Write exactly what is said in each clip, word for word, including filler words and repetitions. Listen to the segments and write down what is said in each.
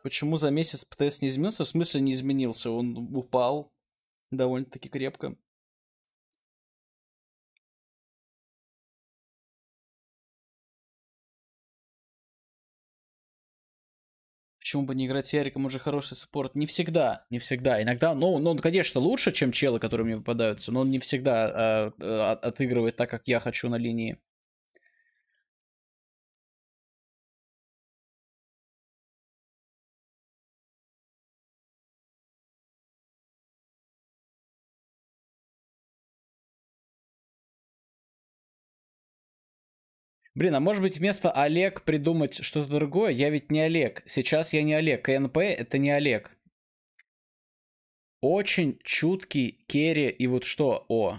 Почему за месяц ПТС не изменился? В смысле не изменился? Он упал довольно-таки крепко. Почему бы не играть с Яриком? Он же хороший суппорт. Не всегда, не всегда. Иногда, ну, ну он, конечно, лучше, чем челы, которые мне попадаются, но он не всегда э, э, отыгрывает так, как я хочу на линии. Блин, а может быть вместо Олег придумать что-то другое? Я ведь не Олег. Сейчас я не Олег. КНП это не Олег. Очень чуткий керри и вот что? О.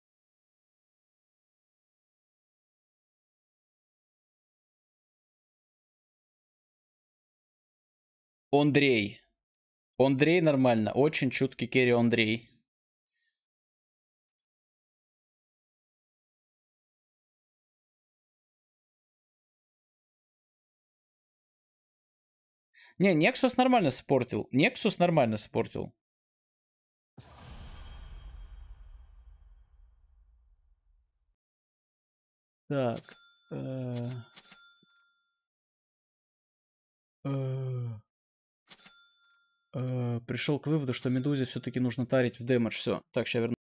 Андрей. Андрей нормально. Очень чуткий керри Андрей. Не, Nexus нормально спортил. Nexus нормально спортил. Так. Э... Э... Э... Пришел к выводу, что Медузе все-таки нужно тарить в дэмэдж. Все. Так, сейчас верну.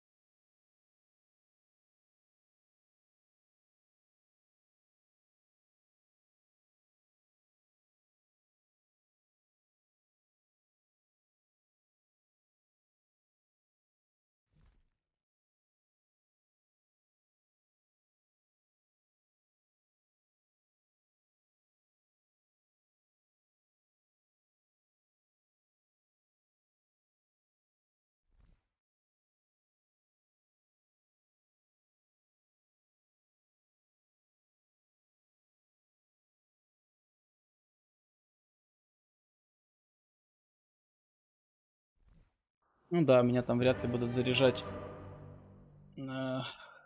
Ну да, меня там вряд ли будут заряжать. Э...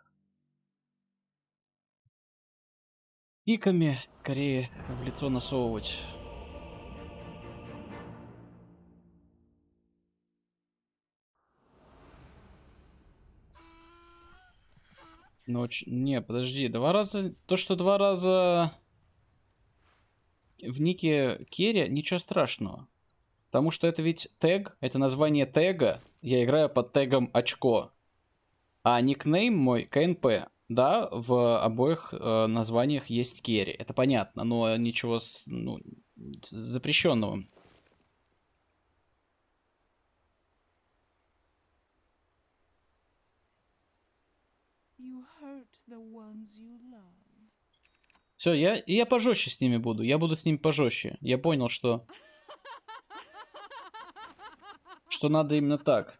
Пиками, скорее в лицо насовывать. Ночь. Не, подожди. Два раза. То, что два раза в нике керри, ничего страшного. Потому что это ведь тег, это название тега. Я играю под тегом очко. А никнейм мой КНП. Да, в обоих э, названиях есть керри. Это понятно, но ничего с, ну, запрещенного. Все, я, я пожестче с ними буду. Я буду с ними пожестче. Я понял, что... Что надо именно так.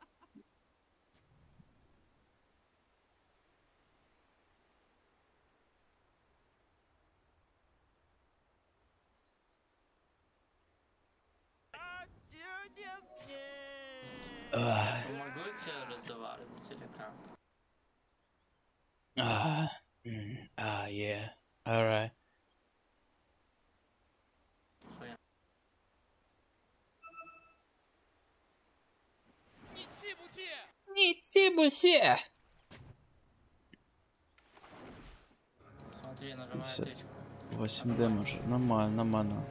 Могу тебе разговаривать или как? Ah, mm, ah, yeah. All right. Нитибусе! Смотри, нажимай аптечку. восемь дэмэджа. Нормально, нормально.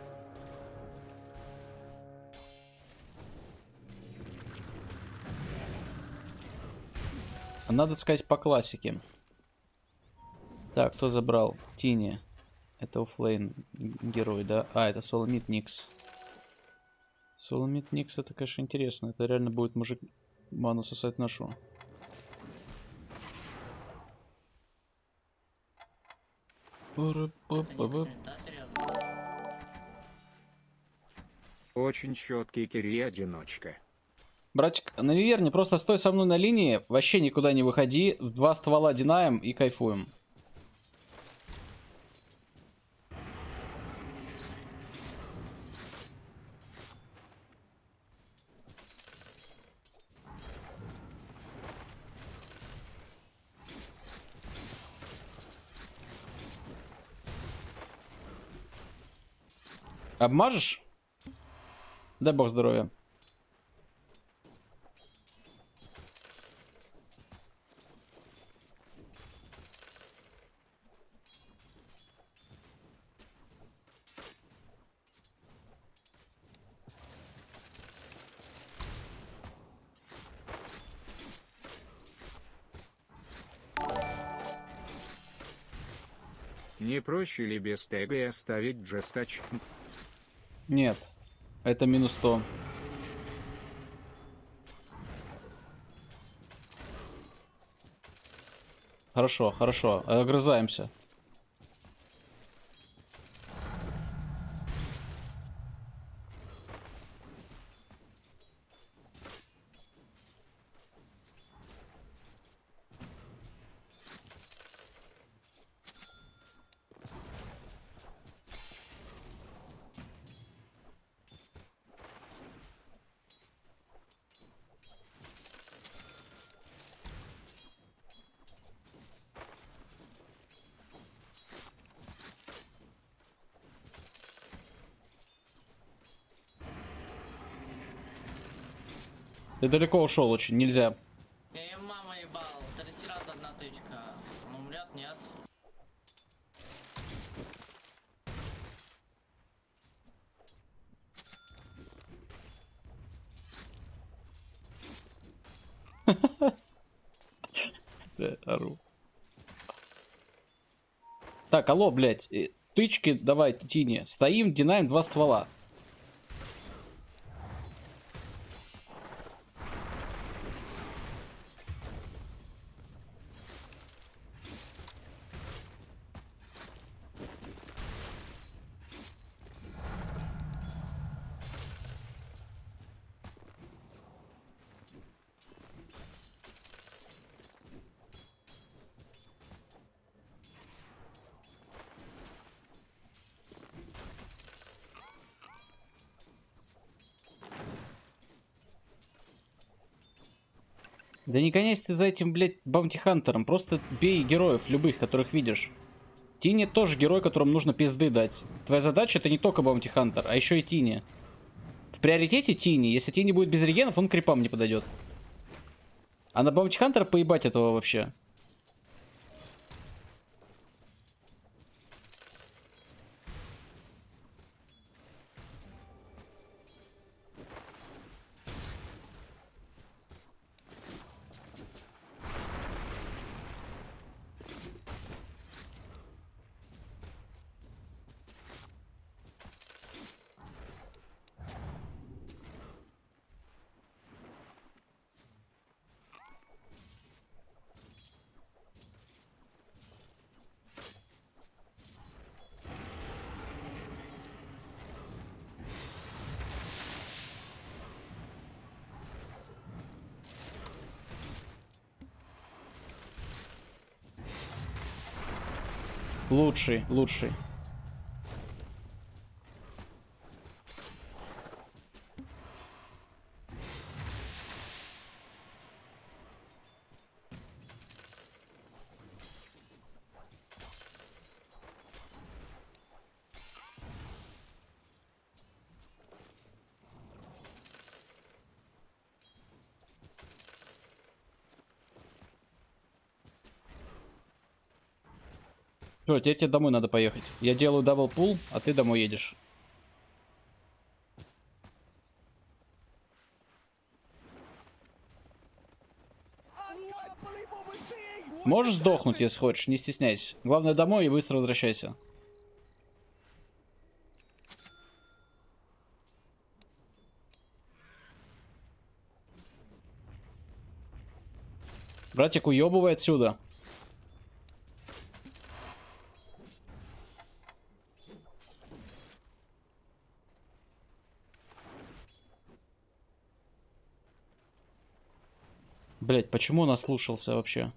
Надо сказать по классике. Так, кто забрал? Тини. Это оффлейн герой, да? А, это Соломит Никс. Соломит Никс, это, конечно, интересно. Это реально будет мужик ману сосать нашу. Очень четкий керри одиночка. Братик, на Виверне просто стой со мной на линии, вообще никуда не выходи, в два ствола динаем и кайфуем. Обмажешь? Дай бог здоровья. Не проще ли без тега и оставить джестач? Нет. Это минус сто. Хорошо, хорошо. Огрызаемся. Ты далеко ушел очень, нельзя. Я ее мама ебал. тридцать раз одна тычка. Он умрет, нет? Да, ору. Так, алло, блядь. э, Тычки давай, Тине. Стоим, динаем два ствола. Да не гоняйся ты за этим, блядь, баунти-хантером. Просто бей героев, любых, которых видишь. Тине тоже герой, которому нужно пизды дать. Твоя задача это не только баунти-хантер, а еще и Тине. В приоритете Тини. Если Тини будет без регенов, он к крипам не подойдет. А на баунти-хантера поебать этого вообще. Лучший, лучший. Все, теперь тебе домой надо поехать. Я делаю дабл пул, а ты домой едешь. Можешь сдохнуть, если хочешь, не стесняйся. Главное домой и быстро возвращайся. Братик, уебывай отсюда. Блять, почему он ослушался вообще?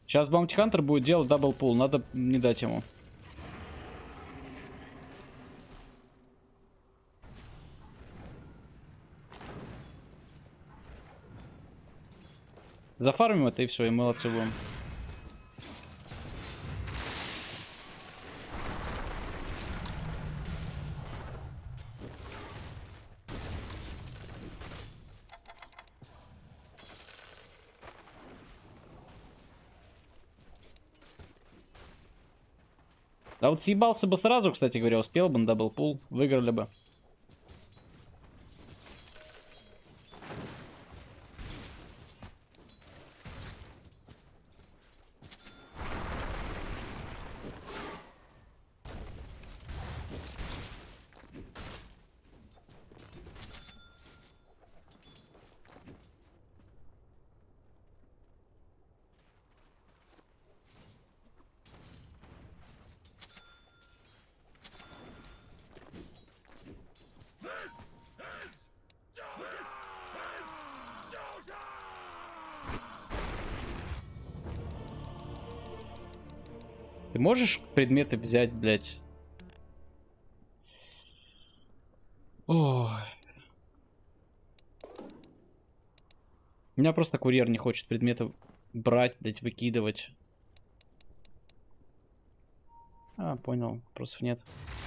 Сейчас Баунти Хантер будет делать дабл пул. Надо не дать ему. Зафармим это и все, и молодцы будем. А вот съебался бы сразу, кстати говоря, успел бы на даблпул, выиграли бы. Ты можешь предметы взять, блядь? Ой. У меня просто курьер не хочет предметы брать, блядь, выкидывать. А, понял. Вопросов нет.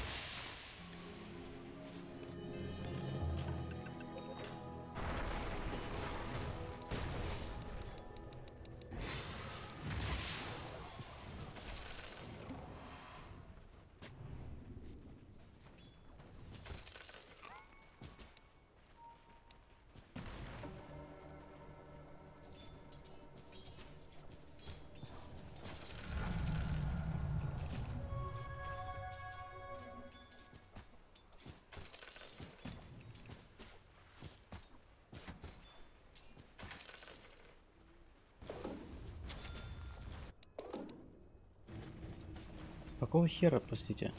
Какого хера, простите?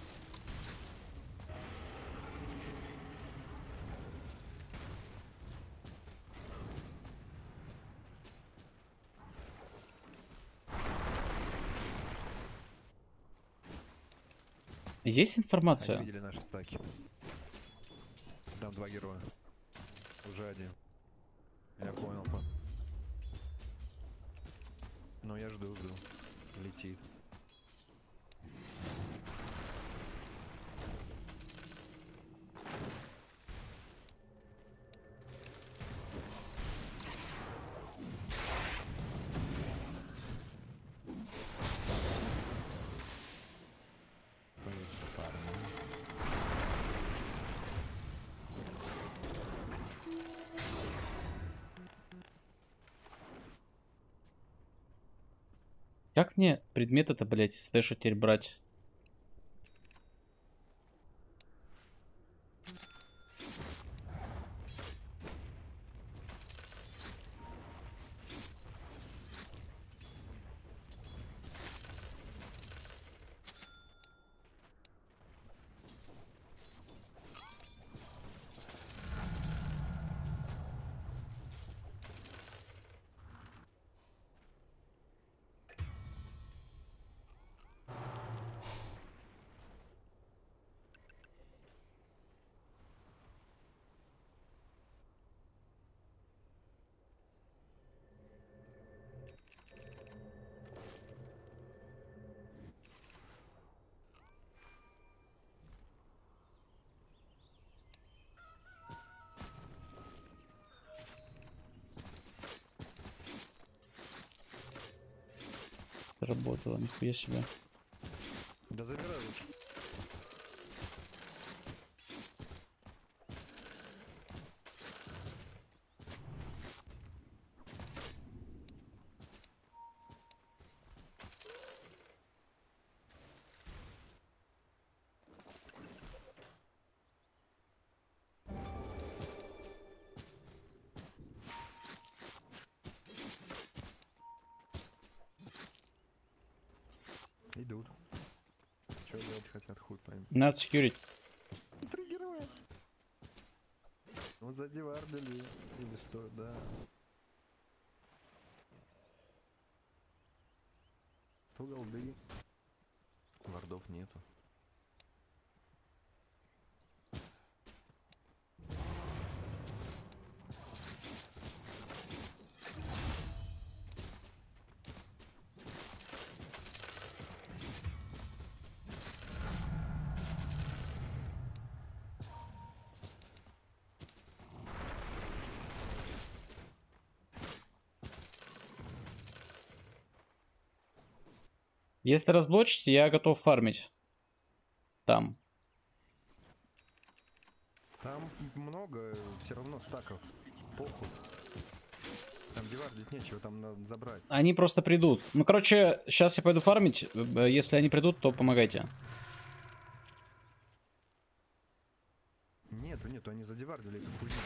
Есть информация? Они видели наши стаки. Там два героя. Уже один. Я понял, пан. Ну я жду, жду. Летит. Как мне предмет это, блядь, из стэша теперь брать? Работало, нихуя себе. Да забирай лучше. Идут. Что делать хотят, хуй пойми. Надо секьюрить. Три героя. Вот задевардили. Или что, да. нету голды. Вардов нету. Если разблочите, я готов фармить. Там. Там много все равно стаков. Похуй. Там девардить нечего, там надо забрать. Они просто придут. Ну, короче, сейчас я пойду фармить. Если они придут, то помогайте. Нету, нету, они задевардили эту хуйню.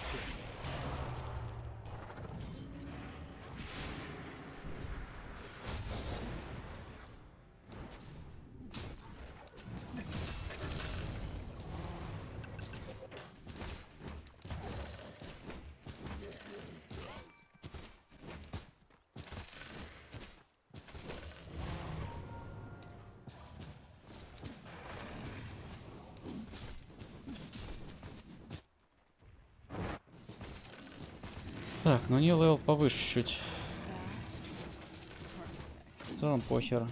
Так, ну не левел повыше чуть. В целом похер.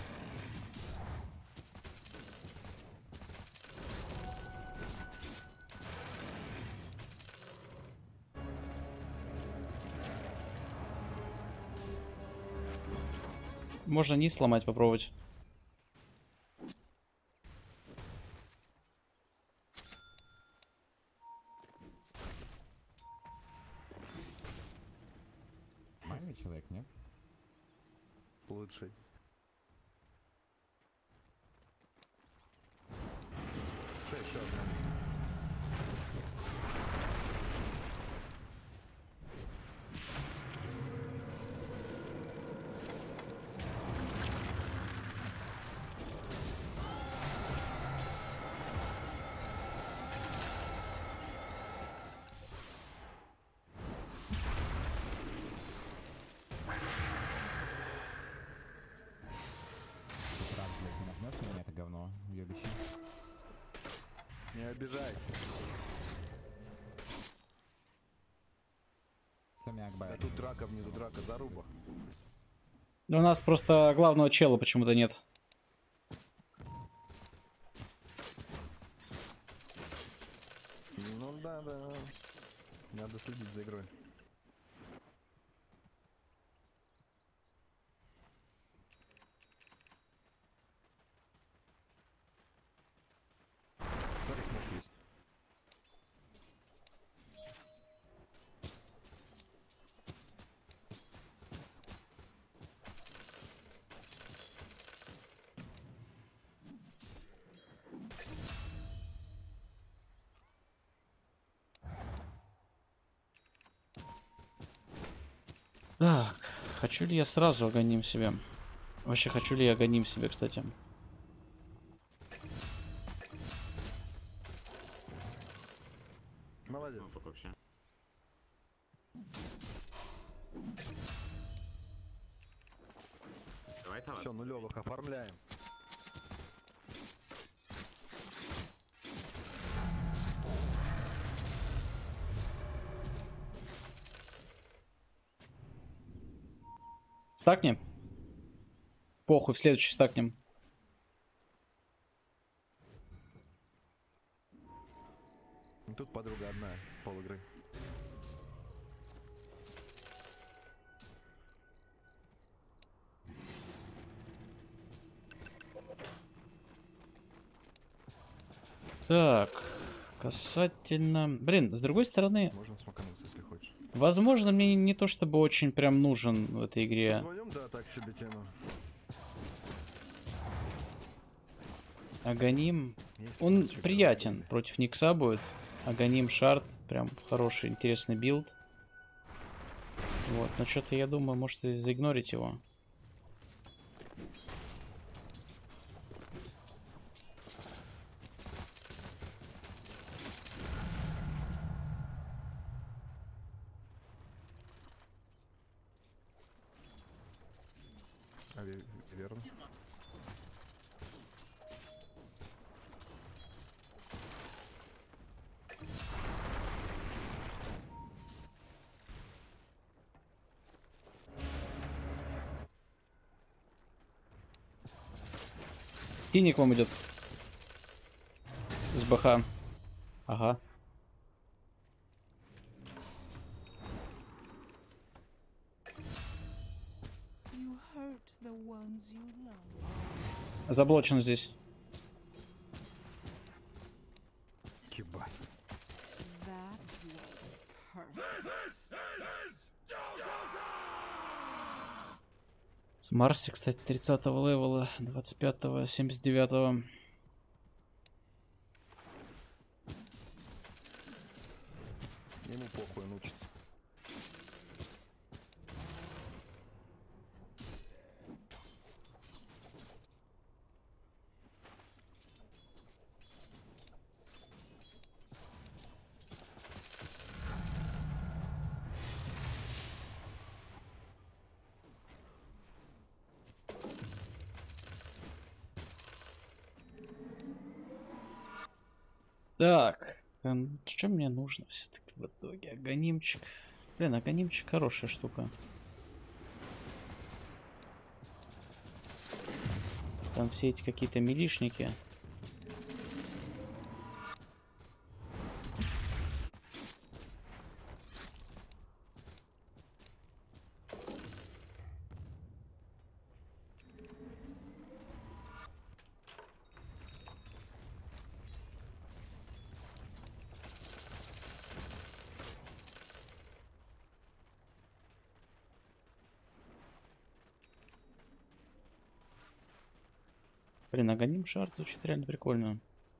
Можно низ сломать, попробовать. Нормальный человек, нет? Лучший. Что еще? Тут раз, блядь, ты нагнешь на меня это говно, въебище. Не обижай. Хомяк, Да бай. тут драка внизу, драка, заруба. У нас просто главного чела почему-то нет. Ну да, да. Надо следить за игрой. Смотри, смог есть. Так, хочу ли я сразу агоним себе? Вообще, хочу ли я агоним себе, кстати? Молодец. Вообще. Давай товар. Все, нулевых оформляем. Стакнем? Похуй, в следующий стакнем. Тут подруга одна, пол игры. Так, касательно... Блин, с другой стороны, Можно смакануться, если хочешь. возможно, мне не то чтобы очень прям нужен в этой игре. Вдвоем, да, так себе тема. Аганим. Есть Он ключик, приятен. да. Против Никса будет. Аганим, Шард. Прям хороший, интересный билд. Вот, но что-то я думаю, может и заигнорить его. А, ви- Верно. Синий к вам идет. С БХ. Ага. You hurt the ones you love. Заблочен здесь. Ебать. That was perfect. С Марси, кстати, тридцатого левела, двадцать пятого, семьдесят девятого. Ему похуй, он учится. Так, эм, что мне нужно все-таки в итоге? Аганимчик. Блин, аганимчик хорошая штука. Там все эти какие-то милишники. Блин, агоним шар звучит реально прикольно.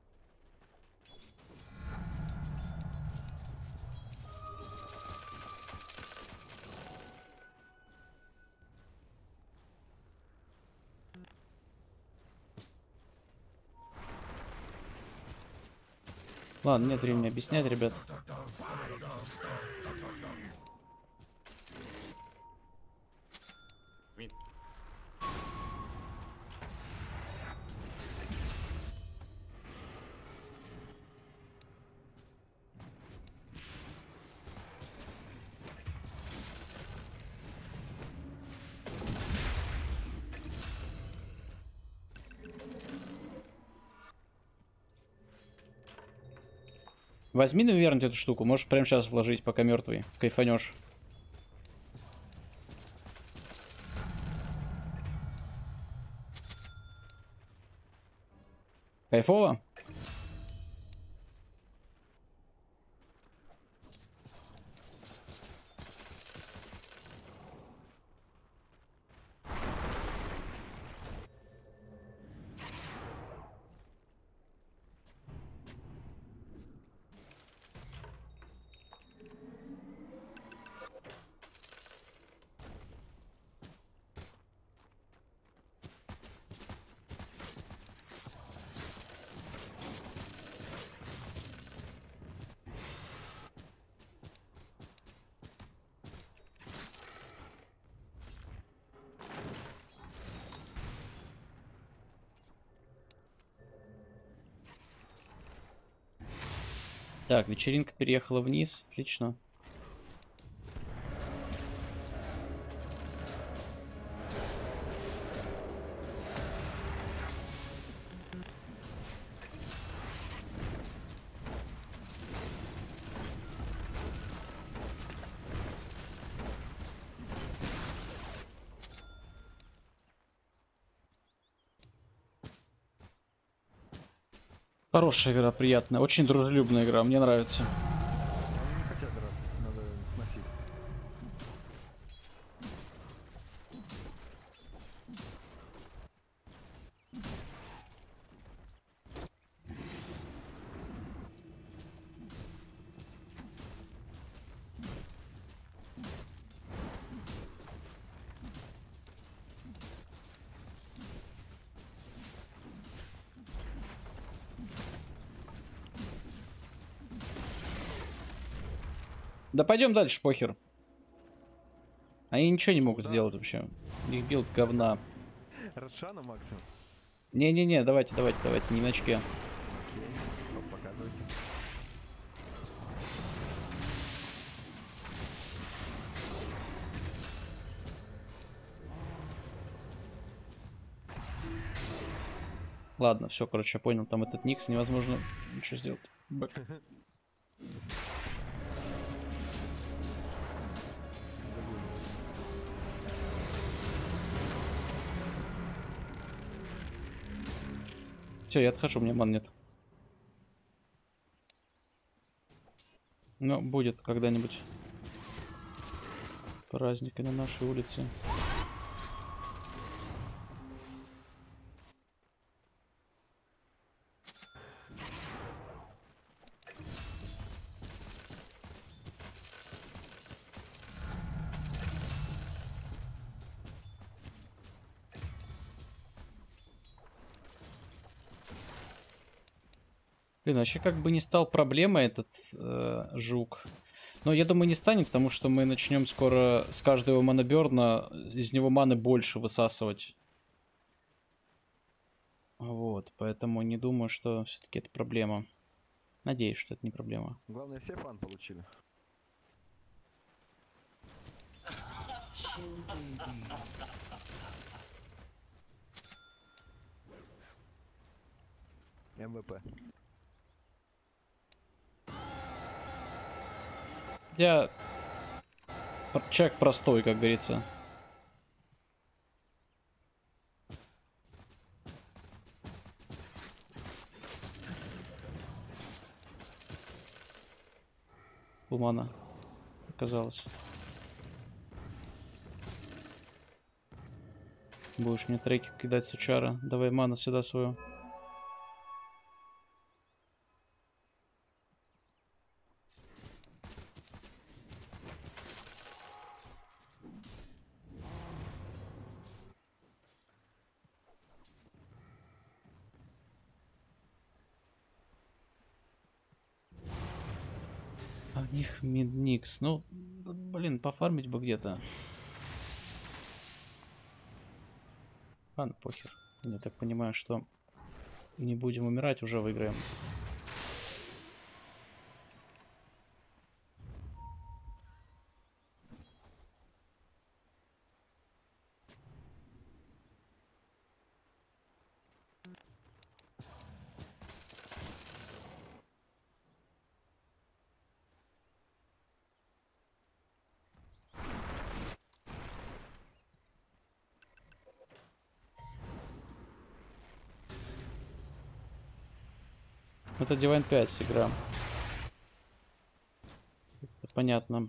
Ладно, нет времени объяснять, ребят. Возьми, наверное, эту штуку. Можешь прямо сейчас вложить, пока мертвый. Кайфанешь. Кайфово? Так, вечеринка переехала вниз. Отлично. Хорошая игра, приятная. Очень дружелюбная игра, мне нравится. Они не хотят драться, надо их носить. Да пойдем дальше, похер. Они ничего не могут Да. сделать вообще. Их билд говна. Рошана максимум. Не-не-не, давайте, давайте, давайте, не на очке. Окей, топ показывайте. Ладно, все, короче, я понял, там этот Никс, невозможно ничего сделать. Бэк. Все, я отхожу, у меня ман нет. Ну, будет когда-нибудь праздник и на нашей улице. Блин, вообще как бы не стал проблемой этот э, жук. Но я думаю не станет, потому что мы начнем скоро с каждого манаберна из него маны больше высасывать. Вот, поэтому не думаю, что все-таки это проблема. Надеюсь, что это не проблема. Главное, все фан получили. эм вэ пэ. Я человек простой, как говорится. Умана оказалось. Будешь мне треки кидать, сучара. Давай ману сюда свою. А у них мидникс. Ну, блин, пофармить бы где-то. Ладно, похер. Я так понимаю, что не будем умирать, уже выиграем. Это Divine пять игра. Это понятно.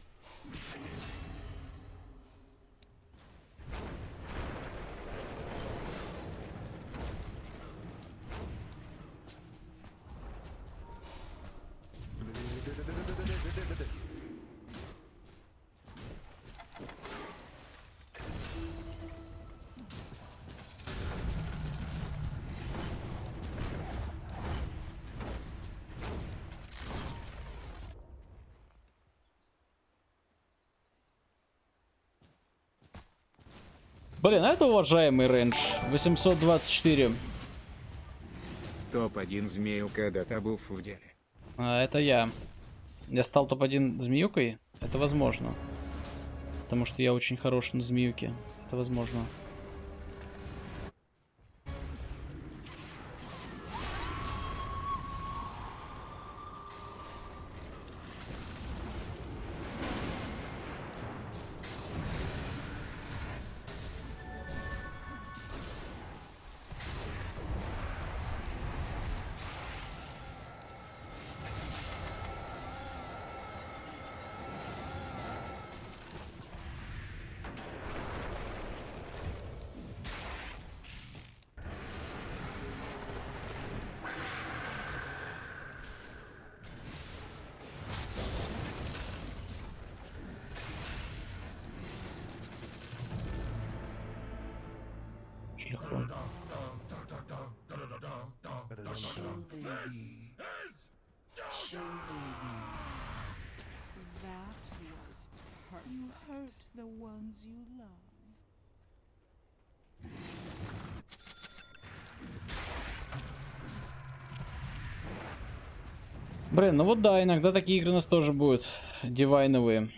Блин, а это уважаемый рейндж. восемьсот двадцать четыре. топ один змеюка до табуф в деле. А, это я. Я стал топ один змеюкой? Это возможно. Потому что я очень хорош на змеюке. Это возможно. Легко. That was perfect. You hurt the ones you love. Блин, ну вот да, иногда такие игры у нас тоже будут дивайновые.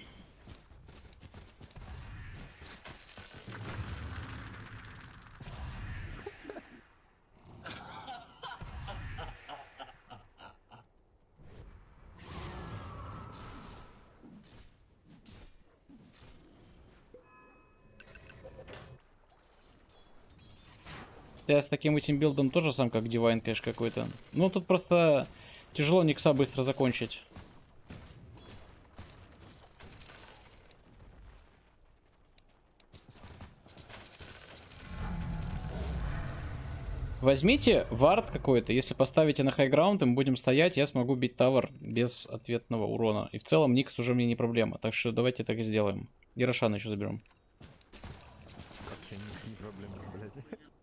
Я с таким этим билдом тоже сам как дивайн, конечно, какой-то. Ну, тут просто тяжело Никса быстро закончить. Возьмите вард какой-то, если поставите на хайграунд, и мы будем стоять, я смогу бить тавер без ответного урона. И в целом Никс уже мне не проблема, так что давайте так и сделаем. И Рошана еще заберем. Как Никс не проблема, блядь.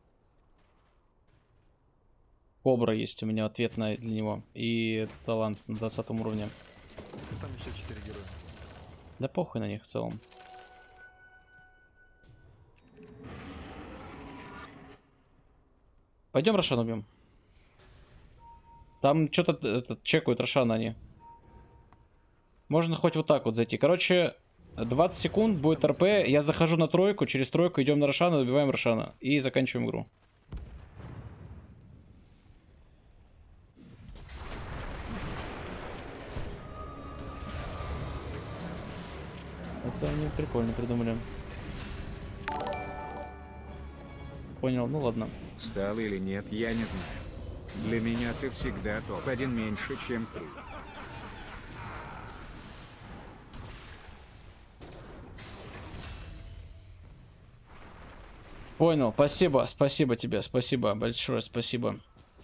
Кобра есть у меня ответная для него. И талант на двадцатом уровне. Там еще четыре героя. Да похуй на них в целом. Пойдем Рошана убьем. Там что-то чекают Рошана они. Можно хоть вот так вот зайти. Короче, двадцать секунд будет РП. Я захожу на тройку, через тройку идем на Рошана, добиваем Рошана. И заканчиваем игру. Это они прикольно придумали. Понял, ну ладно. Стал или нет, я не знаю. Для меня ты всегда топ один меньше, чем ты. Понял, спасибо, спасибо тебе, спасибо, большое спасибо.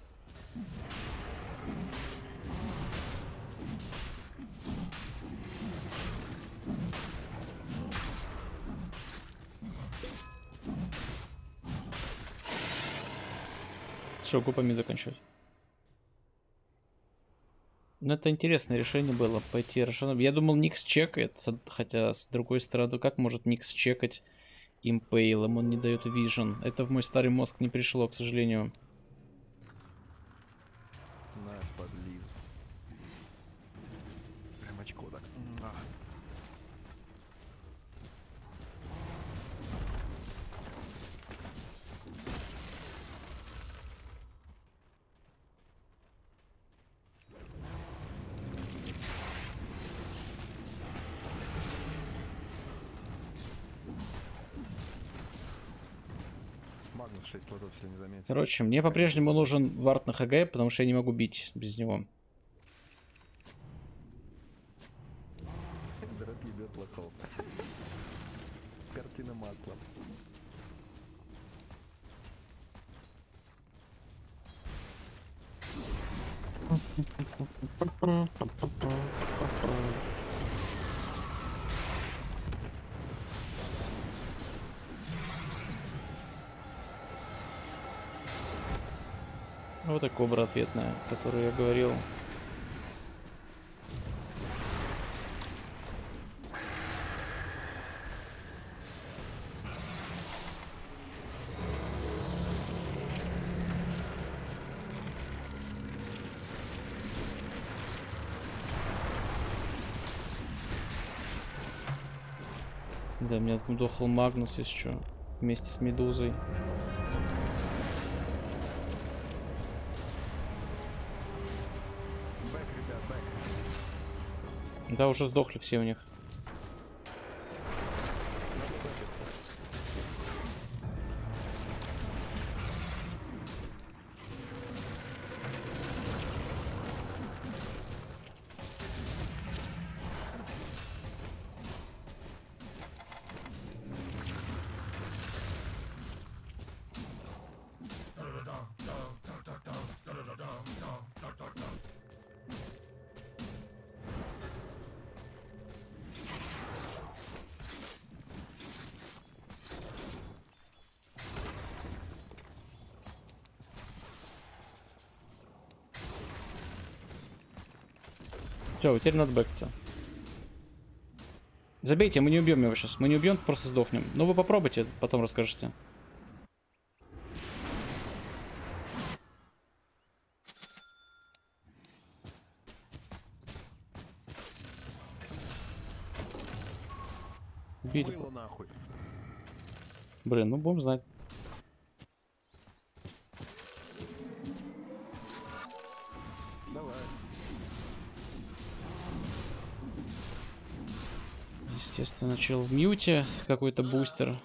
Все, группами заканчивать. Ну, это интересное решение было, пойти Рошана. Я думал, Никс чекает, хотя, с другой стороны, как может Никс чекать импейлом? Он не дает вижен. Это в мой старый мозг не пришло, к сожалению. На, подлиз. Прям очко так. На. Магнус шесть слотов, если не заметил. Короче, мне по-прежнему нужен вард на ХГ, потому что я не могу бить без него. Дрэд ебет лохов. Картина масла. Вот и кобра ответная, о которой я говорил. Да, меня дохал Магнус еще вместе с Медузой. Бэк, ребят, бэк. Да, уже сдохли все у них. Надо бэкаться. Все, теперь надо бэкаться. Забейте, мы не убьем его сейчас. Мы не убьем, просто сдохнем. Ну вы попробуйте, потом расскажете. убили. Было нахуй. Блин, ну будем знать. Давай. Естественно, чел в мьюте. Какой-то бустер.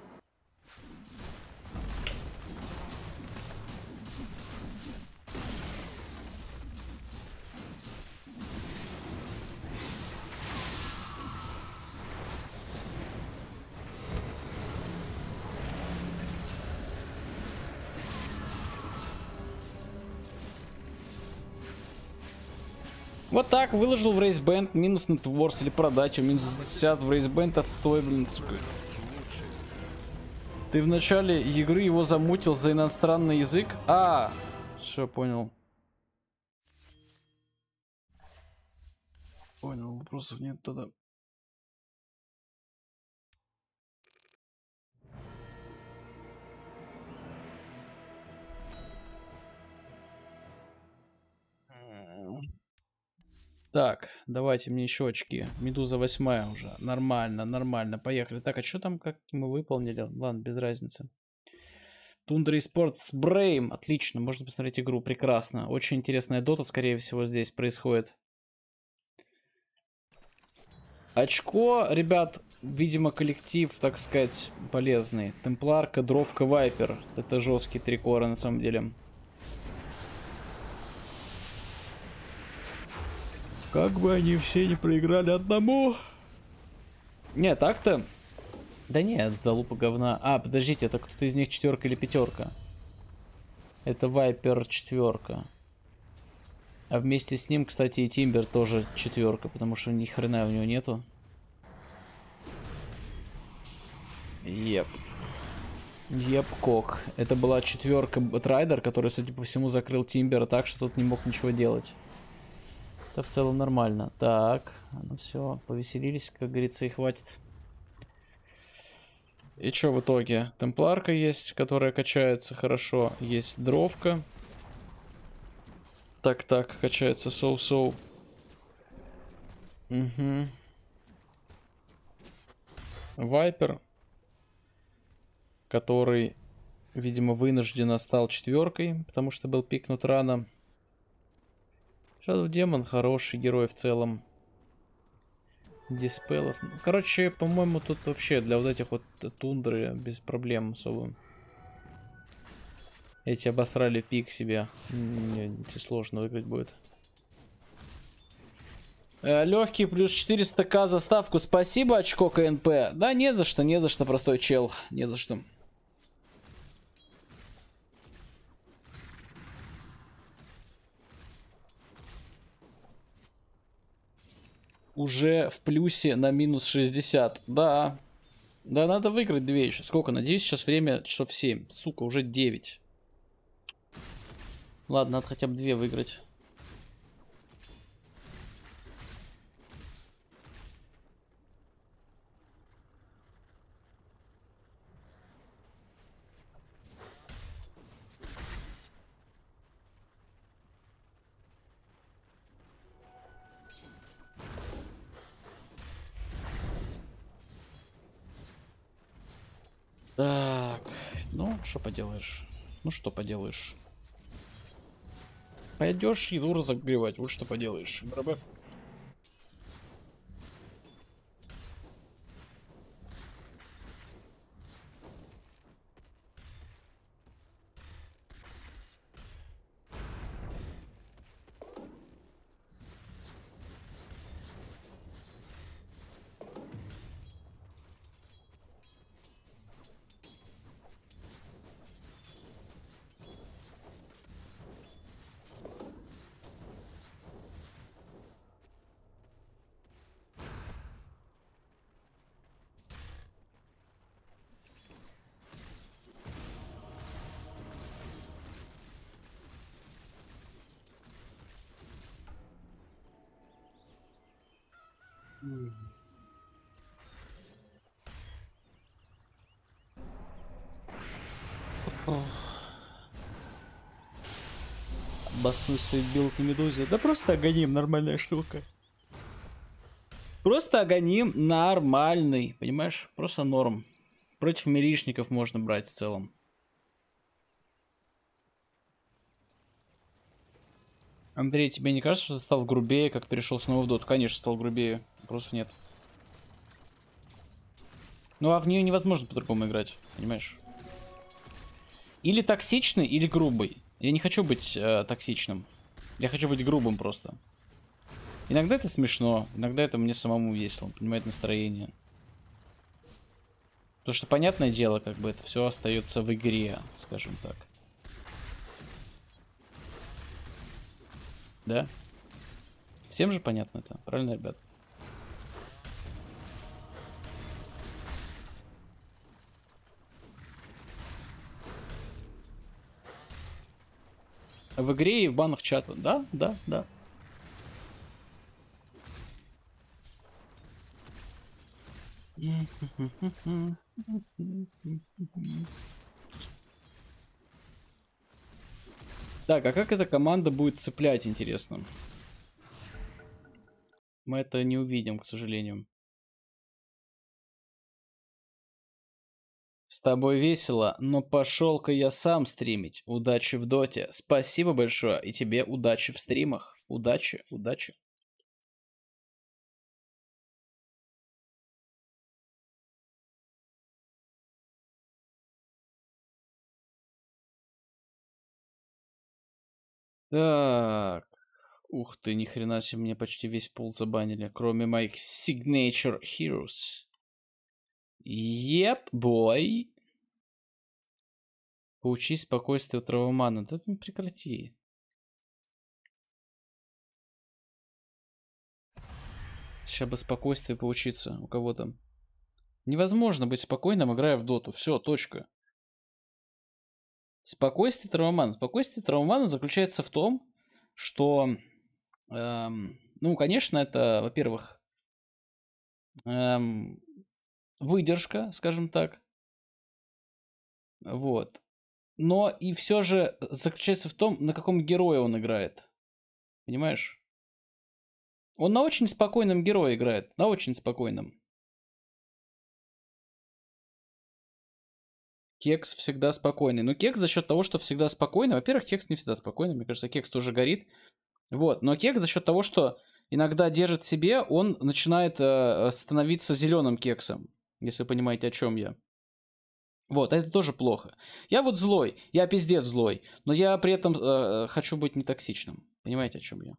Вот так, выложил в рейсбенд, минус на творс или продать, у минус десять в рейсбенд, отстой, блин, сука. Ты в начале игры его замутил за иностранный язык? А, все, понял. Понял, вопросов нет тогда. Так, давайте мне еще очки. Медуза восьмая уже. Нормально, нормально. Поехали. Так, а что там, как мы выполнили? Ладно, без разницы. Тундра eSports с Брейм. Отлично, можно посмотреть игру. Прекрасно. Очень интересная дота, скорее всего, здесь происходит. Очко, ребят, видимо, коллектив, так сказать, полезный. Темпларка, Дровка, Вайпер. Это жесткие три кора, на самом деле. Как бы они все не проиграли одному. Не, так-то. Да нет, залупа говна. А, подождите, это кто-то из них четверка или пятерка? Это Вайпер четверка. А вместе с ним, кстати, и Тимбер тоже четверка, потому что ни хрена у него нету. Еп. Еп, кок. Это была четверка Бэтрайдер, который, судя по всему, закрыл Тимбера так, что тут не мог ничего делать. Это в целом нормально. Так, ну все, повеселились, как говорится, и хватит. И что в итоге? Темпларка есть, которая качается хорошо. Есть Дровка. Так-так, качается соу-соу. Угу. Вайпер, который, видимо, вынужденно стал четверкой, потому что был пикнут рано. Shadow Demon хороший герой в целом. Диспелов. Короче, по-моему, тут вообще для вот этих вот тундры без проблем особо. Эти обосрали пик себе. Не, сложно выиграть будет. Э, легкий плюс четыреста ка за ставку. Спасибо, очко КНП. Да, не за что, не за что, простой чел. Не за что. Уже в плюсе на минус шестьдесят. Да. Да, надо выиграть две еще. Сколько? Надеюсь, сейчас время часов семь. Сука, уже девять. Ладно, надо хотя бы две выиграть. Так, ну, что поделаешь? Ну, что поделаешь? Пойдешь еду разогревать, вот что поделаешь. БРБ. Басну свой билд на медузе. Да просто агоним, нормальная штука. Просто Аганим нормальный, понимаешь? Просто норм. Против милишников можно брать в целом. Андрей, тебе не кажется, что ты стал грубее, как перешел снова в доту? Конечно, стал грубее. Вопросов нет. Ну а в нее невозможно по-другому играть, понимаешь? Или токсичный, или грубый. Я не хочу быть э, токсичным. Я хочу быть грубым просто. Иногда это смешно, иногда это мне самому весело, поднимает настроение. Потому что, понятное дело, как бы это все остается в игре, скажем так. Да? Всем же понятно это, правильно, ребят? В игре и в банах чата. Да, да, да. Так, а как эта команда будет цеплять, интересно? Мы это не увидим, к сожалению. С тобой весело, но пошел-ка я сам стримить. Удачи в доте. Спасибо большое. И тебе удачи в стримах. Удачи, удачи. Так. Ух ты, ни хрена себе, мне почти весь пул забанили, кроме моих Signature Heroes. Yep, boy. Поучись спокойствию травмана. Да прекрати. Сейчас бы спокойствие поучиться у кого-то. Невозможно быть спокойным, играя в доту. Все, точка. Спокойствие травмана. Спокойствие травмана заключается в том, что, эм, ну, конечно, это, во-первых, эм, выдержка, скажем так. Вот. Но и все же заключается в том, на каком герое он играет. Понимаешь? Он на очень спокойном герое играет. На очень спокойном. Кекс всегда спокойный. Но Кекс за счет того, что всегда спокойный. Во-первых, Кекс не всегда спокойный. Мне кажется, Кекс тоже горит. Вот. Но Кекс за счет того, что иногда держит в себе, он начинает э, становиться зеленым Кексом. Если вы понимаете, о чем я. Вот, это тоже плохо. Я вот злой, я пиздец злой, но я при этом э, хочу быть не токсичным. Понимаете, о чем я?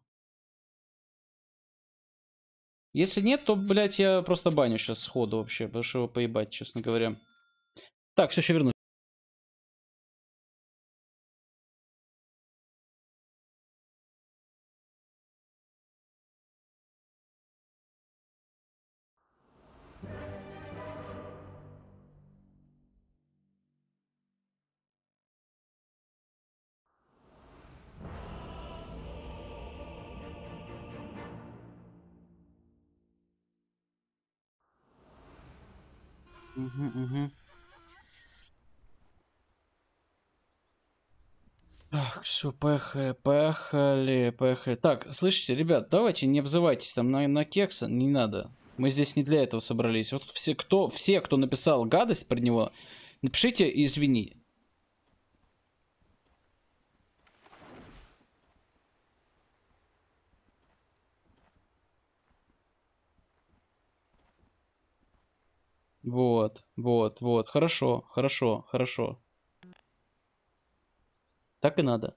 Если нет, то, блядь, я просто баню сейчас сходу вообще, потому что его поебать, честно говоря. Так, все, еще вернусь. Угу, угу. Так, все, поехали, поехали, поехали. Так, слышите, ребят, давайте не обзывайтесь там на, на Кекса, не надо. Мы здесь не для этого собрались. Вот все, кто, все, кто написал гадость про него, напишите и извини. Вот, вот, вот, хорошо, хорошо, хорошо. Так и надо.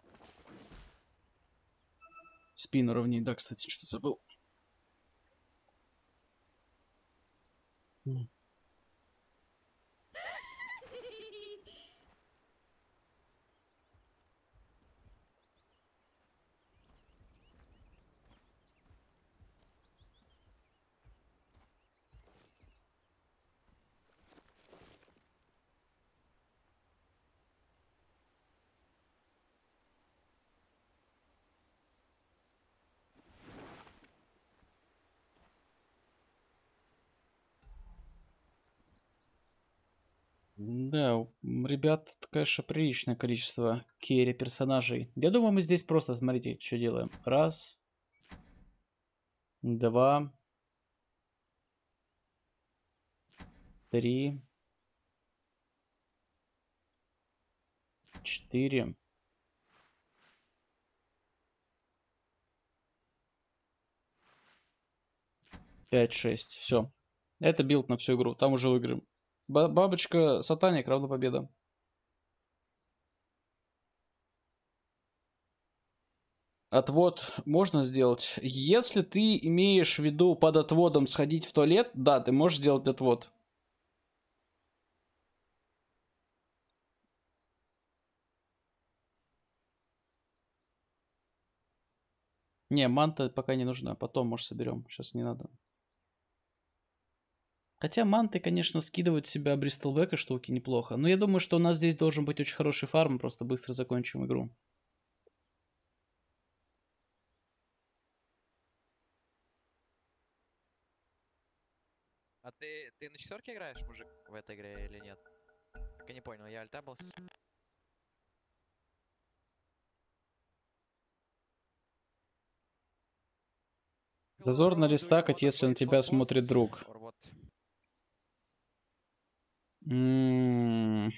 Спину ровнее, да, кстати, что-то забыл. Да, у ребят, конечно, приличное количество керри персонажей. Я думаю, мы здесь просто, смотрите, что делаем. Раз. Два. три, четыре. пять, шесть. Все. Это билд на всю игру. Там уже выиграем. Ба- бабочка, сатаник, равно победа. Отвод можно сделать. Если ты имеешь в виду под отводом сходить в туалет, да, ты можешь сделать отвод. Не, манта пока не нужна. Потом, может, соберем. Сейчас не надо. Хотя манты, конечно, скидывать с себя Бристлбека штуки неплохо. Но я думаю, что у нас здесь должен быть очень хороший фарм. Просто быстро закончим игру. А ты, ты на четверке играешь, мужик, в этой игре или нет? Так я не понял, я альтаблс. Дозорно ли стакать, если на тебя смотрит друг? М.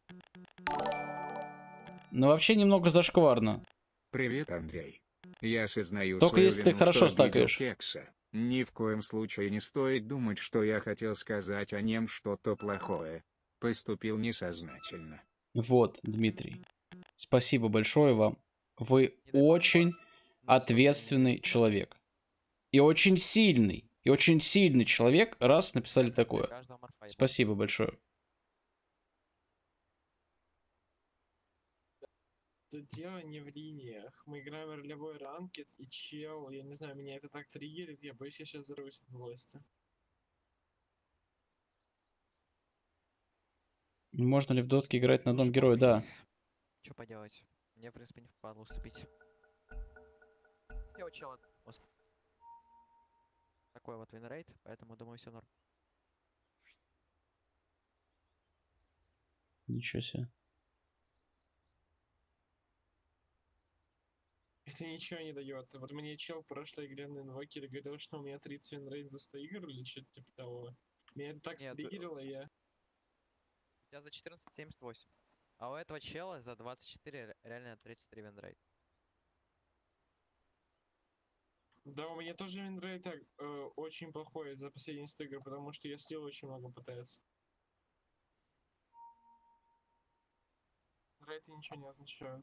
Ну, вообще немного зашкварно. Привет, Андрей. Я осознаю Только свою если ты вину, хорошо что обидел стакаешь. Кекса. Ни в коем случае не стоит думать, что я хотел сказать о нем что-то плохое. Поступил несознательно. Вот, Дмитрий. Спасибо большое вам. Вы очень ответственный человек. И очень сильный. И очень сильный человек, раз написали такое. Спасибо большое. Это дело не в линиях. Мы играем в ролевой ранкет, и чел, я не знаю, меня это так триггерит, я боюсь, я сейчас взорвусь от злости. Можно ли в дотке играть на одном герое? Да. Что поделать? Мне, в принципе, не впадло уступить. Я у чела ус- такой вот винрейт, поэтому думаю, все норм. Ничего себе. Это ничего не дает. Вот мне чел в прошлой игре на инвокере говорил, что у меня тридцать винрейт за сто игр или что-то типа того. Меня это так Нет, стриггерило, я... У тебя за четырнадцать семьдесят восемь. А у этого чела за двадцать четыре ре- реально тридцать три винрейт. Да, у меня тоже винрейт так, э, очень плохой за последние сто игр, потому что я слил очень много ПТС. Винрейты ничего не означают.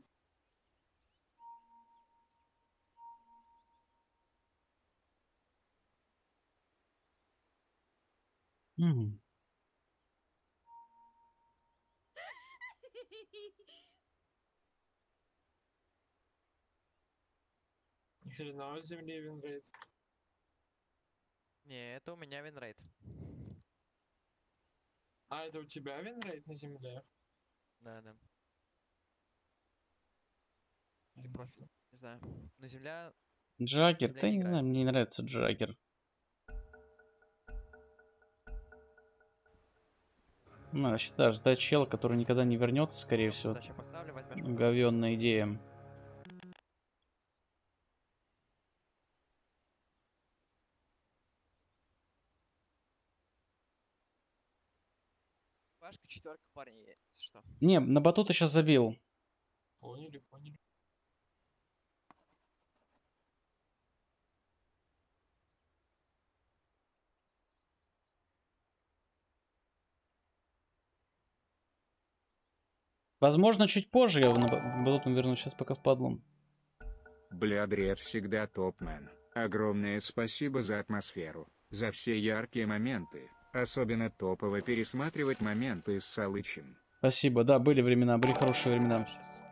Мгм. Ни хрена у земли винрейт. Не, это у меня винрейт. А, это у тебя винрейт на земле? Да, да. Или Профиль. Не знаю. Но земля... Джаггер. земля Да не не знаю, играет. мне не нравится Джаггер. Надо считать, ждать чела, который никогда не вернется, скорее всего. Сейчас поставлю, возьмешь. Говенная идея. Пашка, четверка, парни, если что. Не, на батута сейчас забил. Поняли, поняли. Возможно, чуть позже я на ба- батут вернусь. Сейчас пока впадлу. Блядред всегда топ-мен. Огромное спасибо за атмосферу, за все яркие моменты. Особенно топово пересматривать моменты с Салычем. Спасибо. Да, были времена, были хорошие времена.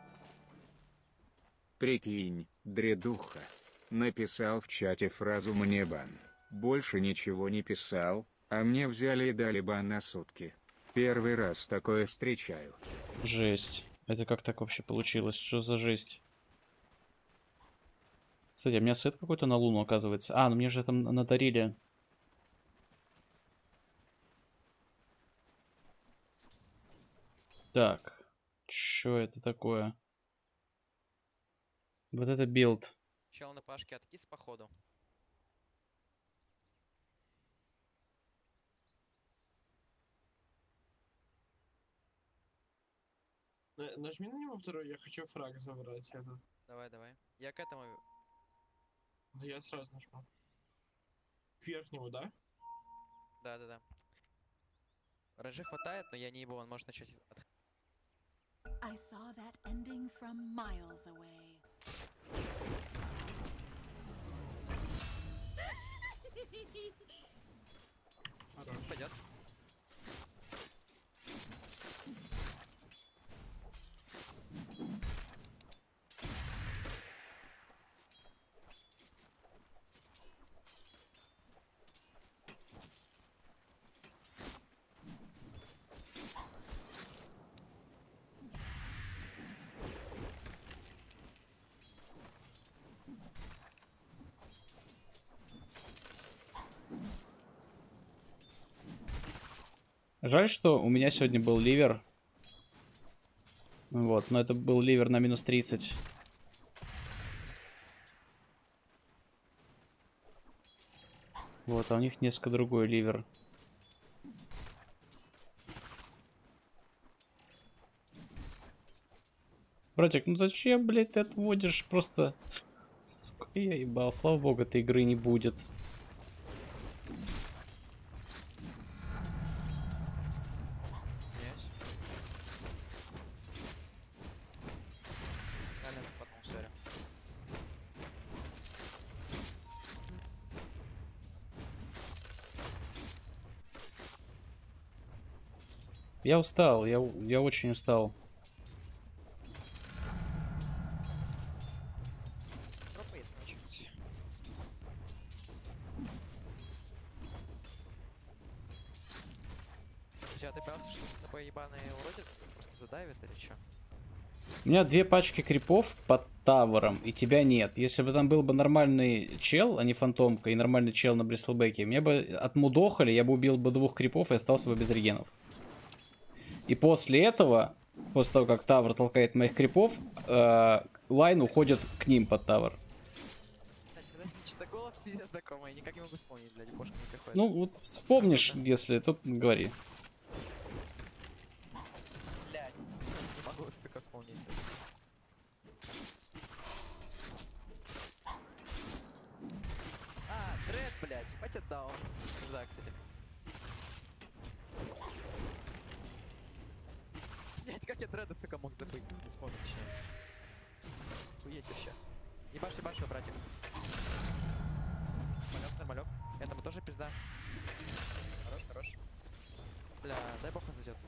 Прикинь, дредуха. Написал в чате фразу «мне бан». Больше ничего не писал, а мне взяли и дали бан на сутки. Первый раз такое встречаю. Жесть. Это как так вообще получилось? Что за жесть? Кстати, у меня сет какой-то на луну, оказывается. А, ну мне же там надарили. Так. Чё это такое? Вот это билд. Чел на Пашке откис, походу. На- Нажми на него второй, я хочу фраг забрать этот. Давай, давай. Я к этому... Да я сразу нажму. К верхнему, да? Да-да-да. Рожи хватает, но я не ебу, он может начать... от- I saw that ending from miles away. Хорош. Пойдет. Жаль, что у меня сегодня был ливер. Вот, но это был ливер на минус тридцать. Вот, а у них несколько другой ливер. Братик, ну зачем, блядь, ты отводишь? Просто... Сука, я ебал. Слава богу, этой игры не будет. Есть. Реально потом соря. Я устал, я, я очень устал. Дропа есть, значит. Слушай, а ты боялся, что такой ебаный уродец просто задавит или чё? У меня две пачки крипов под тавером, и тебя нет. Если бы там был бы нормальный чел, а не фантомка, и нормальный чел на Бристлбеке, мне бы отмудохали, я бы убил бы двух крипов и остался бы без регенов. И после этого, после того, как тавер толкает моих крипов, э, лайн уходит к ним под тавер. Блядь, подожди, что-то голос пиздец знакомый, я никак не могу вспомнить, блядь, бошка не приходит. Ну, вот вспомнишь, если, тут говори. Блядь, не могу, сука, вспомнить. А, Дред, блядь, ебать отдал. Да, кстати. Блядь, как я Дреда, сука, мог забыть? Не вспомнить, точнее. Хуеть вообще. Ебашь, ебашь его, братик. Нормалек, нормалек. Этому тоже пизда. Хорош, хорош. Бля, дай бог он зайдет.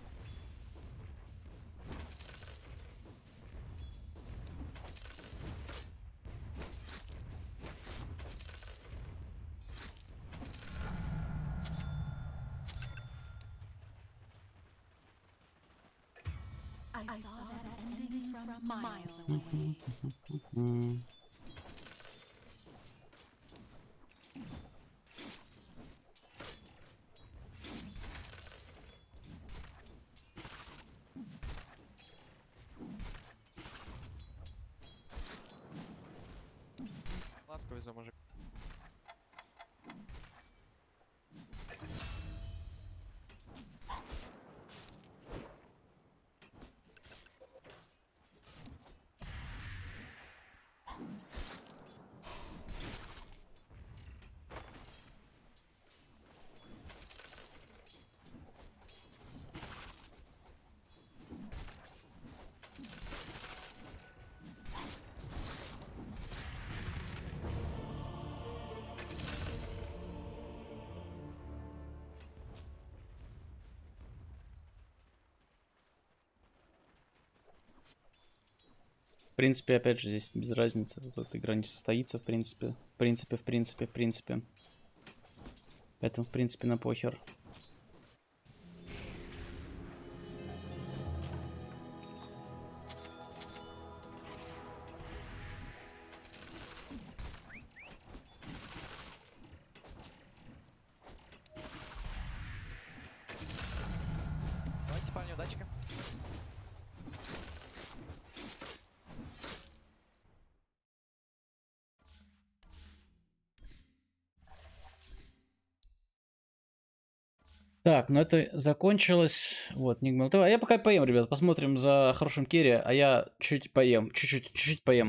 I saw that ending from miles away. М. Ласку везу, мужик. В принципе, опять же, здесь без разницы. Вот эта игра не состоится, в принципе. В принципе, в принципе, в принципе. Поэтому, в принципе, на похер. Давайте, парни, удачи. Так, ну это закончилось. Вот, Нигмал ТВ. А я пока поем, ребят. Посмотрим за хорошим керри, а я чуть поем. Чуть-чуть, чуть-чуть поем.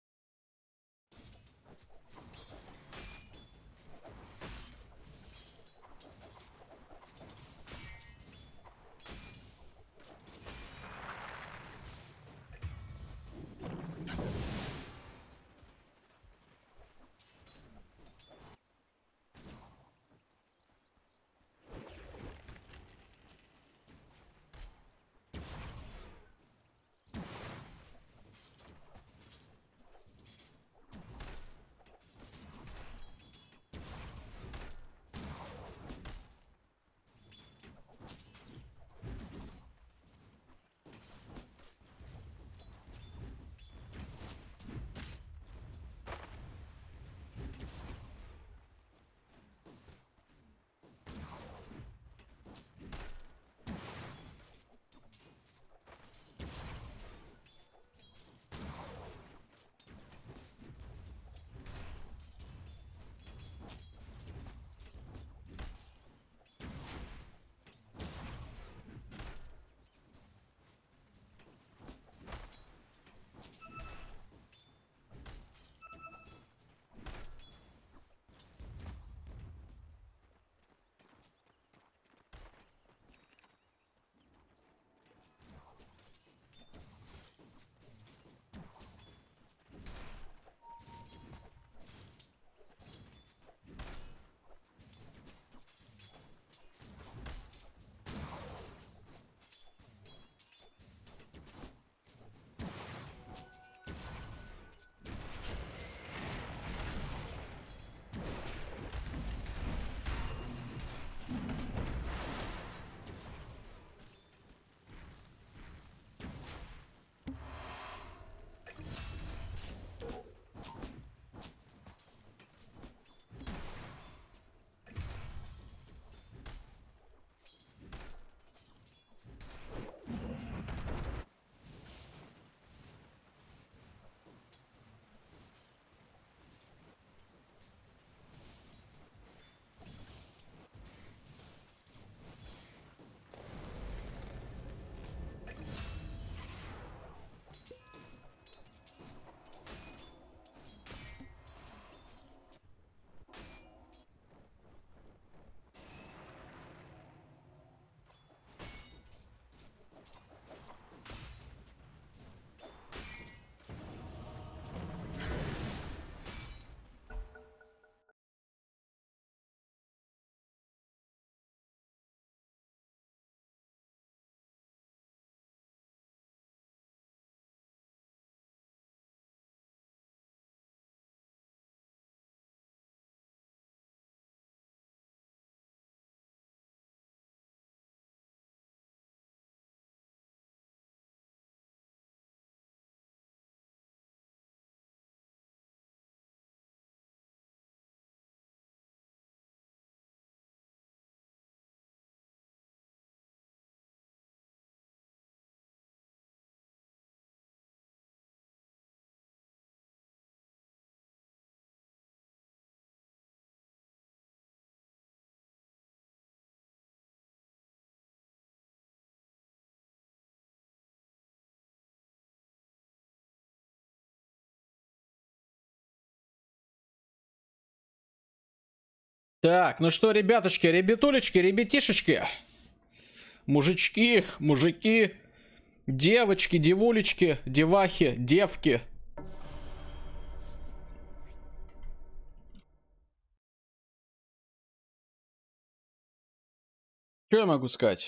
Так, ну что, ребятушки, ребятулечки, ребятишечки, мужички, мужики, девочки, девулечки, девахи, девки. Что я могу сказать?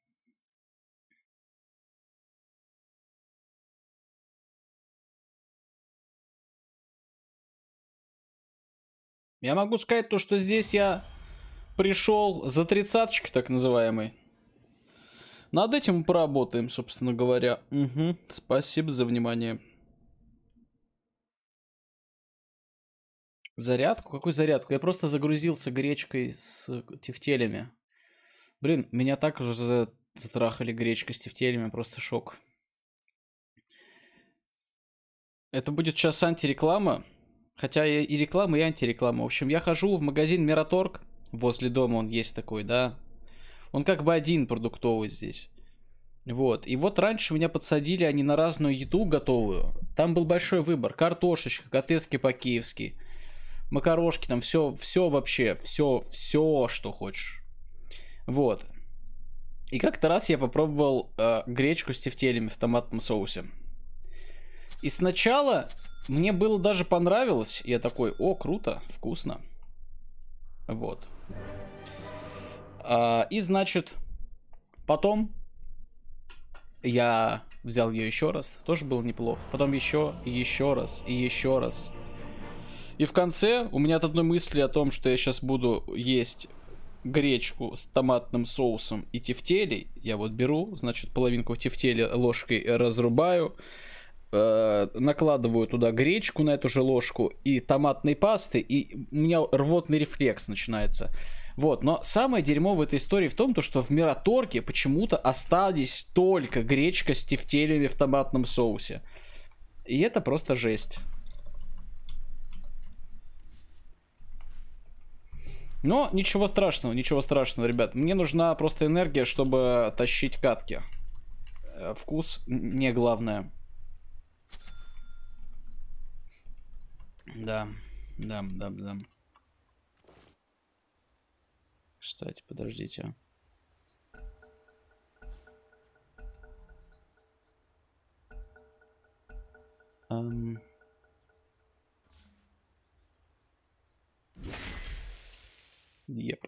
Я могу сказать то, что здесь я пришел за тридцаточкой, так называемый. Над этим мы поработаем, собственно говоря. Угу. Спасибо за внимание. Зарядку? Какую зарядку? Я просто загрузился гречкой с тефтелями. Блин, меня так уже затрахали гречкой с тефтелями, просто шок. Это будет сейчас антиреклама. Хотя и реклама, и антиреклама. В общем, я хожу в магазин Мираторг. Возле дома он есть такой, да. Он как бы один продуктовый здесь. Вот. И вот раньше меня подсадили они на разную еду готовую. Там был большой выбор. Картошечка, котлетки по-киевски, макарошки, там все, все вообще, все, все, что хочешь. Вот. И как-то раз я попробовал э, гречку с тефтелями в томатном соусе. И сначала мне было даже понравилось. Я такой, о, круто, вкусно. Вот. А, и, значит, потом я взял ее еще раз. Тоже было неплохо. Потом еще, и еще раз, и еще раз. И в конце у меня от одной мысли о том, что я сейчас буду есть гречку с томатным соусом и тефтелей, я вот беру, значит, половинку тефтеля ложкой разрубаю, э, накладываю туда гречку на эту же ложку и томатной пасты, и у меня рвотный рефлекс начинается. Вот, но самое дерьмо в этой истории в том, то, что в Мираторге почему-то остались только гречка с тефтелями в томатном соусе. И это просто жесть. Но ничего страшного, ничего страшного, ребят. Мне нужна просто энергия, чтобы тащить катки. Вкус не главное. Да, да, да, да. Кстати, подождите. Эм... Еп.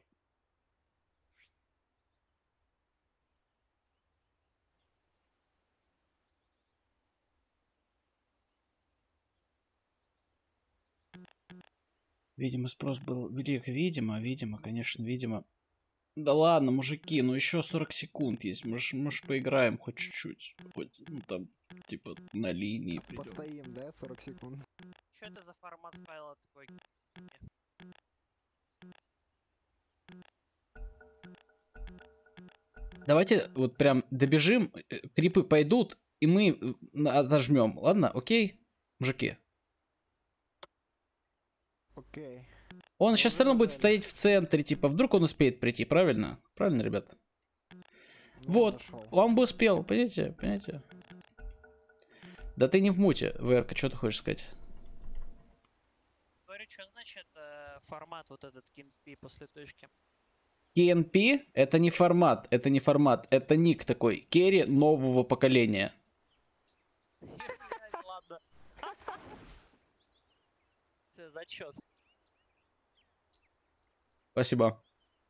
Видимо, спрос был велик. Видимо, видимо, конечно, видимо. Да ладно, мужики, ну еще сорок секунд есть. Может, может поиграем хоть чуть-чуть. Хоть, ну там, типа, на линии придем. Постоим, да, сорок секунд? Что это за формат файла такой? Давайте вот прям добежим, крипы пойдут, и мы отожмем. Ладно, окей, мужики? Окей. Он сейчас все равно будет стоять в центре, типа, вдруг он успеет прийти, правильно? Правильно, ребят? Вот, он бы успел, понимаете, понимаете? Да ты не в муте, ВРК, что ты хочешь сказать? Говорю, что значит э, формат вот этот кемпи после точки? кей эн пи это не формат, это не формат, это ник такой, керри нового поколения. Ладно. Зачет. Спасибо.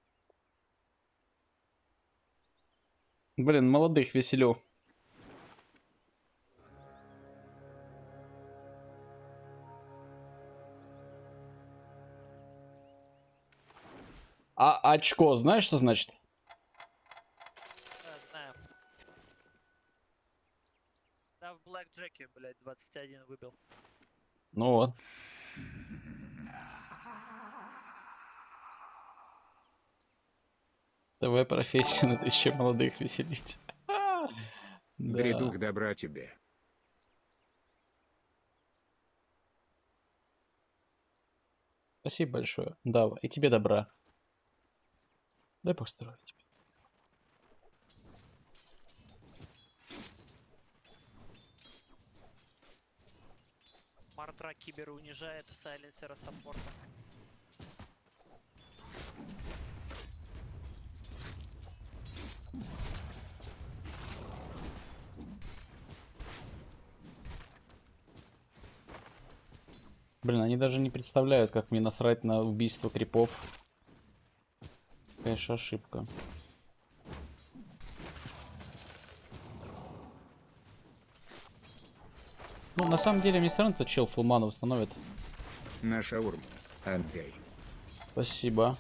Блин, молодых веселю. А очко, знаешь, что значит? Да, знаю. Да, в Блэк Джеке, блядь, двадцать один выбил. Ну вот. ТВ профессия, надо еще молодых веселить. Дредух, добра тебе. Спасибо большое. Дава. И тебе добра. Дай бог здоровья тебе. Мартра Кибер унижает сайленсера саппорта. Блин, они даже не представляют, как мне насрать на убийство крипов. Конечно, ошибка. Ну, на самом деле, мне все равно этот чел фулмана восстановит. На шаурму, Андрей. Спасибо.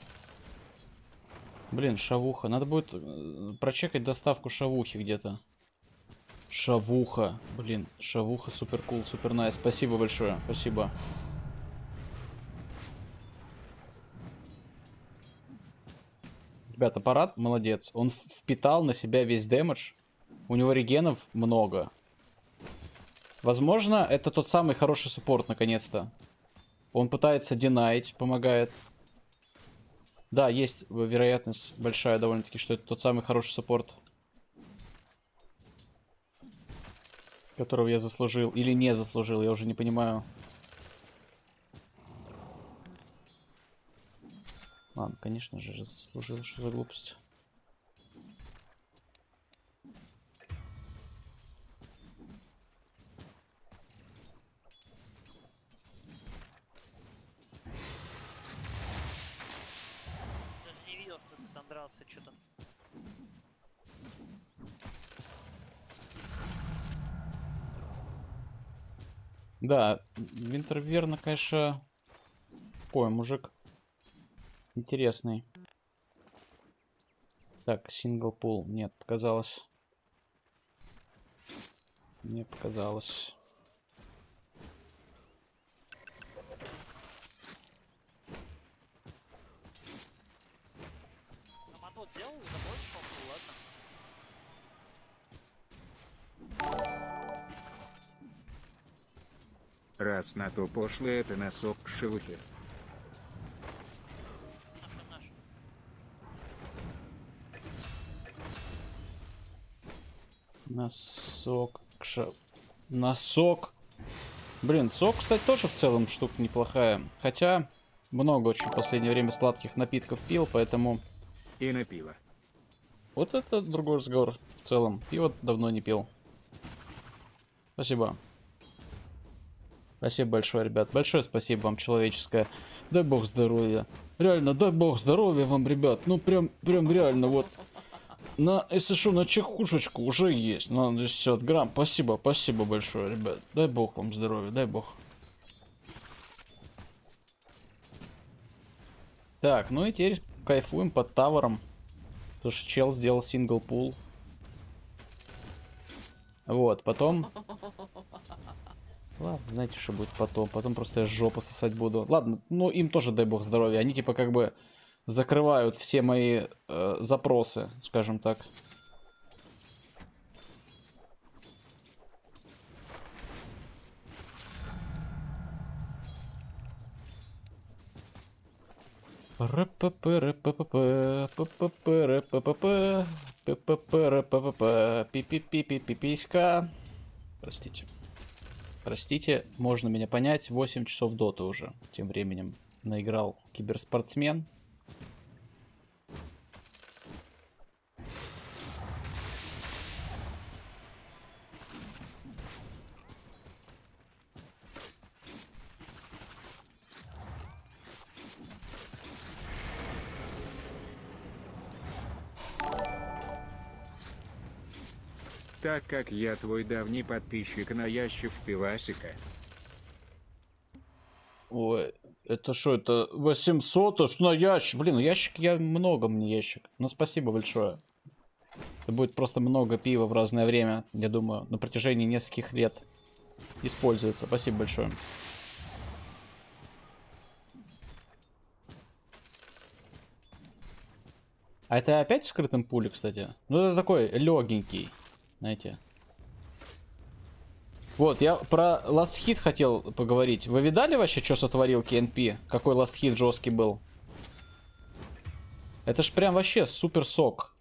Блин, шавуха. Надо будет прочекать доставку шавухи где-то. Шавуха. Блин, шавуха супер кул, супер найс. Спасибо большое. Спасибо. Ребята, аппарат молодец. Он впитал на себя весь дэмэдж. У него регенов много. Возможно, это тот самый хороший суппорт, наконец-то. Он пытается динайт, помогает. Да, есть вероятность большая довольно-таки, что это тот самый хороший саппорт, которого я заслужил или не заслужил, я уже не понимаю. Ладно, конечно же, заслужил, что за глупость. Даже не видел, что ты там дрался, что-то. Да, Винтерверна, конечно, ой, мужик интересный. Так, сингл пул. Нет, показалось. Не показалось. А мотот делал? Закончил? Ладно. Раз на то пошло, это носок к шелухе. Наш, наш. Носок. Кша... Носок. Блин, сок, кстати, тоже в целом штука неплохая. Хотя много очень в последнее время сладких напитков пил, поэтому... И на пиво. Вот это другой разговор в целом. Пиво давно не пил. Спасибо. Спасибо большое, ребят. Большое спасибо вам, человеческое. Дай бог здоровья. Реально, дай бог здоровья вам, ребят. Ну, прям, прям реально, вот. На, если что, на чекушечку уже есть. На шестьдесят грамм. Спасибо, спасибо большое, ребят. Дай бог вам здоровья, дай бог. Так, ну и теперь кайфуем под тавером. Потому что чел сделал сингл пул. Вот, потом... Ладно, знаете, что будет потом. Потом просто я жопу сосать буду. Ладно, ну им тоже дай бог здоровья. Они типа как бы закрывают все мои э, запросы, скажем так. Пиписька. Простите. Простите, можно меня понять. восемь часов доты уже. Тем временем наиграл киберспортсмен. Так как я твой давний подписчик на ящик пивасика. Ой, это что, это восемьсот? А что на ящик? Блин, ну ящик я много мне ящик. Ну спасибо большое. Это будет просто много пива в разное время, я думаю, на протяжении нескольких лет используется. Спасибо большое. А это опять в скрытом пуле, кстати? Ну это такой легенький, знаете. Вот, я про Last Hit хотел поговорить. Вы видали вообще, что сотворил кей эн пи? Какой Last Hit жесткий был? Это ж прям вообще супер сок.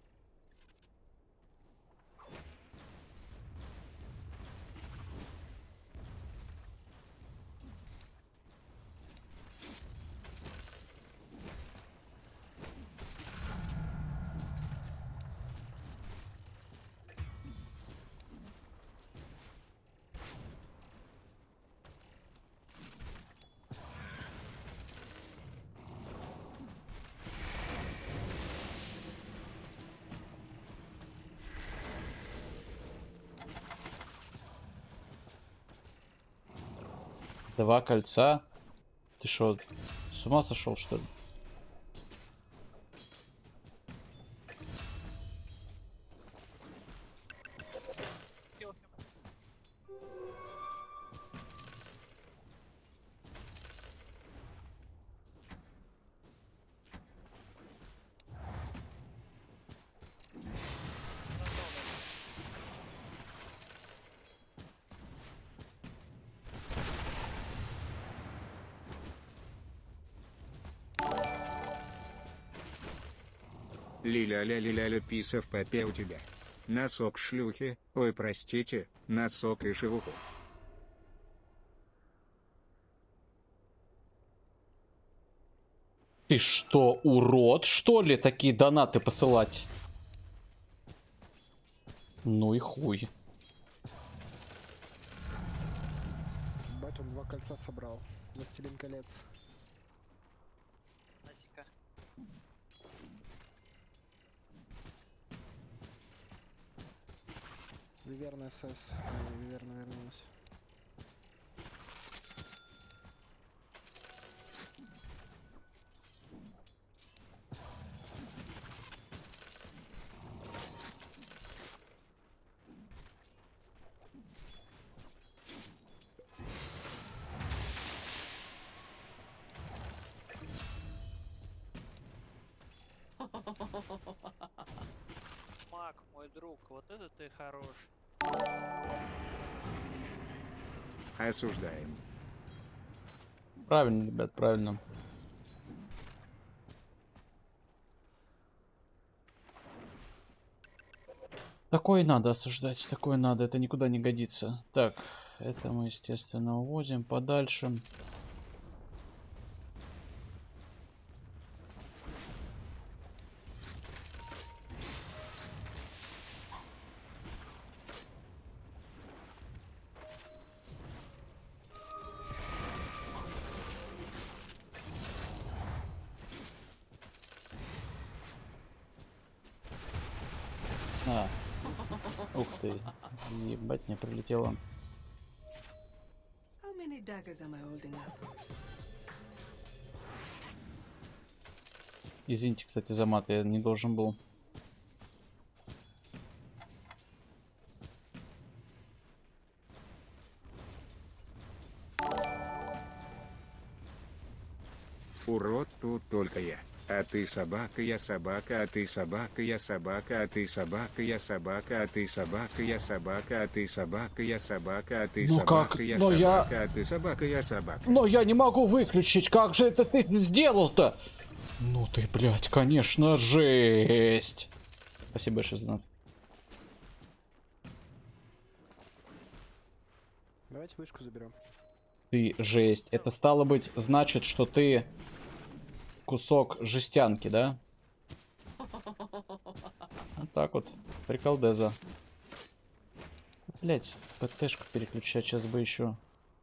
Два кольца. Ты что, с ума сошел, что ли? Лиля-ля-ля-ля, писа в попе у тебя. Носок шлюхи, ой, простите, носок и шевуху. Ты что, урод, что ли, такие донаты посылать? Ну и хуй. Бать, он два кольца собрал. Властелин колец. Насика. Виверна СС. Ой, Виверна вернулась. Мак, мой друг, вот это ты хорош. Осуждаем. Правильно, ребят, правильно. Такое надо осуждать, такое надо, это никуда не годится. Так, это мы, естественно, увозим подальше. А. Ух ты, ебать, мне прилетело. How many daggers am I holding up? Извините, кстати, за мат, я не должен был. Урод тут только я. А ты собака, я собака, а ты собака, я собака, а ты собака, я собака, а ты собака, я собака, а ты собака, я собака, а ты Ну собака, как? я Но я- собака, а ты собака, я собака. Но я не могу выключить, как же это ты сделал-то? Ну ты, блядь, конечно, жесть. Спасибо большое за донат. Давайте вышку заберем. Ты жесть. Это стало быть, значит, что ты кусок жестянки, да? Вот так вот. Приколдеза. Блять, ПТшку переключать сейчас бы еще.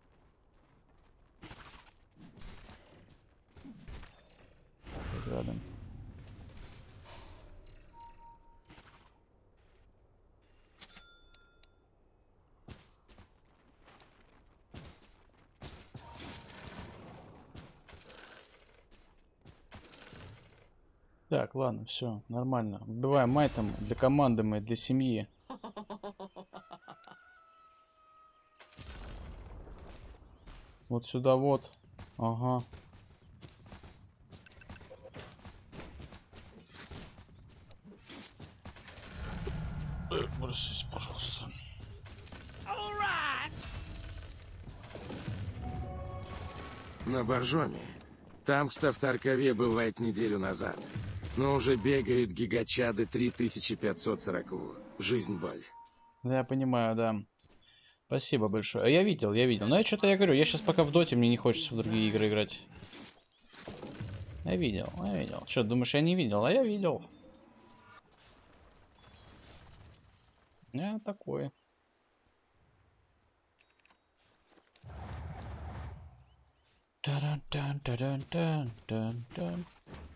Рядом. Так, ладно, все, нормально. Убиваем майтом для команды мы, для семьи. Вот сюда вот. Ага. Бросите, пожалуйста. На Боржоме. Там в Ставтаркове бывает неделю назад. Но уже бегают гигачады три тысячи пятьсот сорок. Жизнь боль. Да, я понимаю, да. Спасибо большое. А я видел, я видел. Но я что-то, я говорю, я сейчас пока в доте, мне не хочется в другие игры играть. Я видел, я видел. Что, думаешь, я не видел? А я видел. Я такой. Та-дан-тан-та-дан-тан-тан-тан.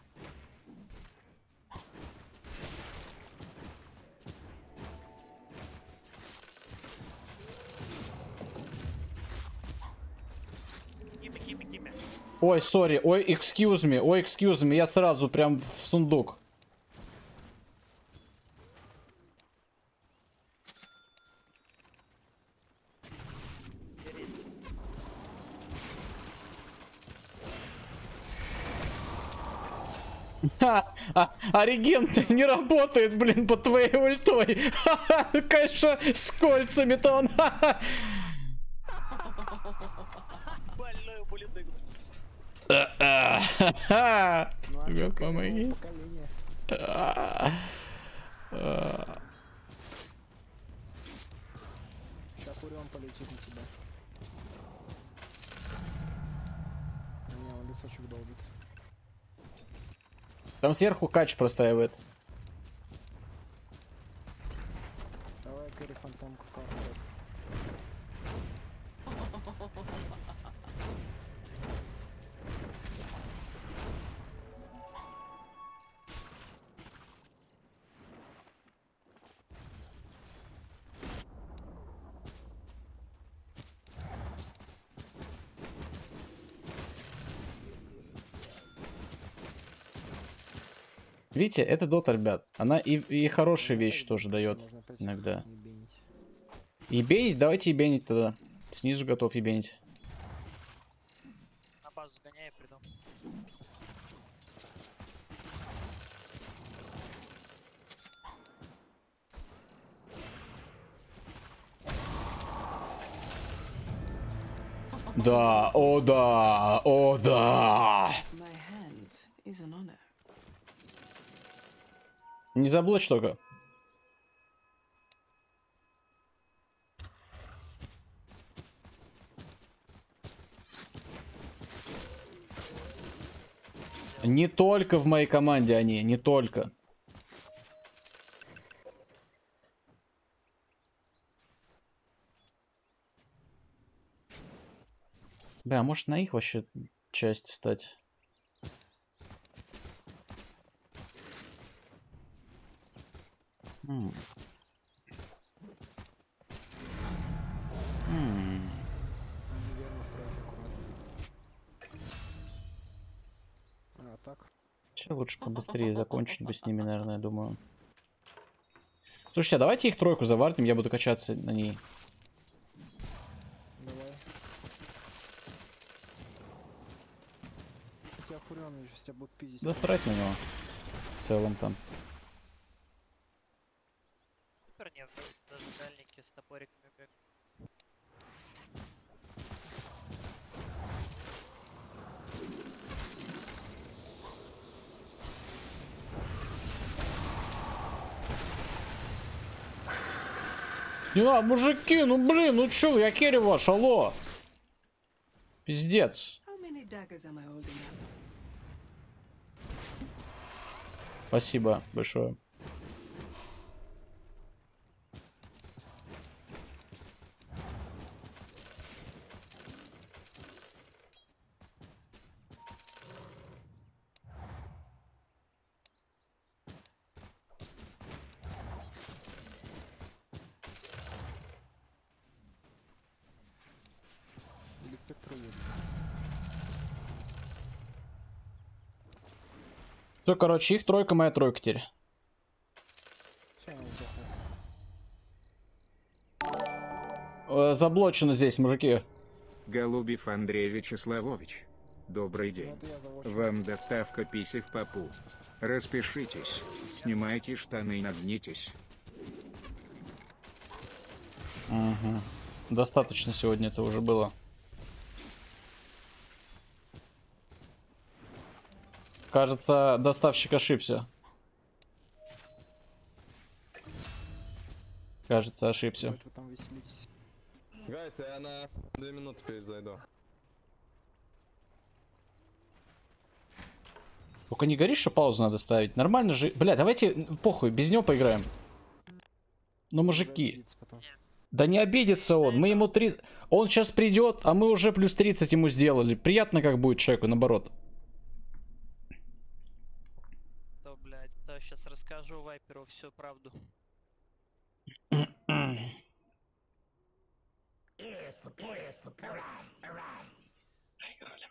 Ой, сори, ой, excuse me, ой, excuse me, я сразу прям в сундук. Ха, а, а регент не работает, блин, по твоей ультой. Ха-ха, конечно, с кольцами-то он. Больной булидык. Сука, помоги. Сейчас Фурион полетит на тебя. Не, он лесочек долбит. Там сверху кач простаивает. Давай, Кэрри фантомку фармит. Видите, это дота, ребят. Она и, и хорошие вещи тоже дает иногда. И бенить, давайте и бенить тогда. Снизу готов и бенить. На базу сгоняй и приду. Да, о да, о да. Не заблочь только. Не только в моей команде они, не только. Да, может на их вообще часть встать. М. М. А, так. Сейчас лучше побыстрее закончить бы с ними, наверное, я думаю. Слушайте, а давайте их тройку заварнем, я буду качаться на ней. Давай. У тебя Фурион еще с тебя будут пиздить. Да срать на него. В целом там. Супер нет, даже дальники с топориками бегают. А, мужики, ну блин, ну чё, я керри ваш, алло. Пиздец. Спасибо большое. Все, короче, их тройка, моя тройка теперь. Э, заблочено здесь, мужики. Голубев Андрей Вячеславович. Добрый день. Вам доставка писи в попу. Распишитесь, снимайте штаны и нагнитесь. Угу. Достаточно сегодня это уже было. Кажется, доставщик ошибся. Кажется, ошибся. Гайс, я на две минуты перезайду. Только не говоришь, что паузу надо ставить. Нормально же. Бля, давайте похуй, без него поиграем. Ну, мужики. Да не обидится он. Мы ему три... Он сейчас придет, а мы уже плюс тридцать ему сделали. Приятно как будет человеку, наоборот. То, блядь, то сейчас расскажу Вайперу всю правду. Проиграли.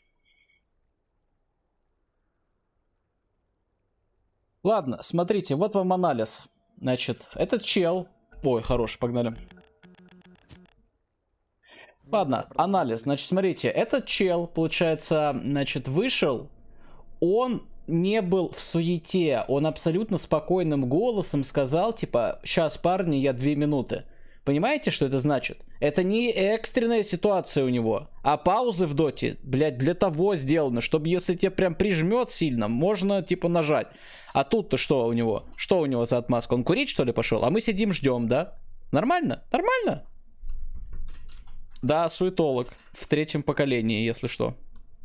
Ладно, смотрите, вот вам анализ. Значит, этот чел... Ой, хороший, погнали. Ладно, анализ. Значит, смотрите, этот чел, получается, значит, вышел. Он не был в суете. Он абсолютно спокойным голосом сказал, типа, сейчас, парни, я две минуты. Понимаете, что это значит? Это не экстренная ситуация у него, а паузы в доте, блядь, для того сделаны, чтобы если тебе прям прижмет сильно, можно типа нажать. А тут-то что у него? Что у него за отмазка? Он курить что ли пошел? А мы сидим ждем, да? Нормально? Нормально? Да, суетолог. В третьем поколении, если что.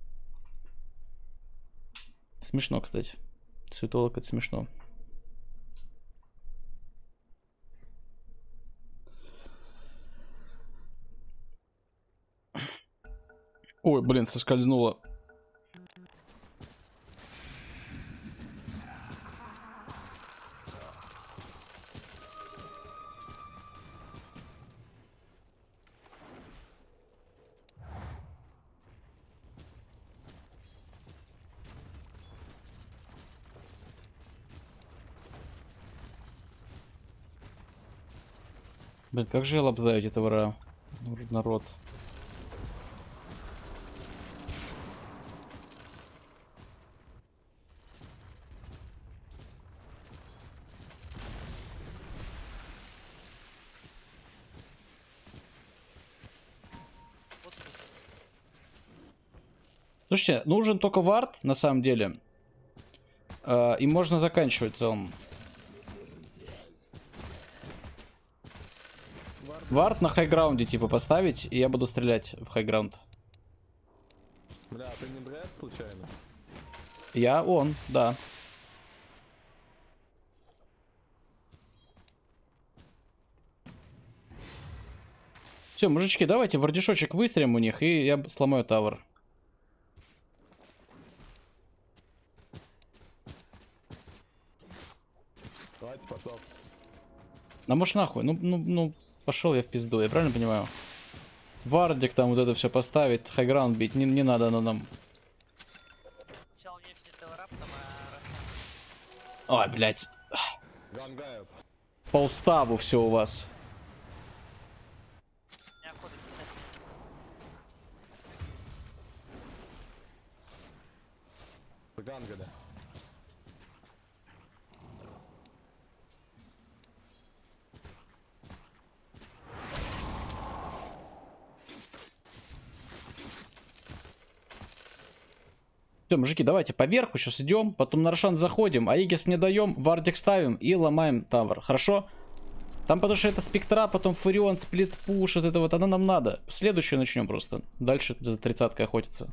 Смешно, кстати. Суетолог — это смешно. Ой, блин, соскользнуло. Блин, как же я лобзаю эти товара? Нужен народ. Слушайте, нужен только вард, на самом деле. Э, и можно заканчивать в целом. Вард на хайграунде типа поставить, и я буду стрелять в хайграунд. Бля, ты не бред случайно? Я он, да. Все, мужички, давайте вардишочек выстрелим у них, и я сломаю тавер. Давайте потом. А может нахуй? Ну, ну, ну, пошел я в пизду, я правильно понимаю? Вардик там вот это все поставить, хайграунд бить, не, не надо оно нам. Ой, блядь. По уставу все у вас. Гангада. Все, мужики, давайте поверху сейчас идем, потом на Рошан заходим, а Игис мне даем, вардик ставим и ломаем тавер, хорошо? Там потому что это спектра, потом фурион, сплит пуш, вот это вот, оно нам надо. Следующее начнем просто, дальше за тридцаткой охотиться.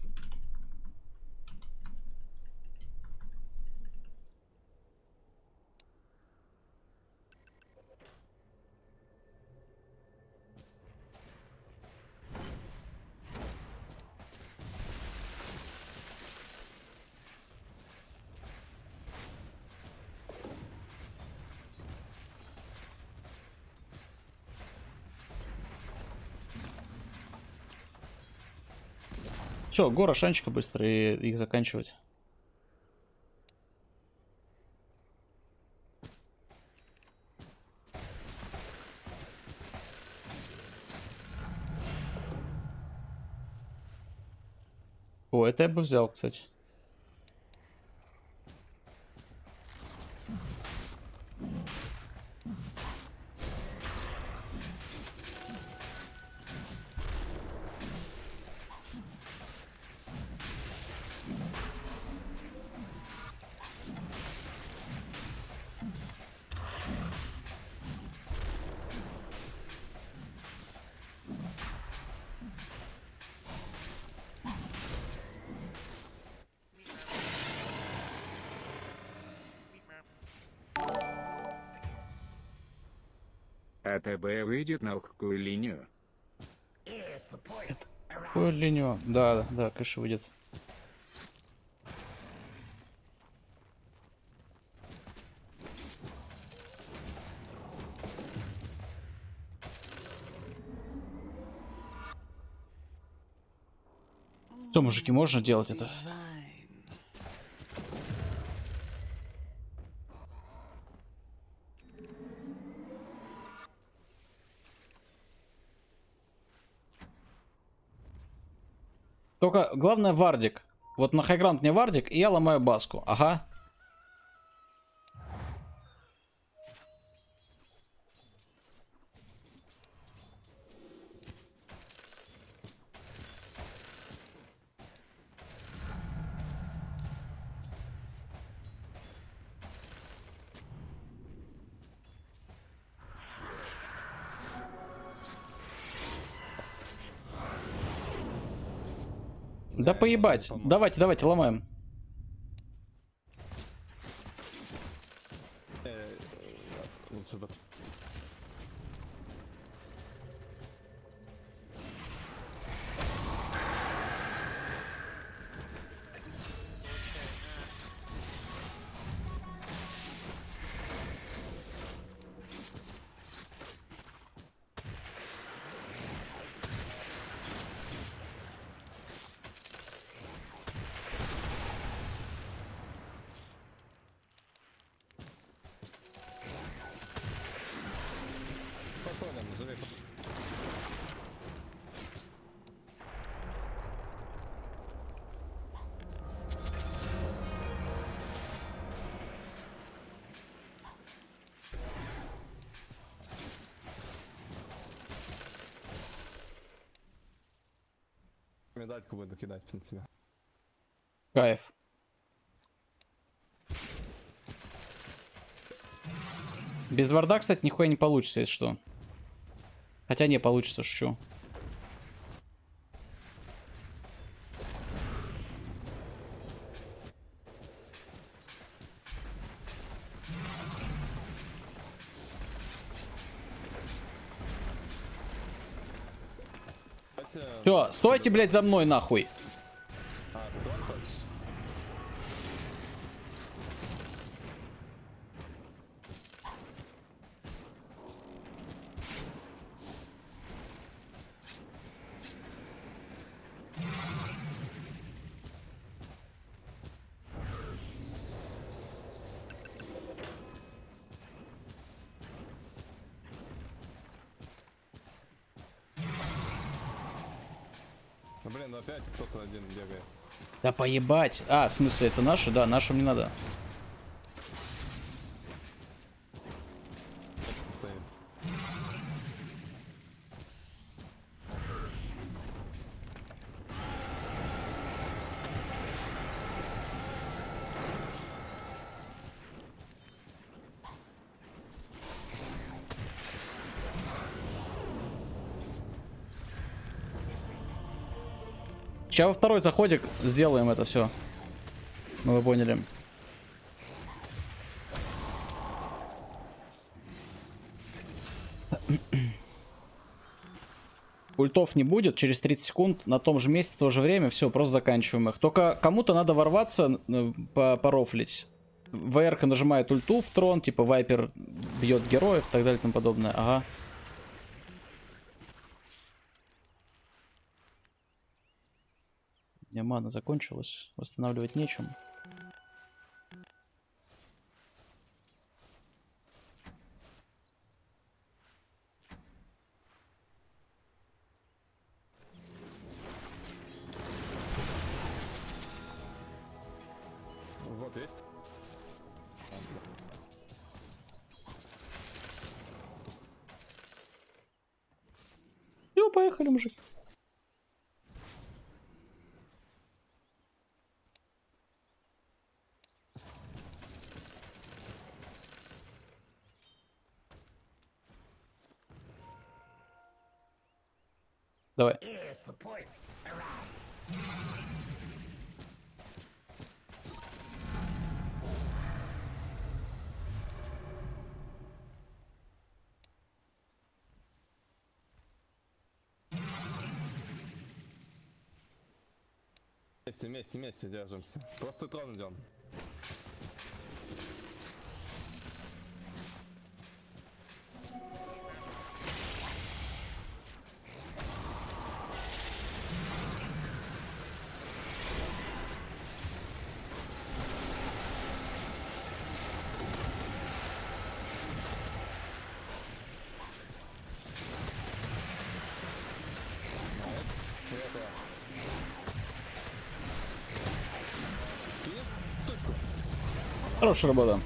Все, гора шанчика быстро и их заканчивать. О, это я бы взял, кстати. АТБ выйдет на легкую линию. Какую линию? Да, да, конечно, выйдет. Что, мужики, можно делать это? Только главное вардик. Вот на хайграунд мне вардик, и я ломаю баску. Ага. Да поебать. Давайте, давайте, ломаем. Э, лучше бы... Спокойно, живи. Медальку буду кидать, в принципе. Кайф. Без варда, кстати, нихуя не получится, если что. Хотя не получится, шучу. Все, стойте, блядь, за мной, нахуй. А, ты трон хочешь? Ну блин, ну опять кто-то один бегает. Да поебать. А, в смысле, это наши? Да, нашим не надо. Вместе стоим. Сейчас во второй заходик сделаем это все. Ну вы поняли. Ультов не будет, через тридцать секунд на том же месте, в то же время, все, просто заканчиваем их. Только кому-то надо ворваться, по порофлить. ВР-ка нажимает ульту в трон, типа Вайпер бьет героев и так далее и тому подобное. Ага. У меня мана закончилась, восстанавливать нечем. Вот есть. Ну, поехали, мужик. Давай. Вместе, вместе, вместе держимся. Просто трон идем. Хорошая работа.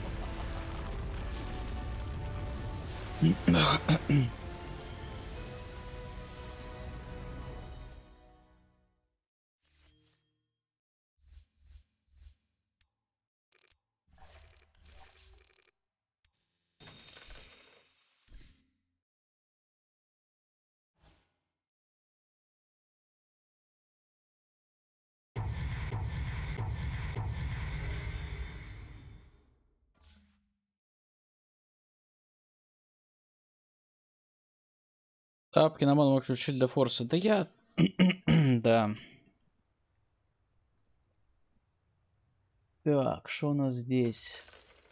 Тапки на ману включить для форса. Да я... да. Так, что у нас здесь?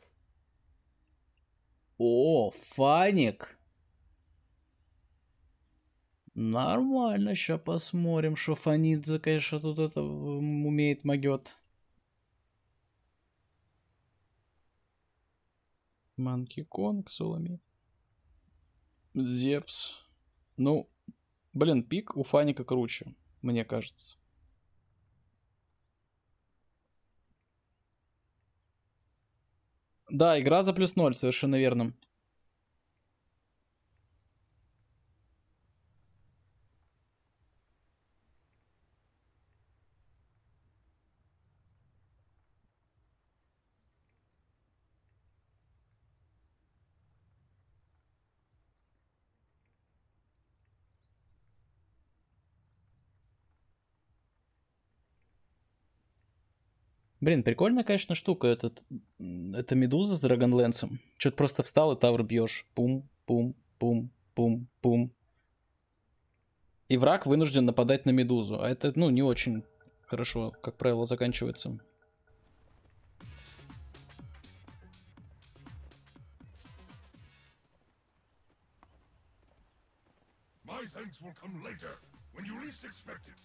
О, Фаник. Нормально, сейчас посмотрим, что Фанидзе, конечно, тут это умеет, могет. Манки Конг, Суламит. Зевс. Ну, блин, пик у Фаника круче, мне кажется. Да, игра за плюс ноль, совершенно верно. Блин, прикольная, конечно, штука. Этот, это медуза с драгонлэнсом. Что-то просто встал и тавр бьешь. Пум, пум, пум, пум, пум. И враг вынужден нападать на медузу. А это, ну, не очень хорошо, как правило, заканчивается. My thanks will come later, when you least expect it.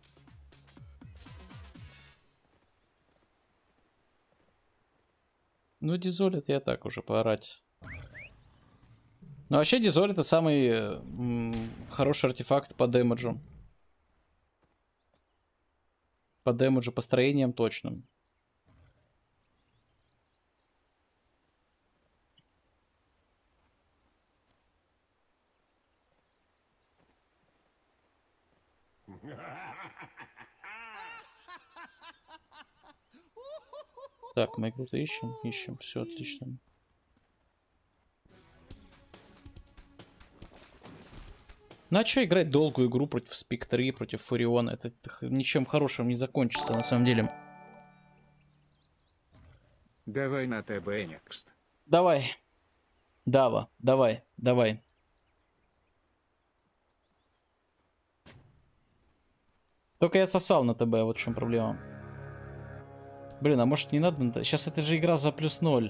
Ну, Дизоль это я так уже поорать. Ну, вообще Дизоль это самый м, хороший артефакт по дэмэджу. По дэмэджу, по строениям точным. Так, мы игру-то ищем, ищем, все отлично. Ну а что играть долгую игру против Спектри, против Фуриона? Это, это ничем хорошим не закончится на самом деле. Давай на ТБ next. Давай. Дава, давай, давай. Только я сосал на ТБ, вот в чем проблема. Блин, а может не надо? Сейчас это же игра за плюс ноль.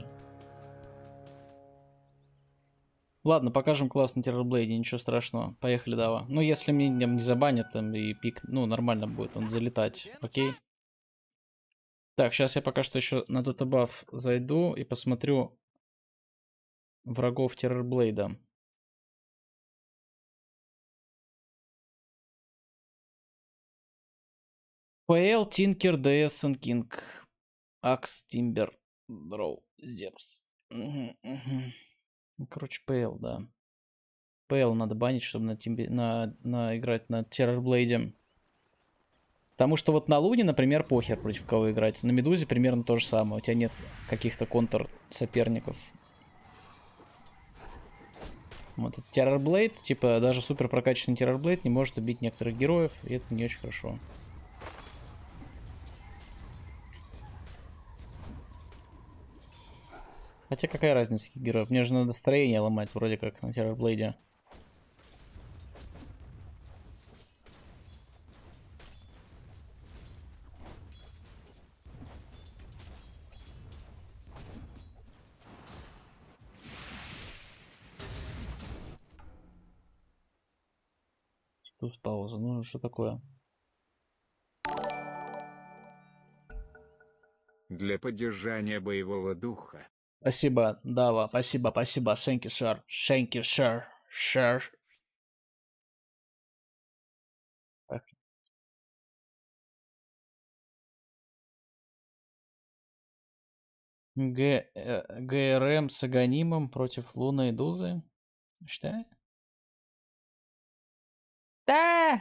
Ладно, покажем класс на Террорблейде, ничего страшного. Поехали, Дава. Ну, если мне не забанят, там и пик, ну, нормально будет он залетать, окей? Так, сейчас я пока что еще на Дотабаф зайду и посмотрю врагов Террорблейда. ПЛ, Тинкер, ДС, Кинг. Акс, Тимбер, Дроу, Зевс. Угу, угу. Ну, короче, ПЛ, да. ПЛ надо банить, чтобы на, тимбе, на, на играть на Террорблейде. Потому что вот на Луне, например, похер против кого играть. На Медузе примерно то же самое. У тебя нет каких-то контр-соперников. Вот этот Террорблейд, типа даже супер прокачанный Террорблейд не может убить некоторых героев, и это не очень хорошо. Хотя какая разница каких героев? Мне же надо строение ломать вроде как на Террорблейде. Тут пауза. Ну что такое? Для поддержания боевого духа. Спасибо, Дава, спасибо, спасибо. Thank you, sir. Thank you, sir. Sir. Г, э, ГРМ с Аганимом против Луны и Дузы. Что? Да!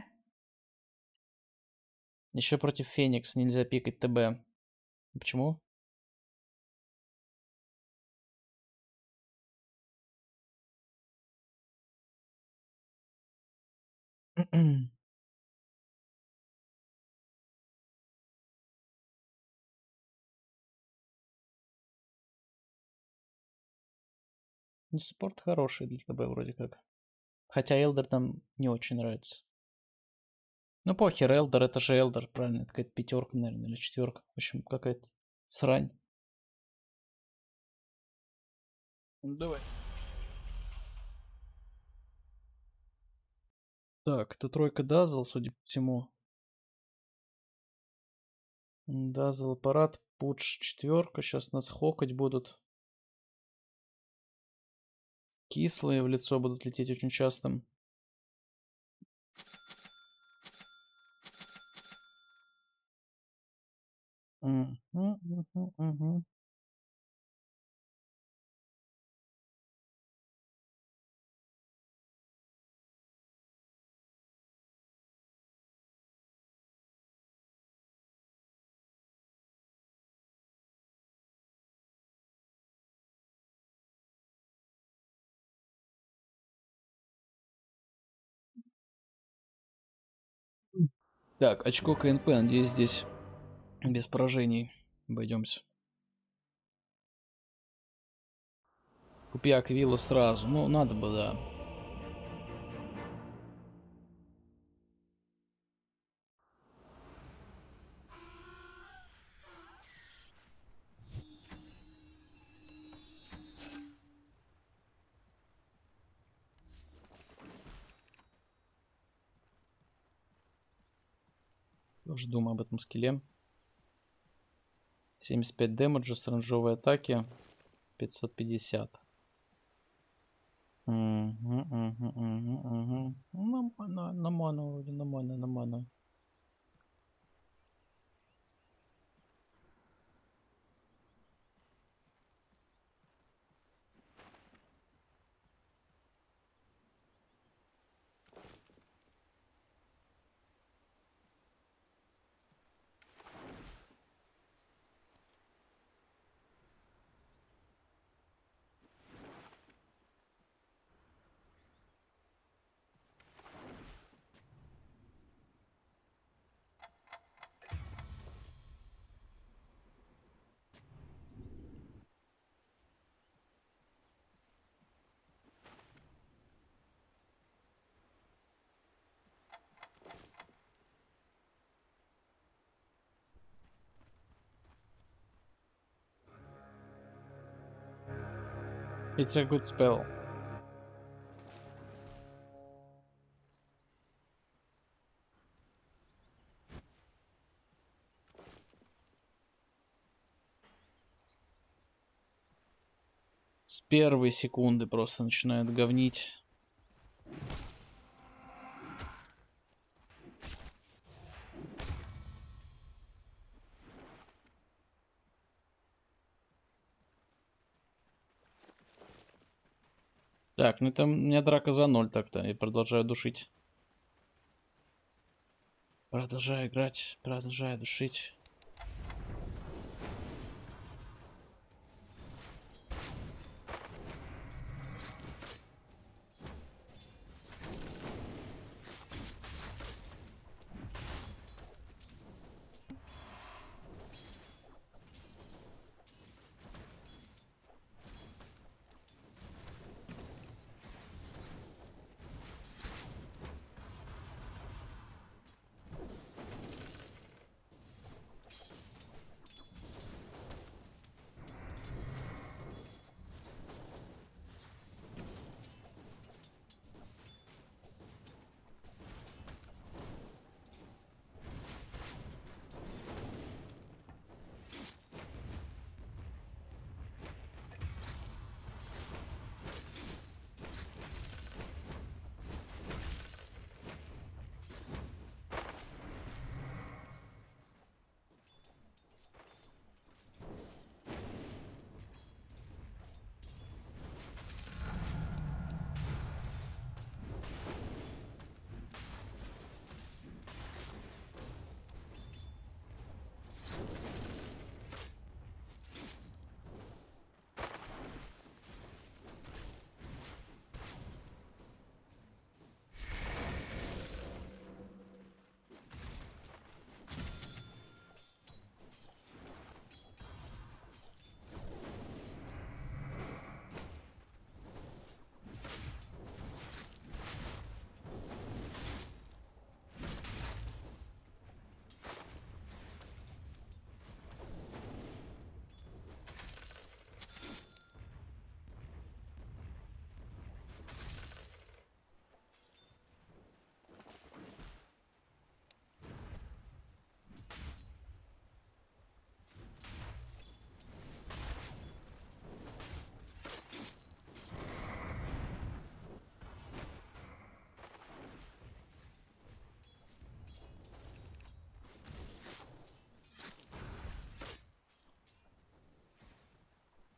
Еще против Феникс нельзя пикать ТБ. Почему? Ну, спорт хороший для ТБ вроде как. Хотя Элдер там не очень нравится. Ну похер, Элдер это же Элдер, правильно? Это какая-то пятерка, наверное, или четверка. В общем, какая-то срань. Ну, давай. Так, это тройка Дазл, судя по всему. Дазл, аппарат, Пудж, четверка. Сейчас нас хокать будут. Кислые в лицо будут лететь очень часто. Угу, угу, угу. Так, очко КНП, надеюсь, здесь без поражений обойдемся. Купяк виллу сразу. Ну, надо бы, да. Тоже думаю об этом скилле. семьдесят пять дэмэджа с ранжовой атаки. пятьсот пятьдесят. Угу, угу, угу, угу. На, на, на ману, вроде, на ману, на ману. It's a good spell. С первой секунды просто начинает говнить. Так, ну там у меня драка за ноль так-то. Я продолжаю душить. Продолжаю играть, продолжаю душить.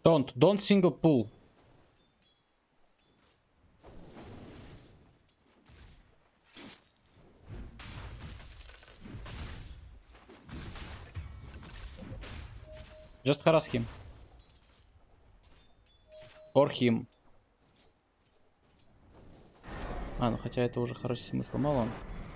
Don't, don't single pull. Just harass him. Or him. А, ну хотя это уже хороший смысл, мало.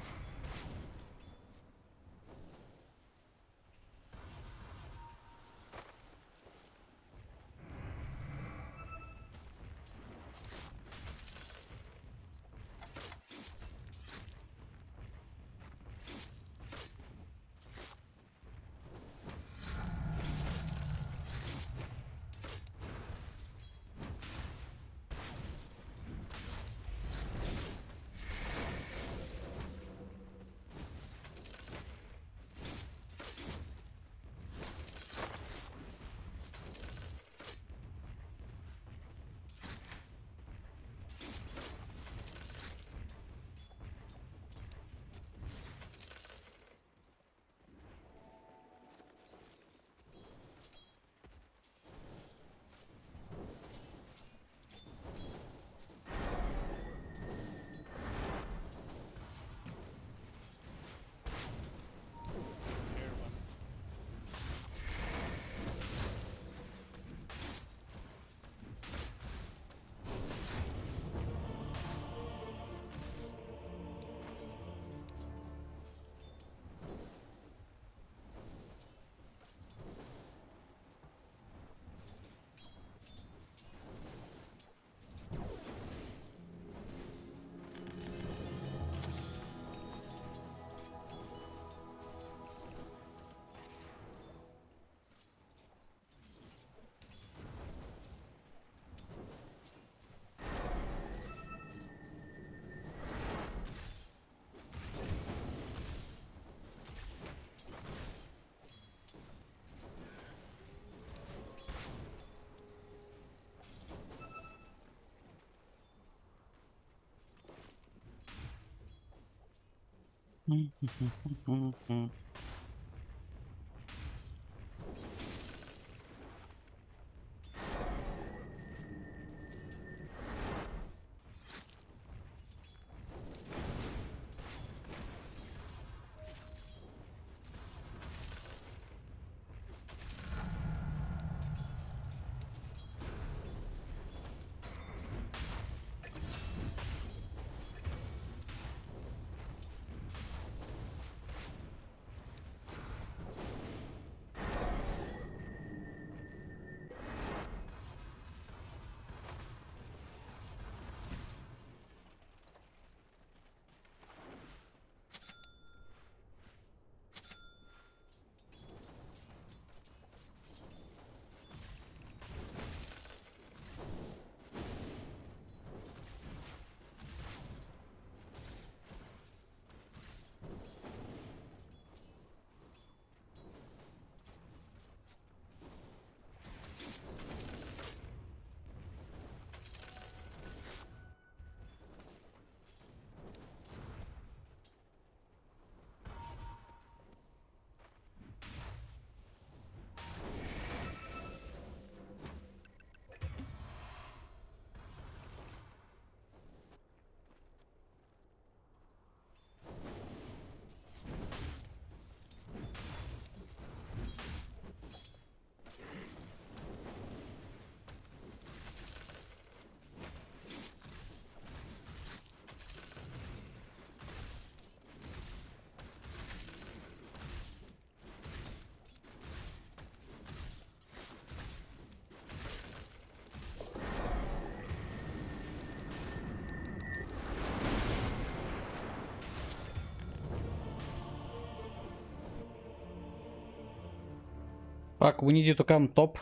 Fuck, we need you to come top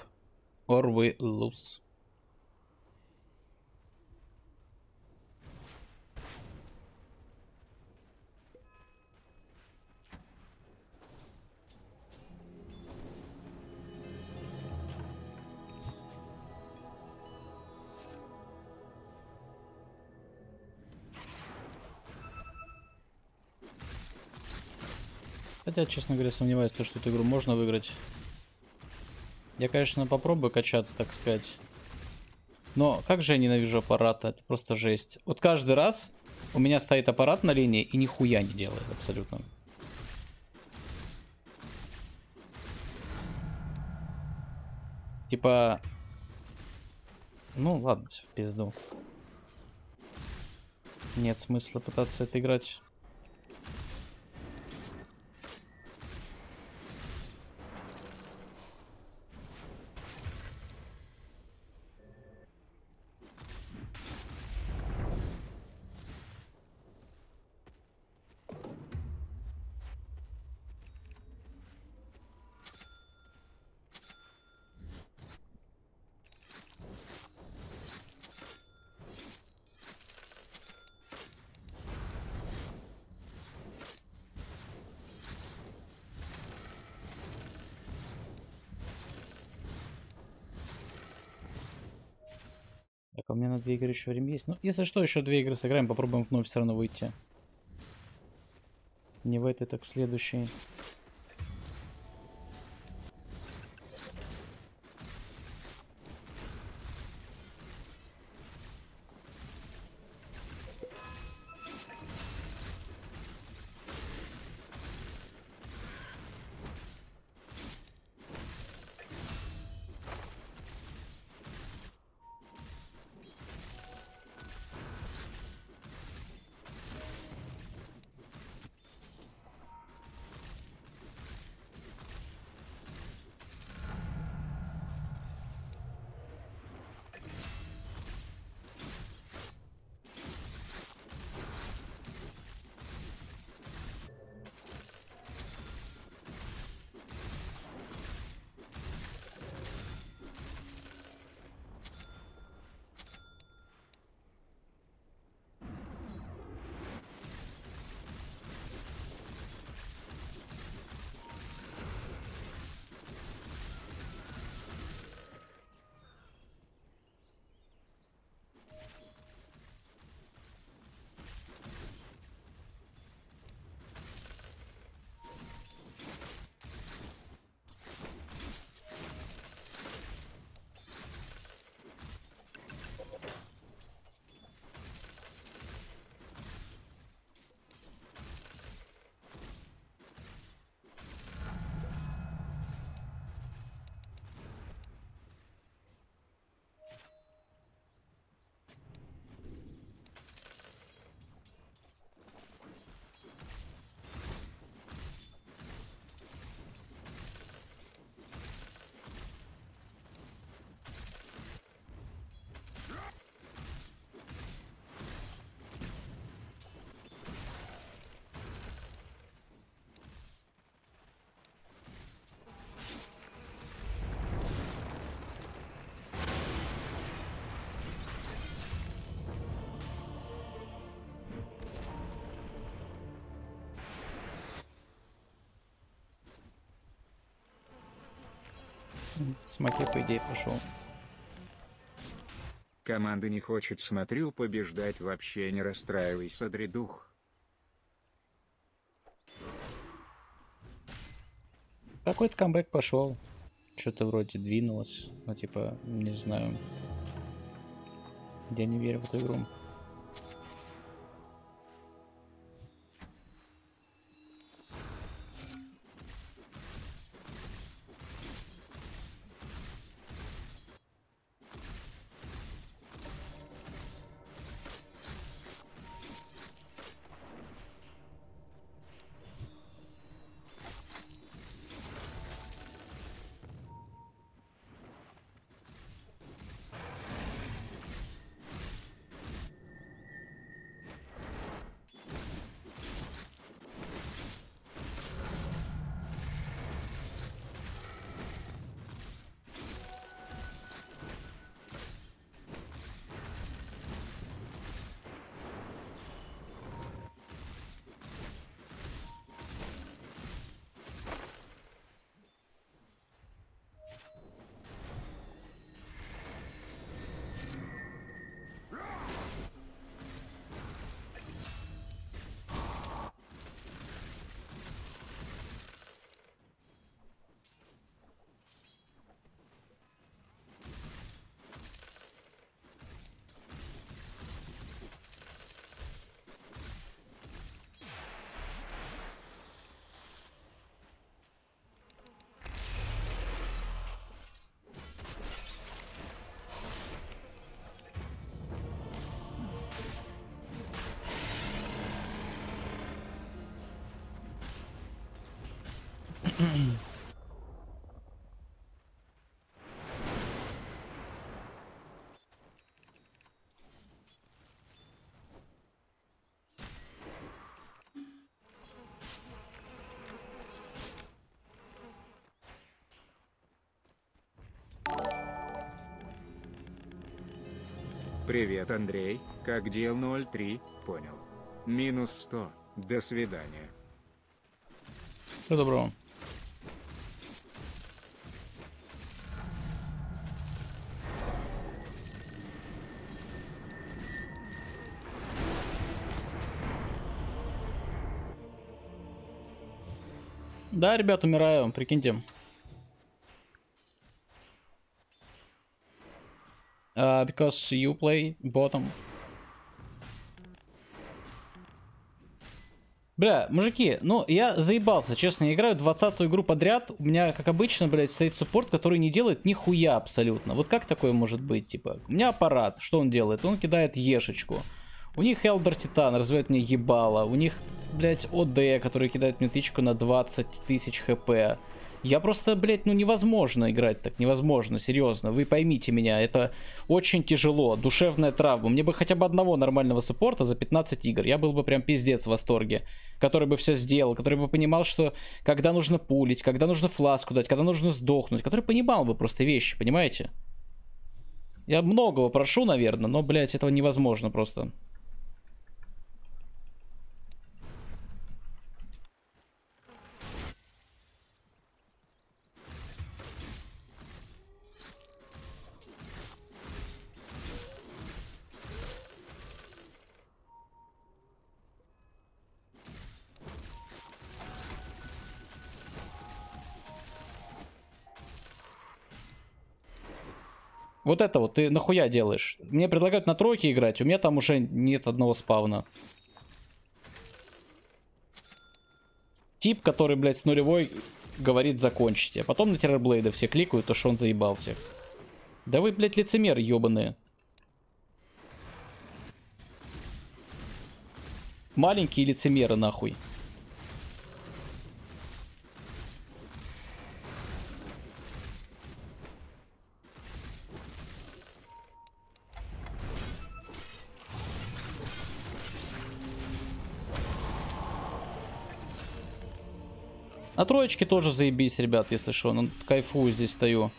or we lose. Хотя, честно говоря, сомневаюсь, что эту игру можно выиграть. Я, конечно, попробую качаться, так сказать. Но как же я ненавижу аппарат, это просто жесть. Вот каждый раз у меня стоит аппарат на линии и нихуя не делает абсолютно. Типа... Ну ладно, все в пизду. Нет смысла пытаться это играть. Так, у меня на две игры еще время есть. Ну, если что, еще две игры сыграем, попробуем вновь все равно выйти. Не в этой, так в следующей. Смоки, по идее, пошел. Команда не хочет, смотрю, побеждать вообще не расстраивайся, Дредух. Какой-то камбэк пошел. Что-то вроде двинулось. Ну, типа, не знаю. Я не верю в эту игру. Привет, Андрей. Как дел ноль три? Понял. Минус сто. До свидания. Всего доброго. Да, ребят, умираю, прикиньте. Uh, because you play bottom. Бля, мужики, ну я заебался, честно, я играю двадцатую игру подряд, у меня, как обычно, блядь, стоит суппорт, который не делает нихуя абсолютно. Вот как такое может быть, типа? У меня аппарат, что он делает? Он кидает ешечку. У них Элдер Титан развивает мне ебало, у них, блядь, ОД, который кидает мне тычку на двадцать тысяч хп. Я просто, блядь, ну невозможно играть так, невозможно, серьезно. Вы поймите меня, это очень тяжело, душевная травма. Мне бы хотя бы одного нормального суппорта за пятнадцать игр, я был бы прям пиздец в восторге. Который бы все сделал, который бы понимал, что когда нужно пулить, когда нужно фласку дать, когда нужно сдохнуть. Который понимал бы просто вещи, понимаете? Я многого прошу, наверное, но, блядь, этого невозможно просто. Вот это вот ты нахуя делаешь? Мне предлагают на тройке играть, у меня там уже нет одного спавна. Тип, который, блядь, с нулевой говорит закончите. А потом на террорблейда все кликают, то что он заебался. Да вы, блядь, лицемеры ебаные. Маленькие лицемеры, нахуй. На троечке тоже заебись, ребят, если что. Ну, кайфую здесь стою.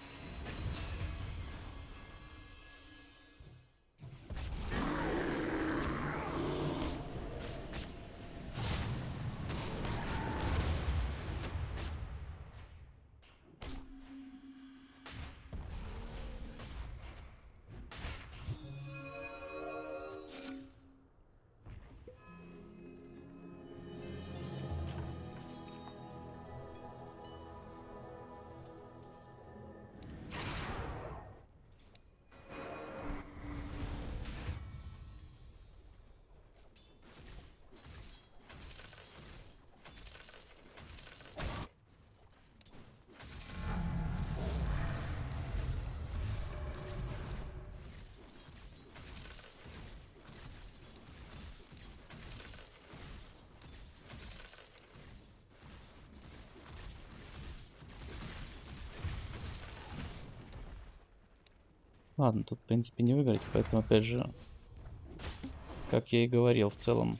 Ладно, тут, в принципе, не выиграть, поэтому, опять же, как я и говорил, в целом.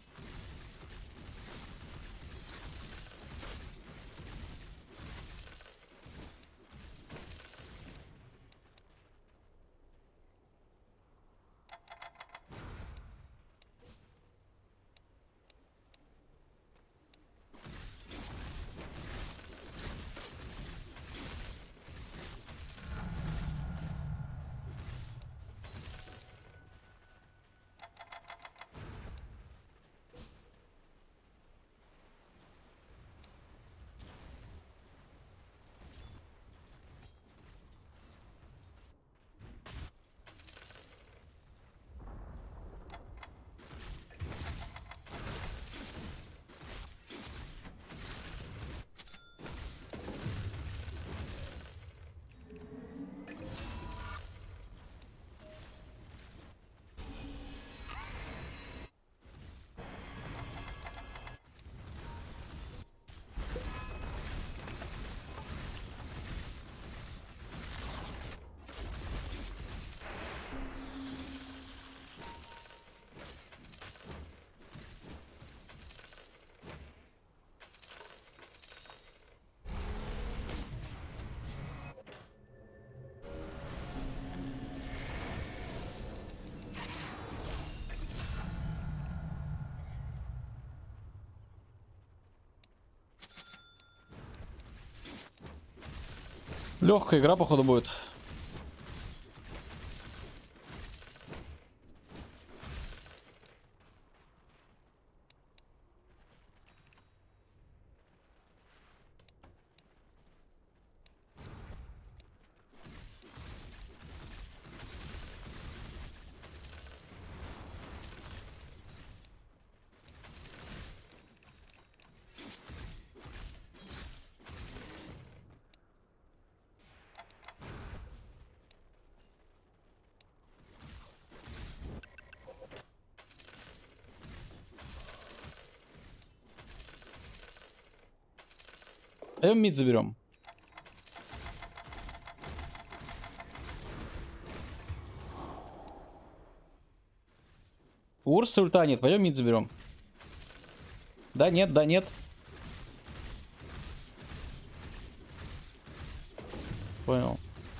Легкая игра, походу, будет. Пойдем мид заберем. Урс ульта нет, пойдем мид заберем. Да, нет, да, нет. Понял.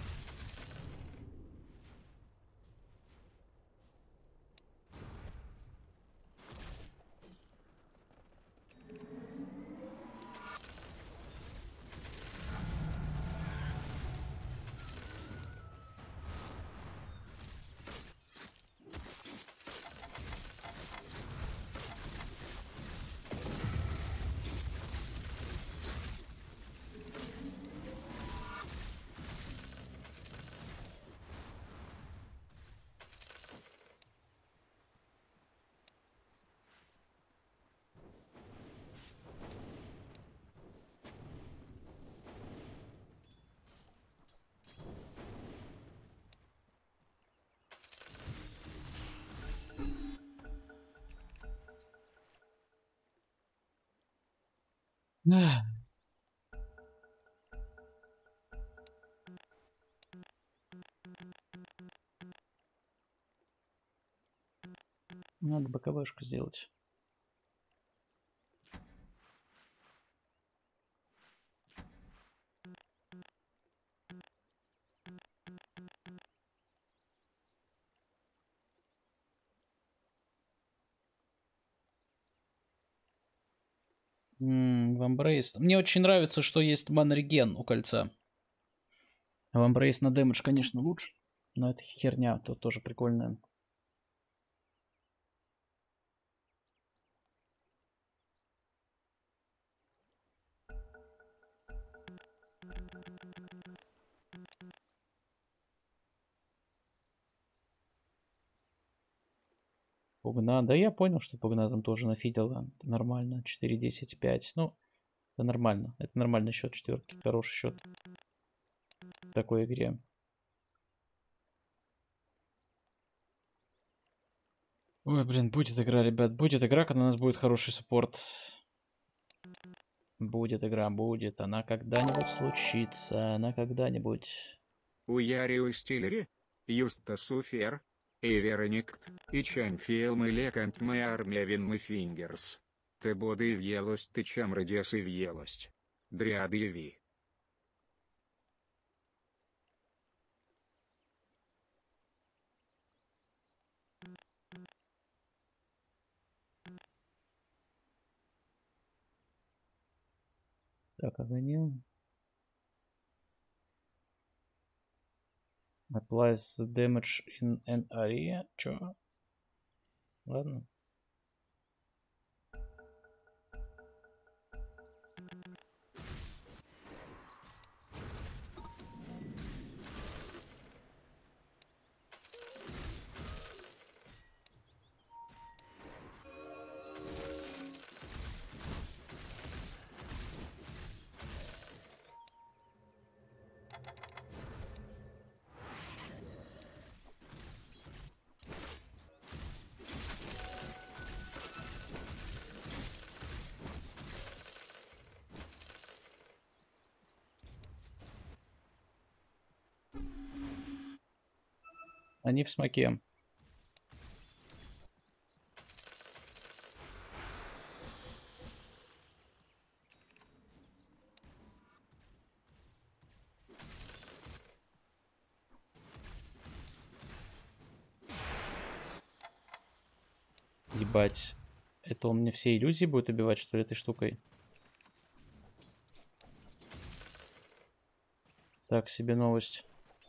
Надо боковышку сделать. Вамбрейс. Мне очень нравится, что есть манреген у кольца. Вамбрейс на дэмэдж, конечно, лучше. Но это херня, то тоже прикольная. Пугна. Да я понял, что Пугна там тоже нафидела. Это нормально. четыре, десять, пять. Ну, это нормально. Это нормальный счет четверки. Хороший счет. В такой игре. Ой, блин, будет игра, ребят. Будет игра, когда у нас будет хороший суппорт. Будет игра, будет. Она когда-нибудь случится. Она когда-нибудь. У Яриу Стиллери, Юста Суфер, и Вероникт, и Чанфиел и Лекант мы армия Винмы Фингерс. Ты боды в елость, ты чам радиас и в елость. Дриады ви. Так, огонил. Applies the damage in an area. Чё? Ладно. Они в смоке. Ебать. Это он мне все иллюзии будет убивать, что ли, этой штукой? Так себе новость.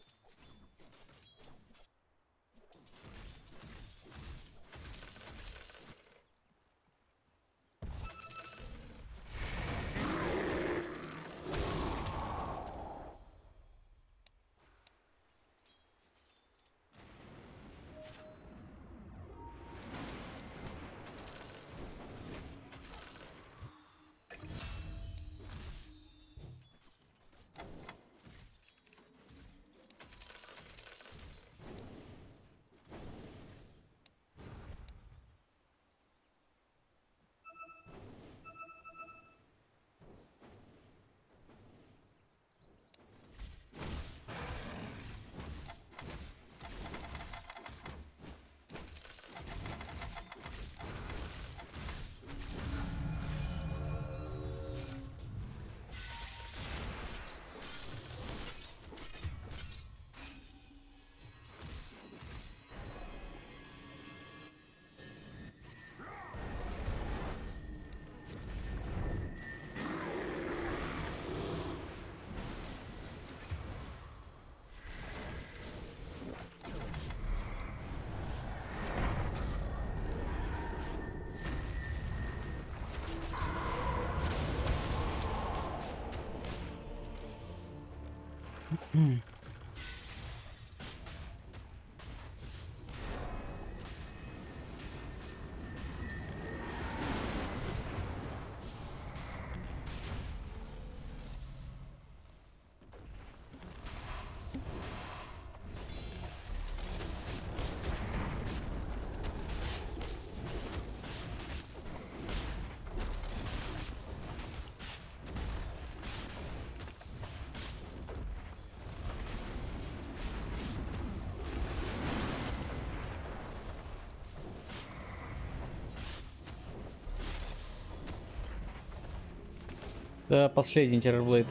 Да, последний Террорблейд.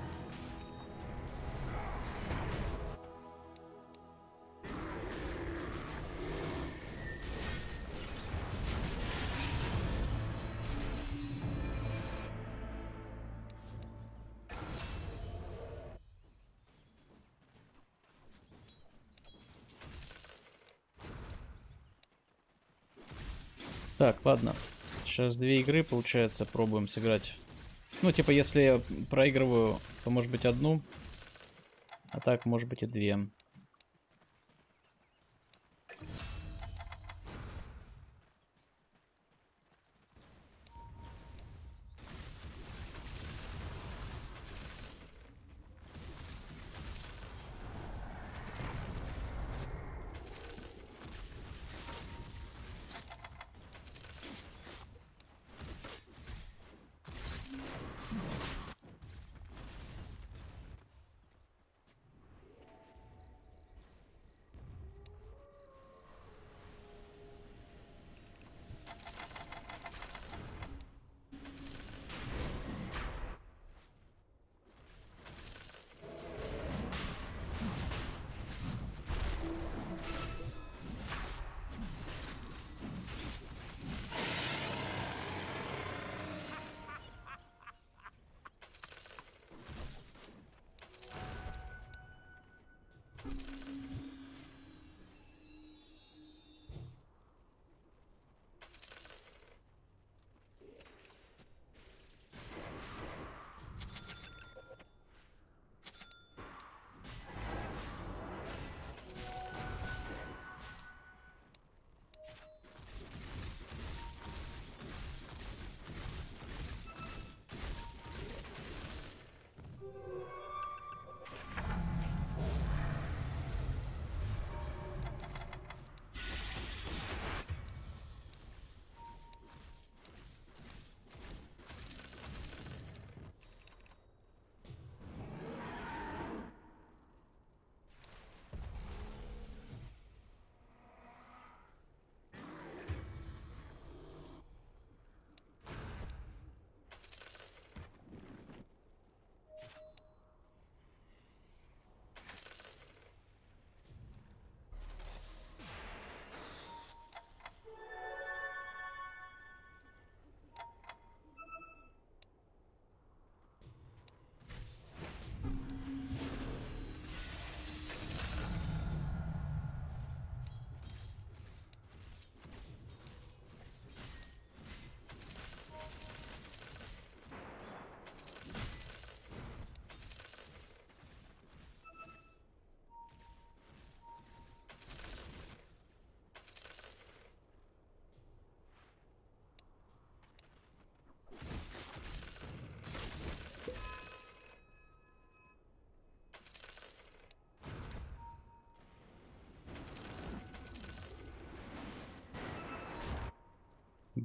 Так, ладно. Сейчас две игры, получается, пробуем сыграть. Ну, типа, если я проигрываю, то может быть одну. А так, может быть и две.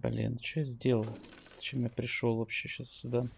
Блин, что я сделал? Зачем я пришел вообще сейчас сюда?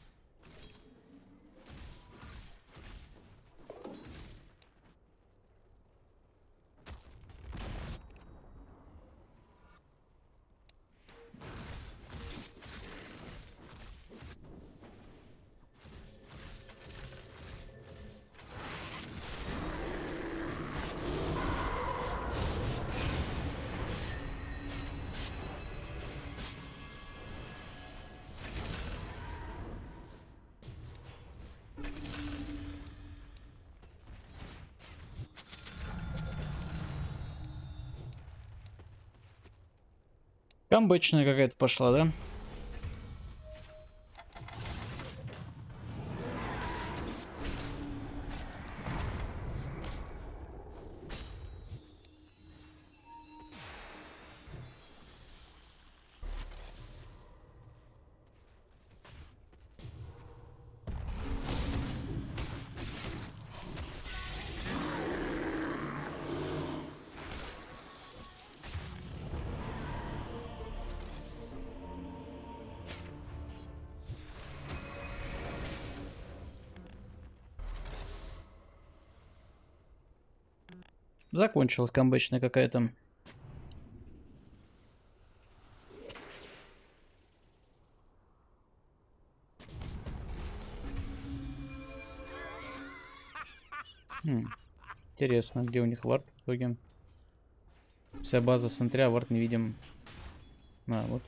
Камбэчная какая-то пошла, да? Закончилась камбэчная какая-то. Хм. Интересно, где у них вард в итоге? Вся база с энтри, а вард не видим. А, вот.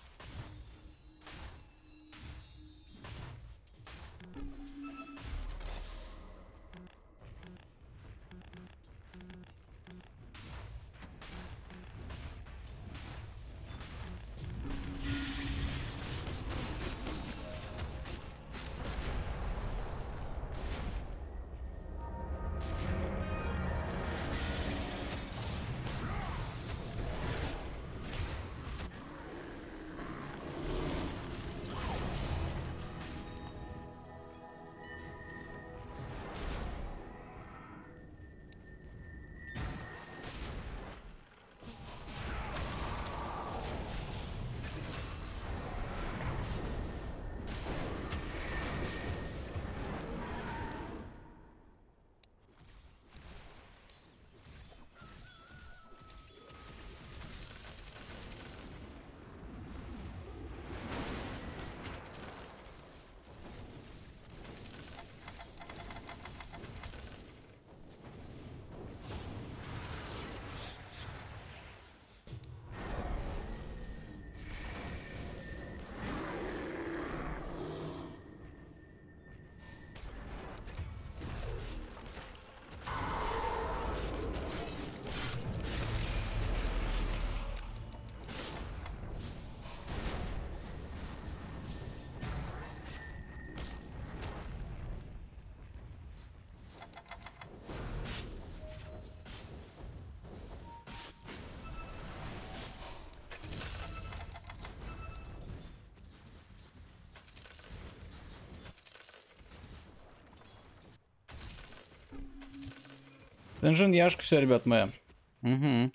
Тенжин Яшка, все, ребят мои. Угу.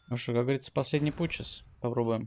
Ну что, как говорится, последний путь сейчас. Попробуем.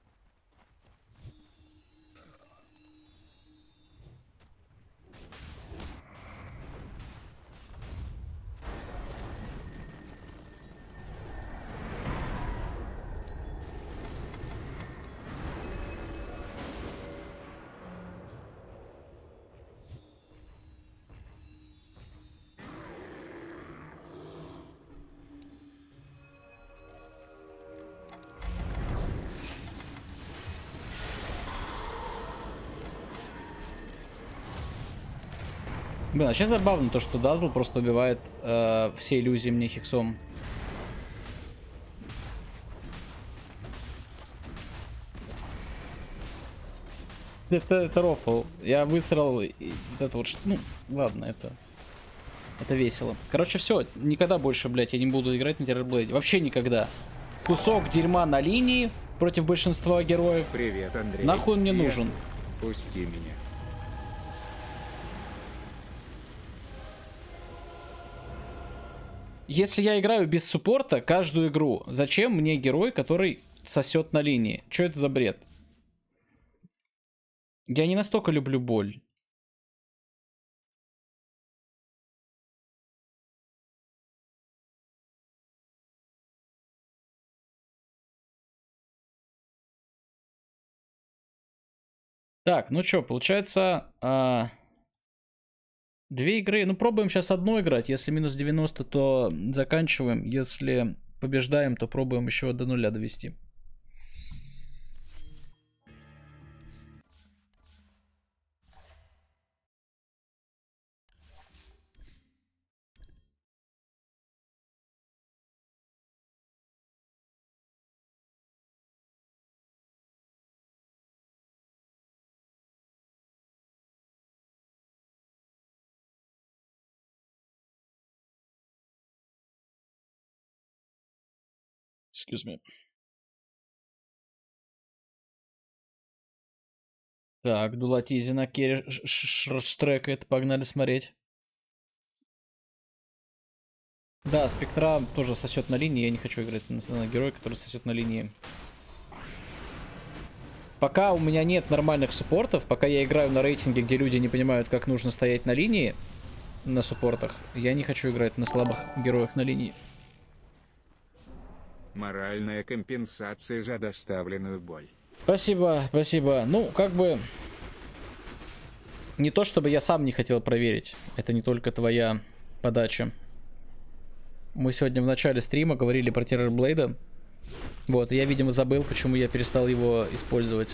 Блин, а сейчас забавно то, что Дазл просто убивает э, все иллюзии мне хиксом. Это, это рофл. Я высрал и вот это вот, ну, ладно, это... Это весело. Короче, все, никогда больше, блядь, я не буду играть на Террорблейде. Вообще никогда. Кусок дерьма на линии против большинства героев. Привет, Андрей. Нахуй он мне Я... нужен. Пусти меня. Если я играю без суппорта каждую игру, зачем мне герой, который сосет на линии? Что это за бред? Я не настолько люблю боль. Так, ну что, получается... А... Две игры. Ну, пробуем сейчас одну играть. Если минус девяносто, то заканчиваем. Если побеждаем, то пробуем еще до нуля довести. Excuse me. Так, Дулатизи на керри штрекает. Погнали смотреть. Да, Спектра тоже сосет на линии. Я не хочу играть на, на героя, который сосет на линии. Пока у меня нет нормальных суппортов, пока я играю на рейтинге, где люди не понимают, как нужно стоять на линии, на суппортах, я не хочу играть на слабых героях на линии. Моральная компенсация за доставленную боль. Спасибо, спасибо. Ну, как бы... Не то, чтобы я сам не хотел проверить. Это не только твоя подача. Мы сегодня в начале стрима говорили про Террорблейда. Вот, я, видимо, забыл, почему я перестал его использовать.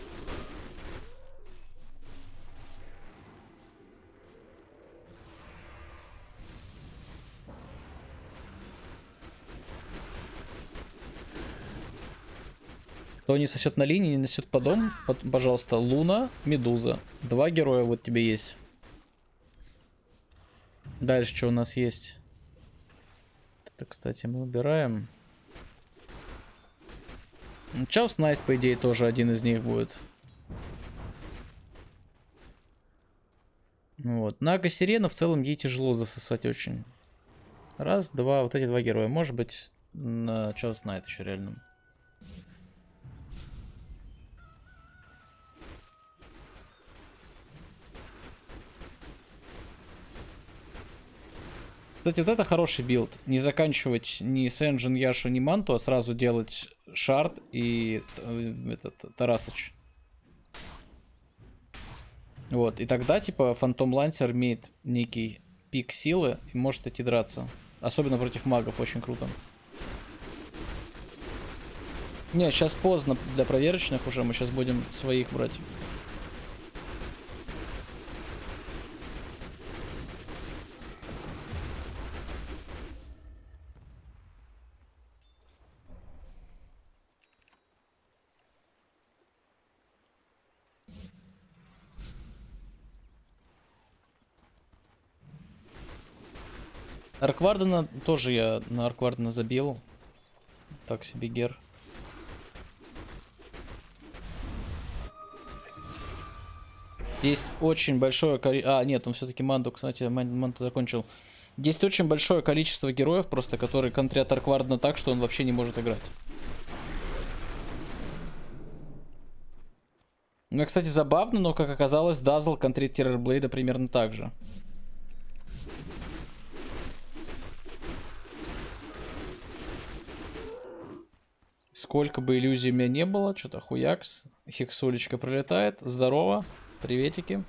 Кто не сосет на линии, не несет по дому, пожалуйста, Луна, Медуза. Два героя вот тебе есть. Дальше что у нас есть? Это, кстати, мы убираем. Чаус Найс, по идее, тоже один из них будет. Вот. Нага Сирена в целом ей тяжело засосать очень. Раз, два, вот эти два героя. Может быть, на Чаус Найт еще реально. Кстати, вот это хороший билд. Не заканчивать ни Сенджин, Яшу, ни Манту, а сразу делать Шард и этот Тарасыч. Вот, и тогда, типа, Фантом Лансер имеет некий пик силы и может идти драться. Особенно против магов, очень круто. Не, сейчас поздно для проверочных уже, мы сейчас будем своих брать. Арквардена тоже я на Арквардена забил. Так себе гер. Есть очень большое количество... А, нет, он все-таки Манду, кстати, Манту закончил. Есть очень большое количество героев, просто которые контрят Арквардена так, что он вообще не может играть. Ну, и, кстати, забавно, но, как оказалось, Дазл контрит Террорблейда примерно так же. Сколько бы иллюзий у меня не было, что-то хуякс. Хексулечка пролетает. Здорово. Приветики.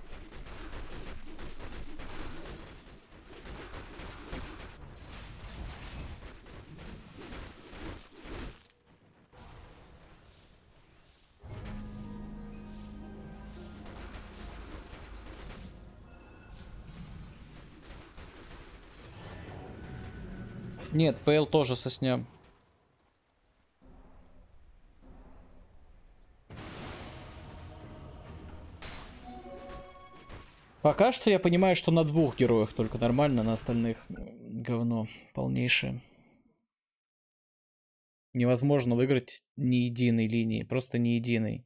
Нет, ПЛ тоже сосня. Пока что я понимаю, что на двух героях только нормально, на остальных говно полнейшее. Невозможно выиграть ни единой линии, просто ни единой.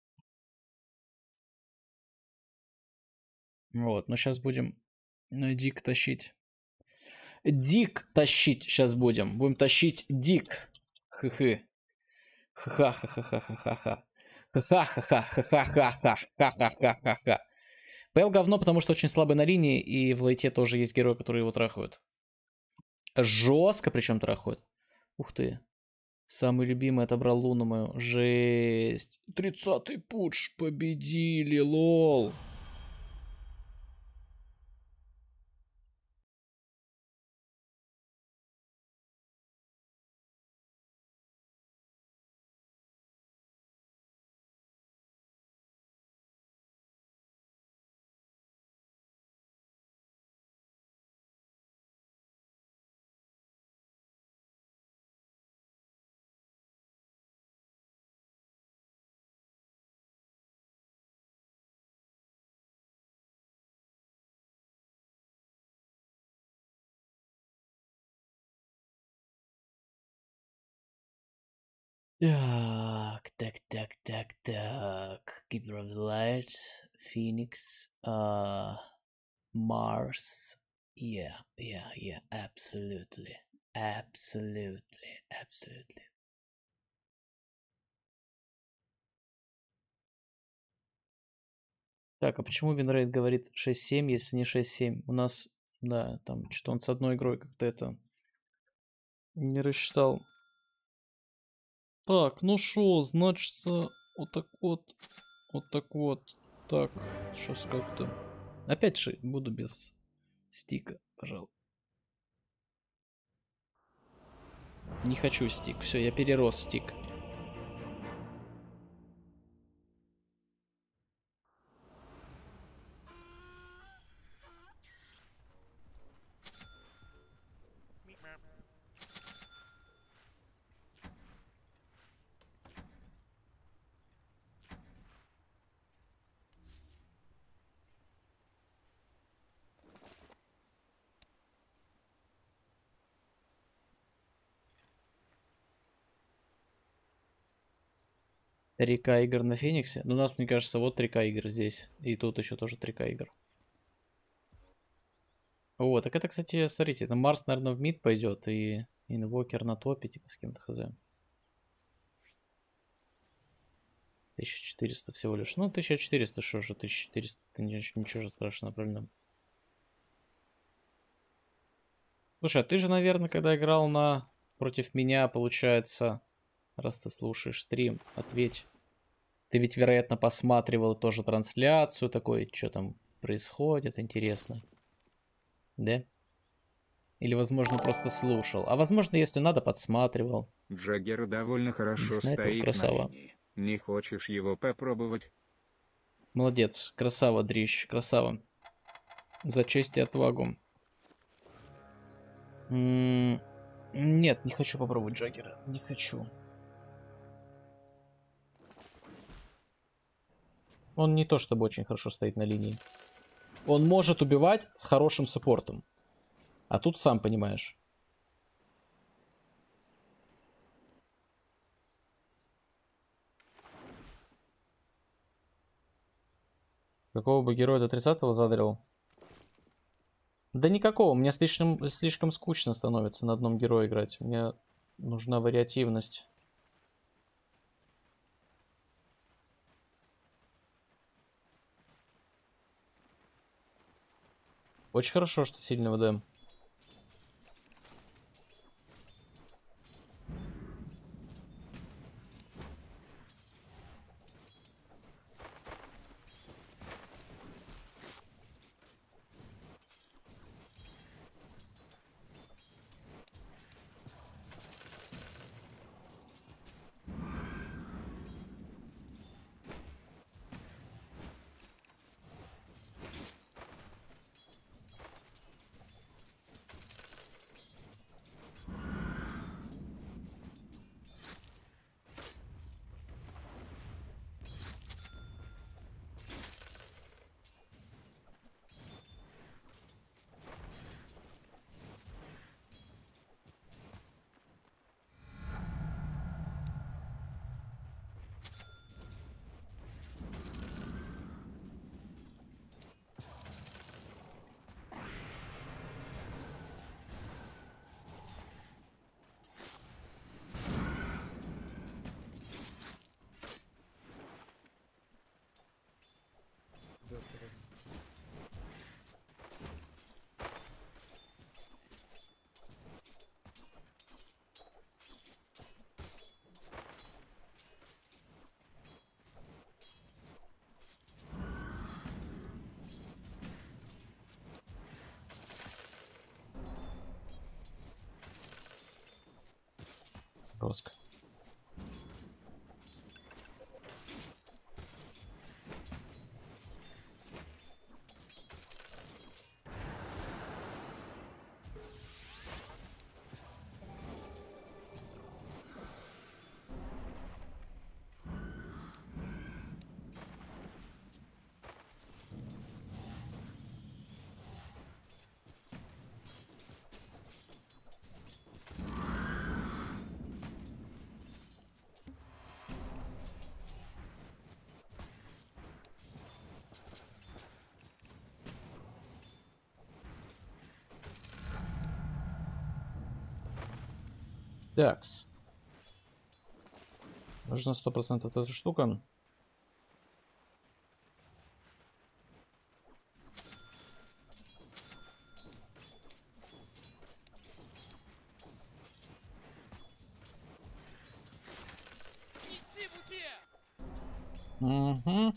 Вот, но сейчас будем Дик тащить. Дик тащить сейчас будем. Будем тащить Дик. Хы-хы. Ха-ха-ха-ха-ха-ха-ха. Ха-ха-ха-ха-ха-ха-ха-ха-ха-ха. ПЛ говно, потому что очень слабый на линии, и в лейте тоже есть герои, которые его трахают. Жестко причем трахают. Ух ты. Самый любимый отобрал Луну мою. Жесть. тридцатый пудж. Победили, лол. Так, так, так, так, так. Keeper of the Light, Phoenix, uh, Mars. Yeah, yeah, yeah, absolutely. Absolutely, absolutely. Так, а почему Винрейд говорит шесть семь, если не шесть семь? У нас, да, там что-то он с одной игрой как-то это не рассчитал. Так, ну шо, значит, вот так вот, вот так вот, так, сейчас как-то... Опять же, буду без стика, пожалуй. Не хочу стик, все, я перерос стик. Река игр на Фениксе. Ну, у нас, мне кажется, вот река игр здесь. И тут еще тоже река игр. Вот, так это, кстати, смотрите, на Марс, наверное, в мид пойдет. И инвокер на топе, типа, с кем-то хз. тысяча четыреста всего лишь. Ну, тысяча четыреста, что же, тысяча четыреста. Это ничего же страшного, правильно? Слушай, а ты же, наверное, когда играл на... против меня, получается... Раз ты слушаешь стрим, ответь. Ты ведь, вероятно, посматривал тоже трансляцию, такой, что там происходит, интересно. Да? Или, возможно, просто слушал. А возможно, если надо, подсматривал. Джаггер довольно хорошо Снайпер, стоит красава. на линии. Не хочешь его попробовать? Молодец, красава, дрищ, красава. За честь и отвагу. М-м- нет, не хочу попробовать Джаггера. Не хочу. Он не то чтобы очень хорошо стоит на линии. Он может убивать с хорошим саппортом. А тут сам понимаешь. Какого бы героя до тридцатого задрил? Да никакого, мне слишком, слишком скучно становится на одном герое играть. Мне нужна вариативность. Очень хорошо, что сильный ВД. Жестко. Такс. Нужна сто процентов эта штука. Угу.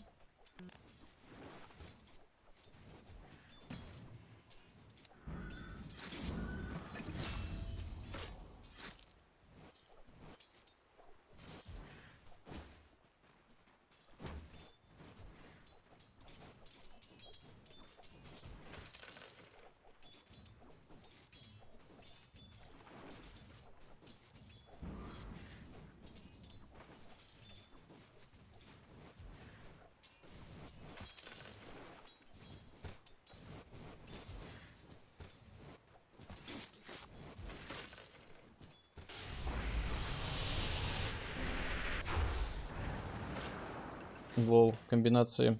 Лол, комбинации.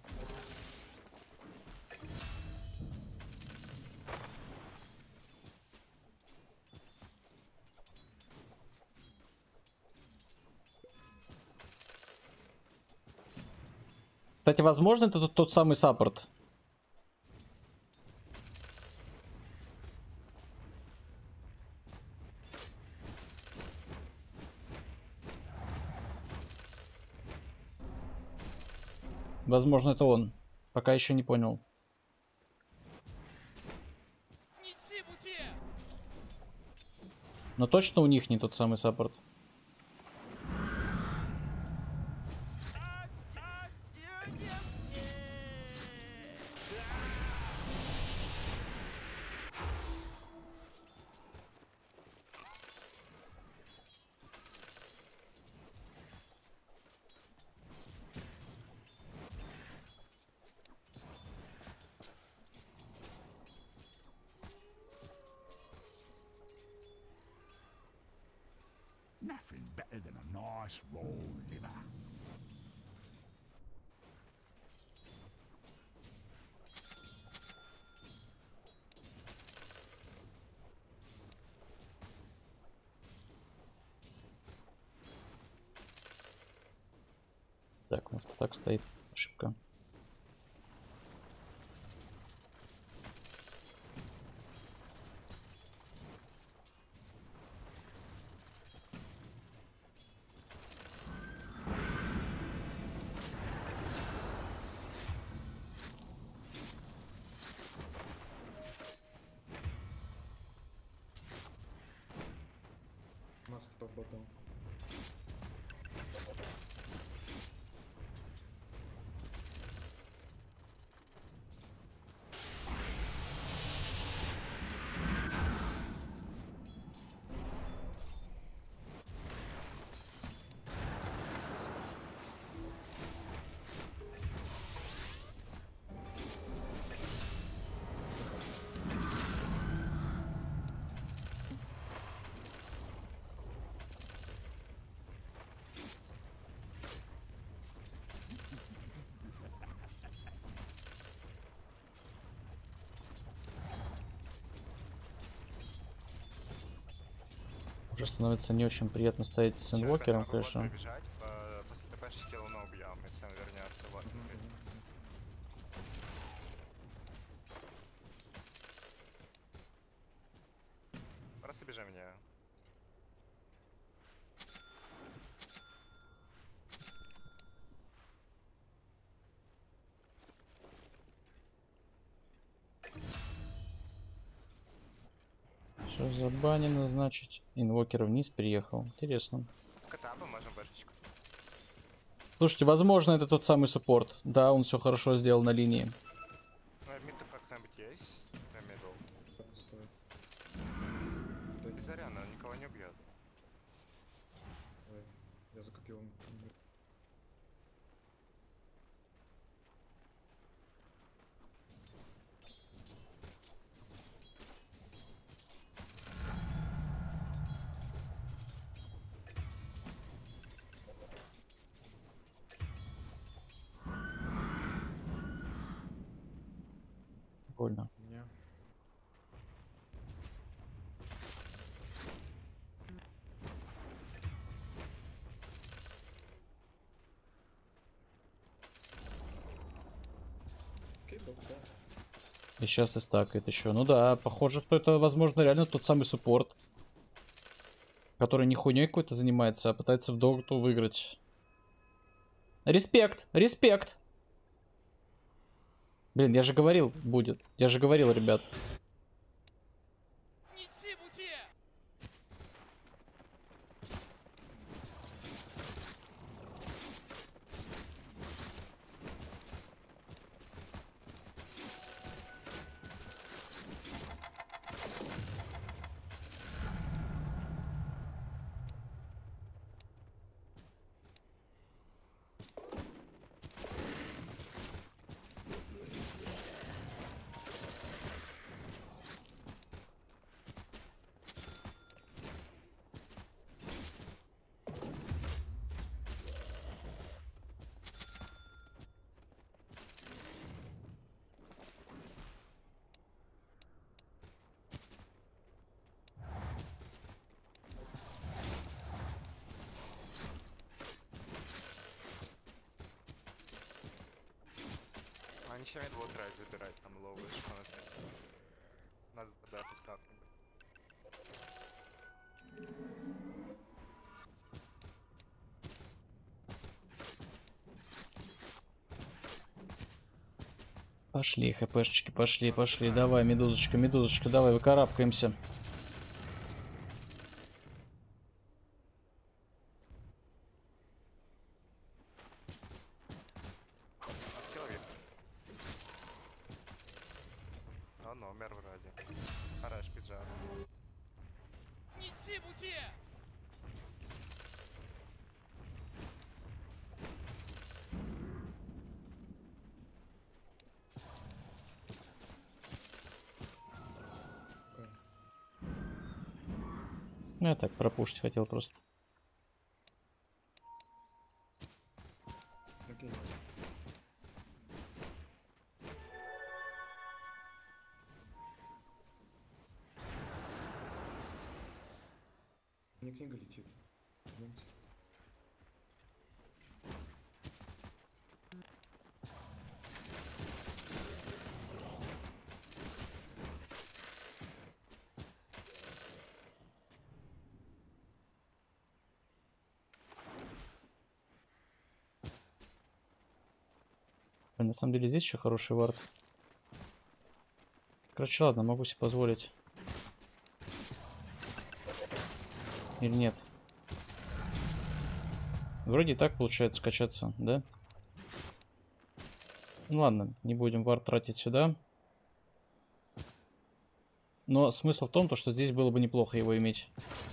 Кстати, возможно, это тот, тот самый саппорт. Возможно, это он. Пока еще не понял. Но точно у них не тот самый саппорт. Nothing better than a nice raw liver. Просто так стоит ошибка. Маст по ботам. Уже становится не очень приятно стоять с инвокером, конечно. Прибежать, по- после ТПшечки луну убьем, если он вернется. Вот. Просто бежи мне. Все забанено, значит. Инвокер вниз приехал. Интересно. Катапы можем бэшечку. Слушайте, возможно, это тот самый суппорт. Да, он все хорошо сделал на линии. Ну, мид-то как-нибудь есть? Я мидл. Пустой. Без Ариана, он никого не убьет. Ой, я закупил. Больно. Не. Окей, бот, да. И сейчас и стакает еще. Ну да, похоже, что это, возможно, реально тот самый суппорт, который не хуйней какой-то занимается, а пытается в доту выиграть. Респект! Респект! Блин, я же говорил, будет. Я же говорил, ребят. Они сейчас будут райд забирать, там лоу вышел. Надо податься как-нибудь. Пошли, хпшечки, пошли, пошли. Давай, медузочка, медузочка, давай, выкарабкаемся. Человек. Он умер вроде. Хорош, пиджак. Ну, я так пропушить хотел просто. Окей. Мне книга летит. Извините. Блин, на самом деле здесь еще хороший вард. Короче, ладно, могу себе позволить. Или нет? Вроде и так получается качаться, да? Ну ладно, не будем вард тратить сюда. Но смысл в том, то, что здесь было бы неплохо его иметь.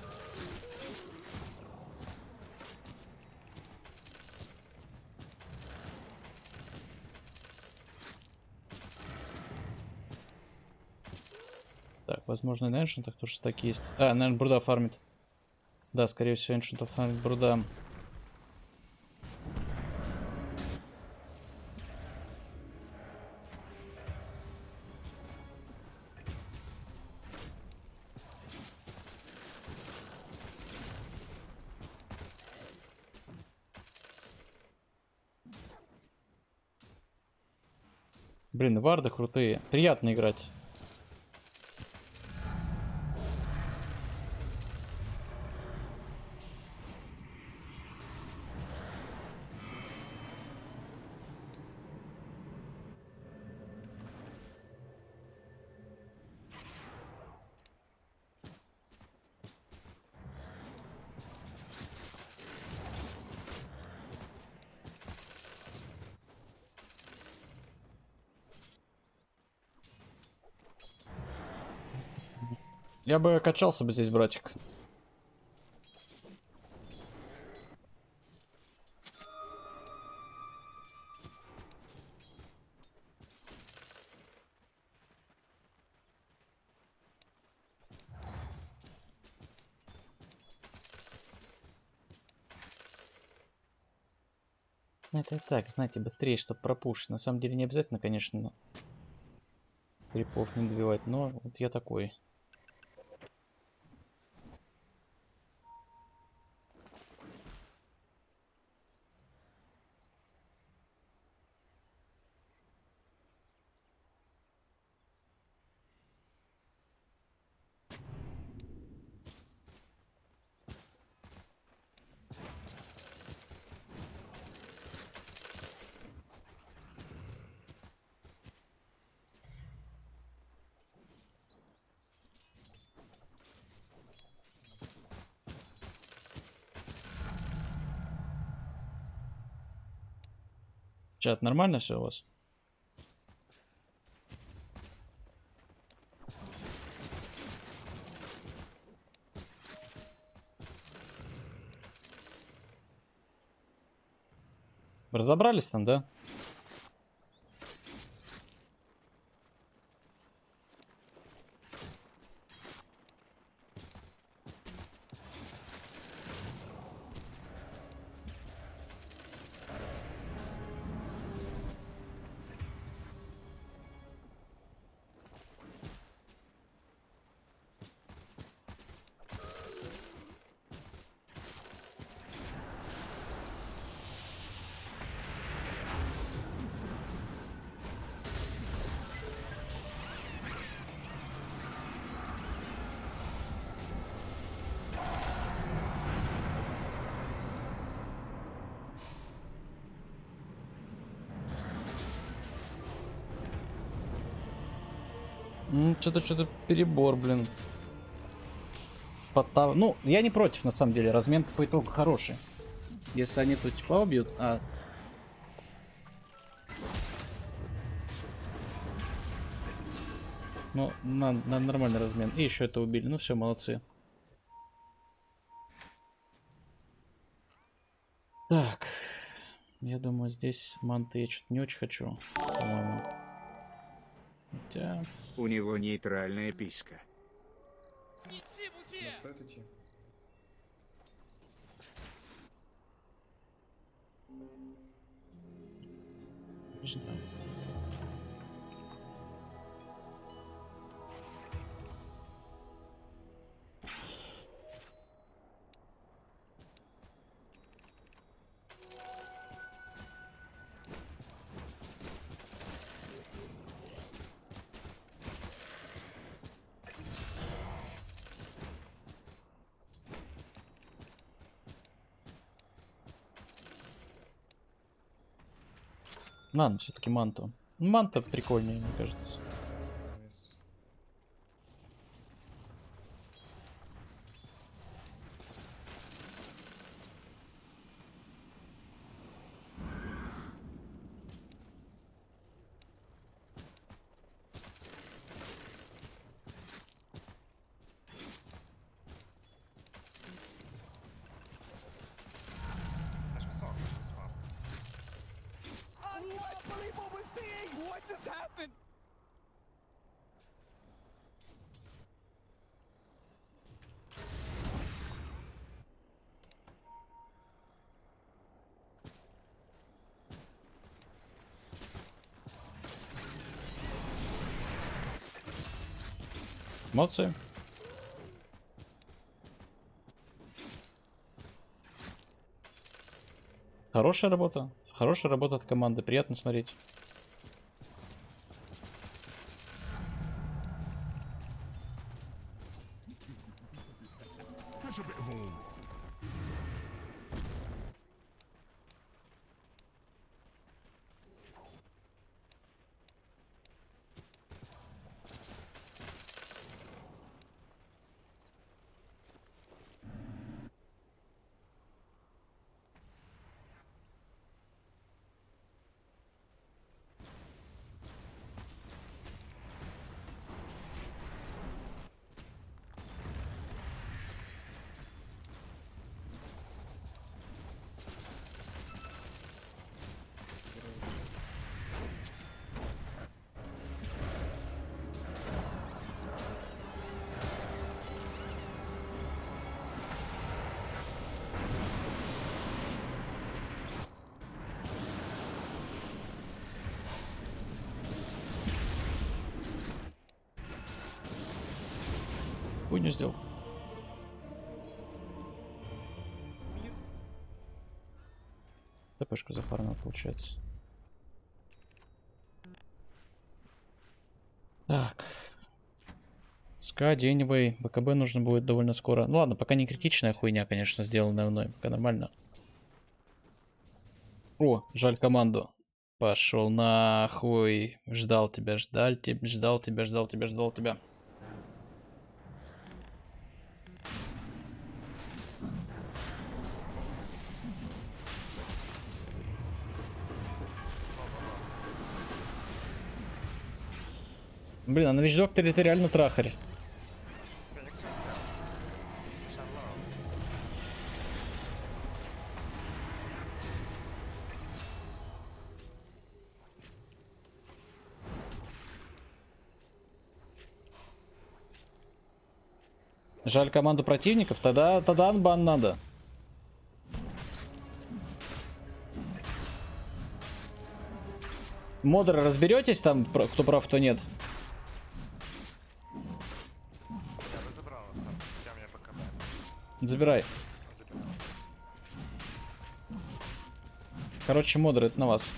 Так, возможно, на эншентах тоже стаки есть. А, наверное, бруда фармит. Да, скорее всего, эншентов фармит бруда. Блин, варды крутые. Приятно играть. Я бы качался бы здесь, братик. Это и так, знаете, быстрее, чтобы пропушить. На самом деле не обязательно, конечно, крипов не добивать, но вот я такой. Чат, нормально все у вас? Разобрались там, да? Что-то, что-то перебор, блин. Потав... Ну, я не против, на самом деле. Размен по итогу хороший. Если они тут типа убьют. А... Ну, на, на нормальный размен. И еще это убили. Ну все, молодцы. Так. Я думаю, здесь манты я что-то не очень хочу. По-моему. Хотя... У него нейтральная писька. Не стоит идти. Ладно, все-таки манту. Манта прикольнее, мне кажется. Молодцы. Хорошая работа. Хорошая работа от команды. Приятно смотреть. Хуйню сделал. ТПшку зафармил, получается. Так. СК, Деневый, БКБ нужно будет довольно скоро. Ну ладно, пока не критичная хуйня, конечно, сделанная мной. Пока нормально. О, жаль команду. Пошел нахуй. Ждал тебя, ждал тебя, ждал тебя, ждал тебя, ждал тебя. Блин, а на Вещдокторе это реально трахарь. Жаль команду противников, тогда, тогда анбан надо. Модеры, разберетесь там, кто прав, кто нет? Забирай. Короче, модеры, это на вас.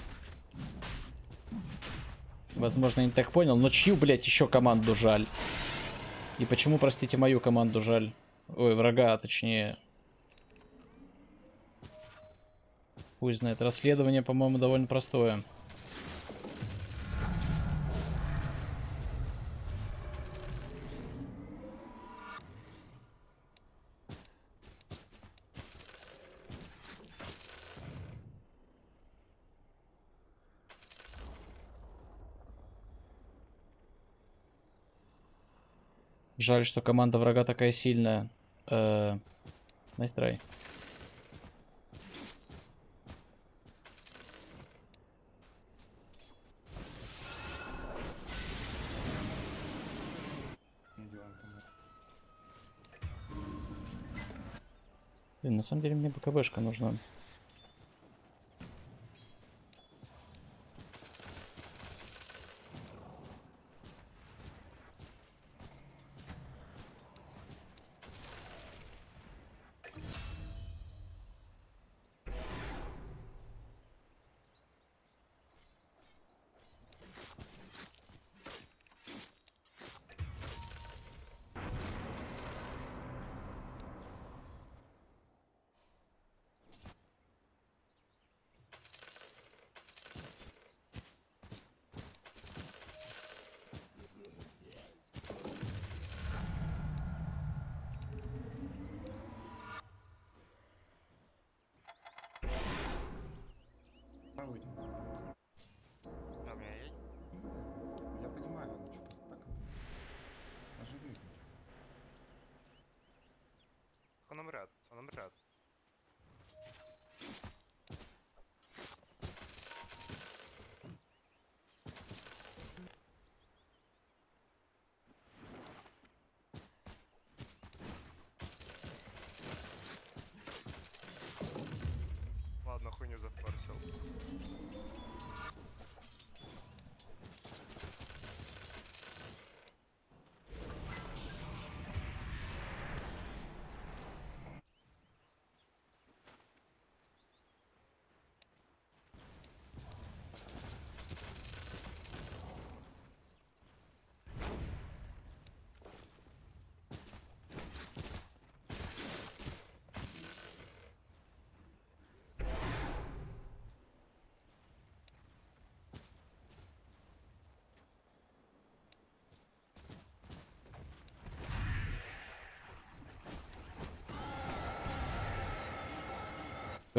Возможно, я не так понял, но чью, блядь, еще команду жаль? И почему, простите, мою команду жаль? Ой, врага, точнее. Хуй знает. Расследование, по-моему, довольно простое. Жаль, что команда врага такая сильная. Э, nice try. Блин, на самом деле мне БКБшка нужна.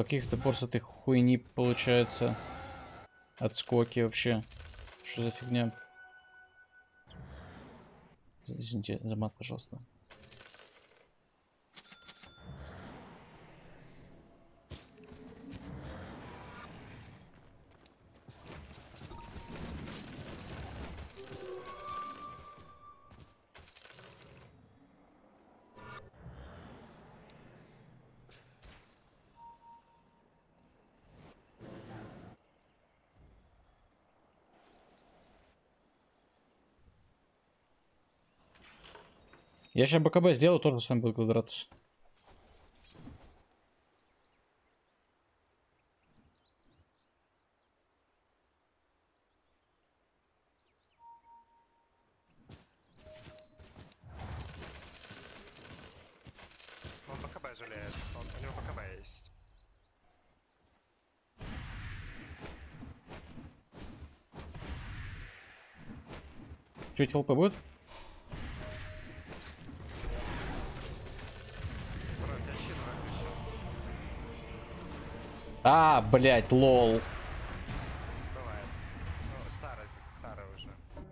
каких-то просто этой хуйни получается. Отскоки вообще. Что за фигня? Извините за мат, пожалуйста. Я сейчас БКБ сделаю, тоже с вами буду драться. Он БКБ жалеет. Он, у него БКБ есть. Чуть ЛП будет? А, блять, лол. Бывает. Ну, старый, старый уже.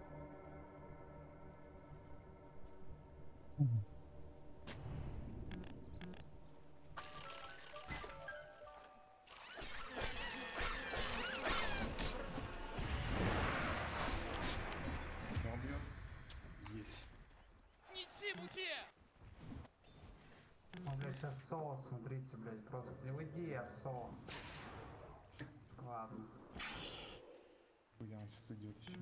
Есть. Ну, блядь, сейчас соло, смотрите, блядь, просто не уйди от соло. Ладно. Хуя, он сейчас идет еще.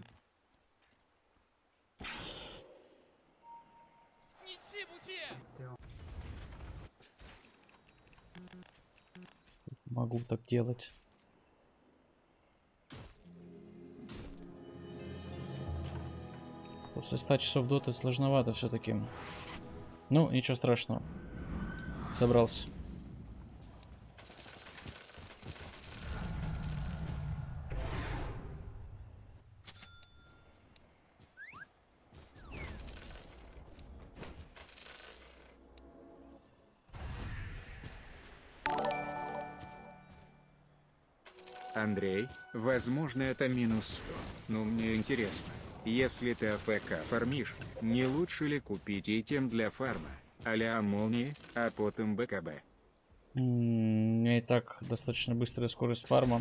Могу так делать. После ста часов доты сложновато все-таки. Ну, ничего страшного. Собрался. Андрей, возможно, это минус сто. Но мне интересно, если ты АФК фармишь, не лучше ли купить итем для фарма, а-ля молнии, а потом БКБ? У меня и так достаточно быстрая скорость фарма.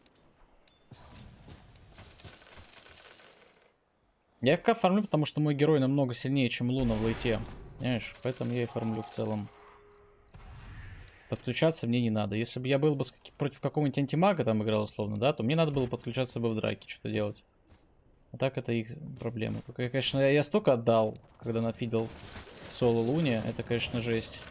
Я АФК фармлю, потому что мой герой намного сильнее, чем Луна в лейте. Понимаешь? Поэтому я и фармлю в целом. Подключаться мне не надо. Если бы я был бы против какого-нибудь антимага там играл условно, да, то мне надо было подключаться бы в драке, что-то делать. А так это их проблемы. Только, я, конечно, я, я столько отдал, когда нафидал соло Луне. Это, конечно, жесть.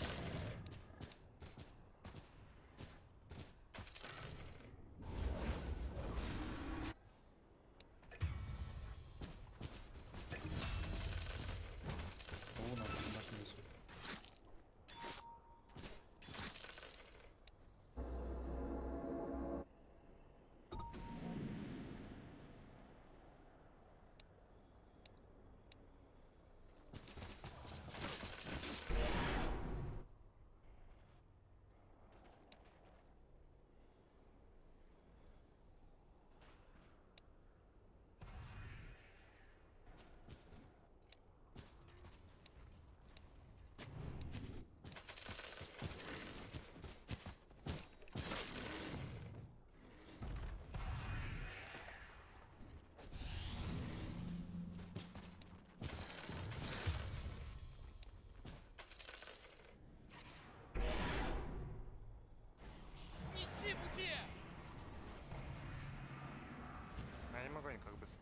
Я не могу никак быстро.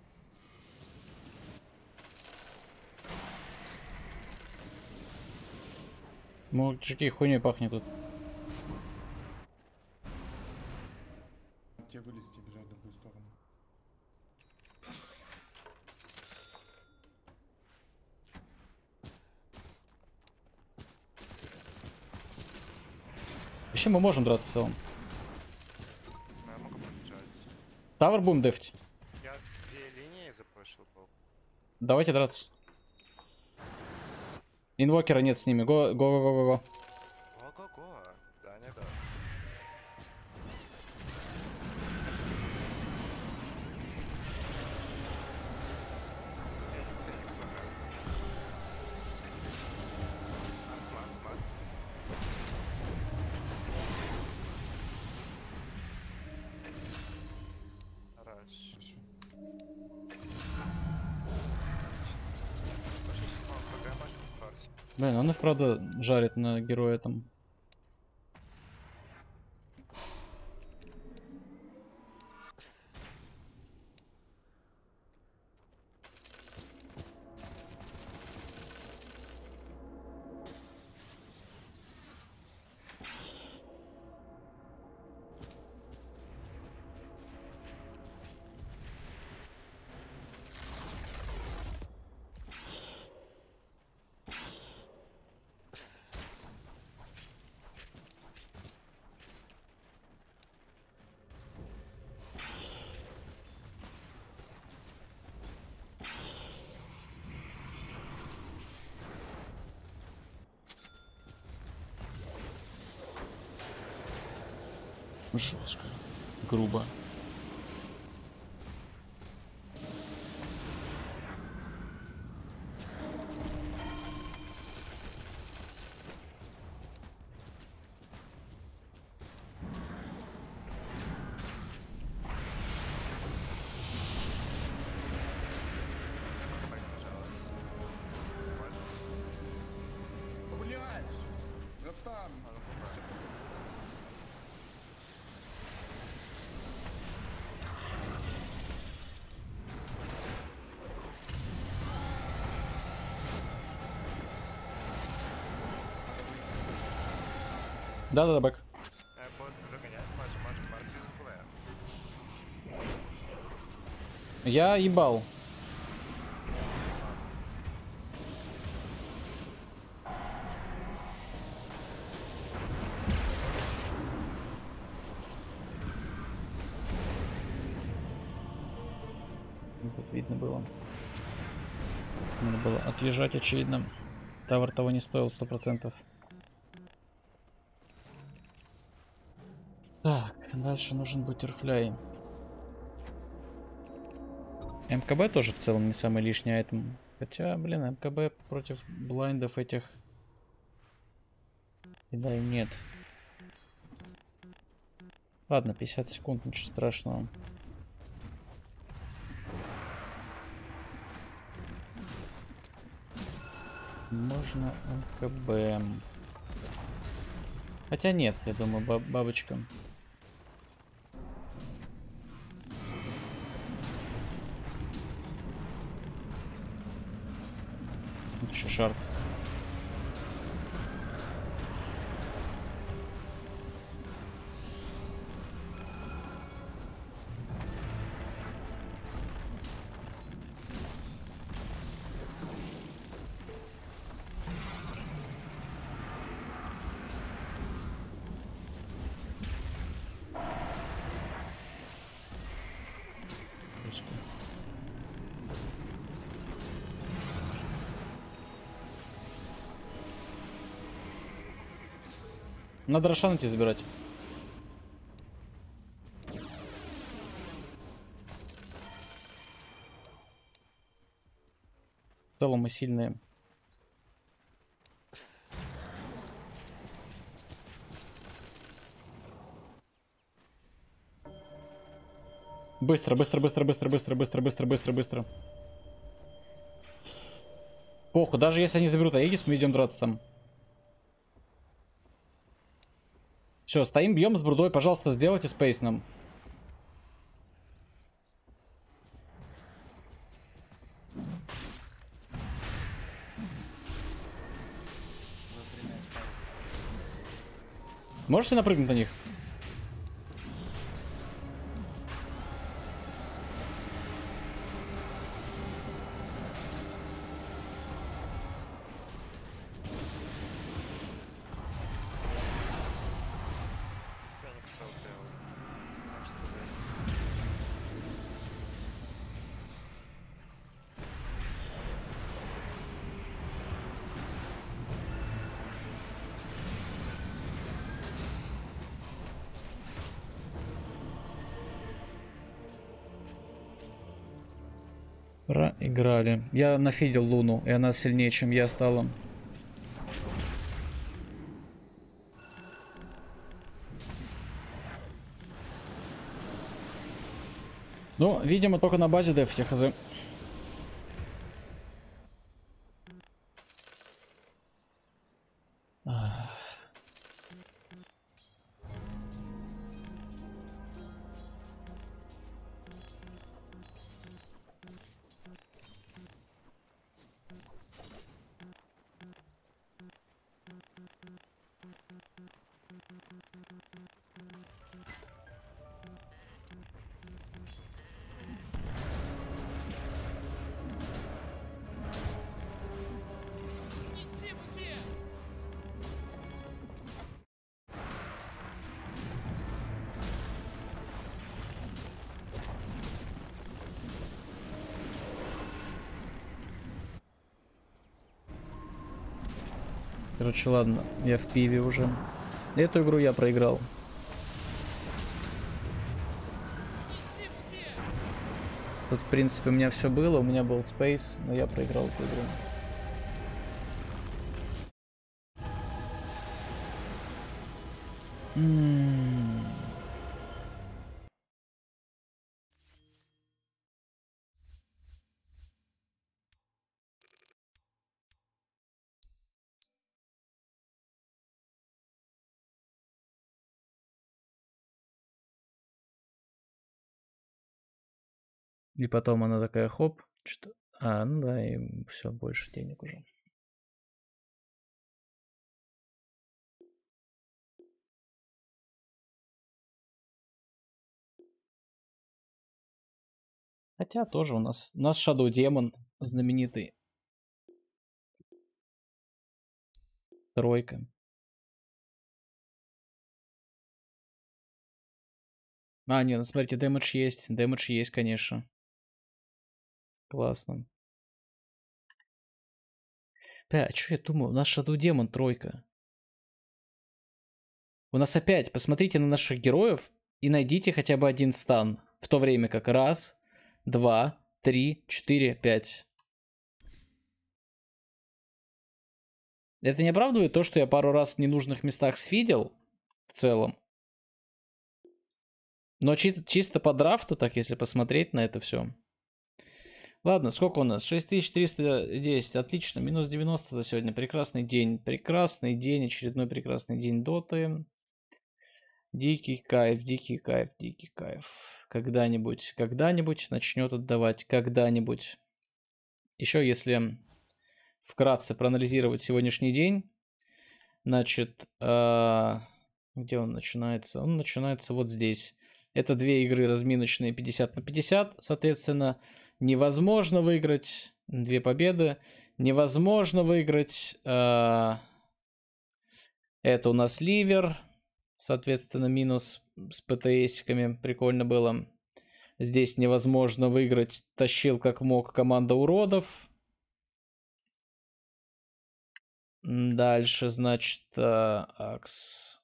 Мужики, хуйней пахнет тут. Тебе вылезти, бежать в другую сторону. Еще мы можем драться в целом. Но я могу подбежать. Тавер будем дефть. Я две линии запрошил был. Давайте драться. Инвокера нет с ними. Го, го, го, го, го. Го-го-го. Да, не да. Блин, он и вправду жарит на героя там. Жестко. Грубо. Блять! Братан! Да-да-да, бэк. Е, бо догонять, майже, майже, Марсі збиває. Я ебал. Тут видно было. Надо было отлежать, очевидно. Тавр того не стоил сто процентов. Так, дальше нужен бутерфляй. МКБ тоже в целом не самый лишний айтем. Хотя, блин, МКБ против блайндов этих... И да, и нет. Ладно, пятьдесят секунд, ничего страшного. Можно МКБ. Хотя нет, я думаю, баб бабочка. Тут еще шарк. Надо Рошан идти забирать. В целом мы сильные. Быстро, быстро, быстро, быстро, быстро, быстро, быстро, быстро, быстро. Похуй, даже если они заберут Аегис, мы идем драться там. Все, стоим, бьем с бурдой. Пожалуйста, сделайте спейс нам. Можете напрыгнуть на них? Проиграли. Я нафидел Луну, и она сильнее, чем я стала. Ну, видимо, только на базе деф все хз. Короче, ладно, я в пиве уже. Эту игру я проиграл. Тут, в принципе, у меня все было, у меня был спейс, но я проиграл эту игру. М-м-м. И потом она такая, хоп, что... А, ну да, и все, больше денег уже. Хотя тоже у нас... У нас Shadow Demon знаменитый. Тройка. А, нет, ну смотрите, дэмэдж есть. Дэмэдж есть, конечно. Классно. Да, что я думаю? У нас Shadow Demon тройка. У нас опять, посмотрите на наших героев и найдите хотя бы один стан. В то время как раз, два, три, четыре, пять. Это не оправдывает то, что я пару раз в ненужных местах сфидел в целом. Но чи- чисто по драфту, так если посмотреть на это все. Ладно, сколько у нас? шесть тысяч триста десять. Отлично. Минус девяносто за сегодня. Прекрасный день. Прекрасный день. Очередной прекрасный день доты. Дикий кайф, дикий кайф, дикий кайф. Когда-нибудь, когда-нибудь начнет отдавать. Когда-нибудь. Еще если вкратце проанализировать сегодняшний день. Значит, э, где он начинается? Он начинается вот здесь. Это две игры разминочные пятьдесят на пятьдесят. Соответственно, невозможно выиграть. Две победы. Невозможно выиграть. Э, это у нас ливер. Соответственно, минус с ПТСиками. Прикольно было. Здесь невозможно выиграть. Тащил как мог команда уродов. Дальше, значит, Акс.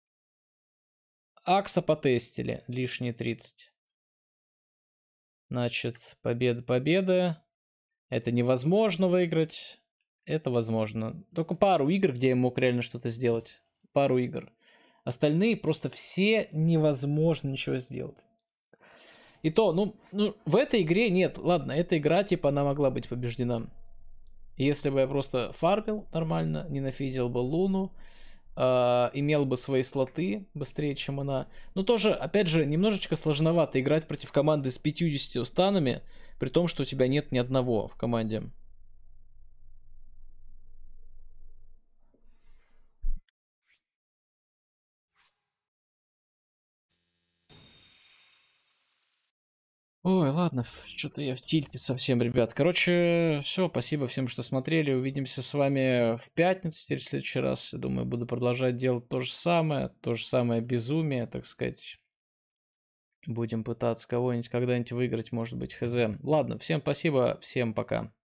Акса потестили. Лишние тридцать. Значит, победа, победа. Это невозможно выиграть. Это возможно. Только пару игр, где я мог реально что-то сделать. Пару игр. Остальные просто все невозможно ничего сделать. И то, ну, ну, в этой игре нет. Ладно, эта игра, типа, она могла быть побеждена. Если бы я просто фармил нормально, не нафидел бы Луну, э, имел бы свои слоты быстрее, чем она. Но тоже, опять же, немножечко сложновато играть против команды с пятьюдесятью станами, при том, что у тебя нет ни одного в команде. Ой, ладно, что-то я в тильте совсем, ребят. Короче, все, спасибо всем, что смотрели. Увидимся с вами в пятницу, теперь в следующий раз. Я думаю, буду продолжать делать то же самое, то же самое безумие, так сказать. Будем пытаться кого-нибудь когда-нибудь выиграть, может быть, хз. Ладно, всем спасибо, всем пока.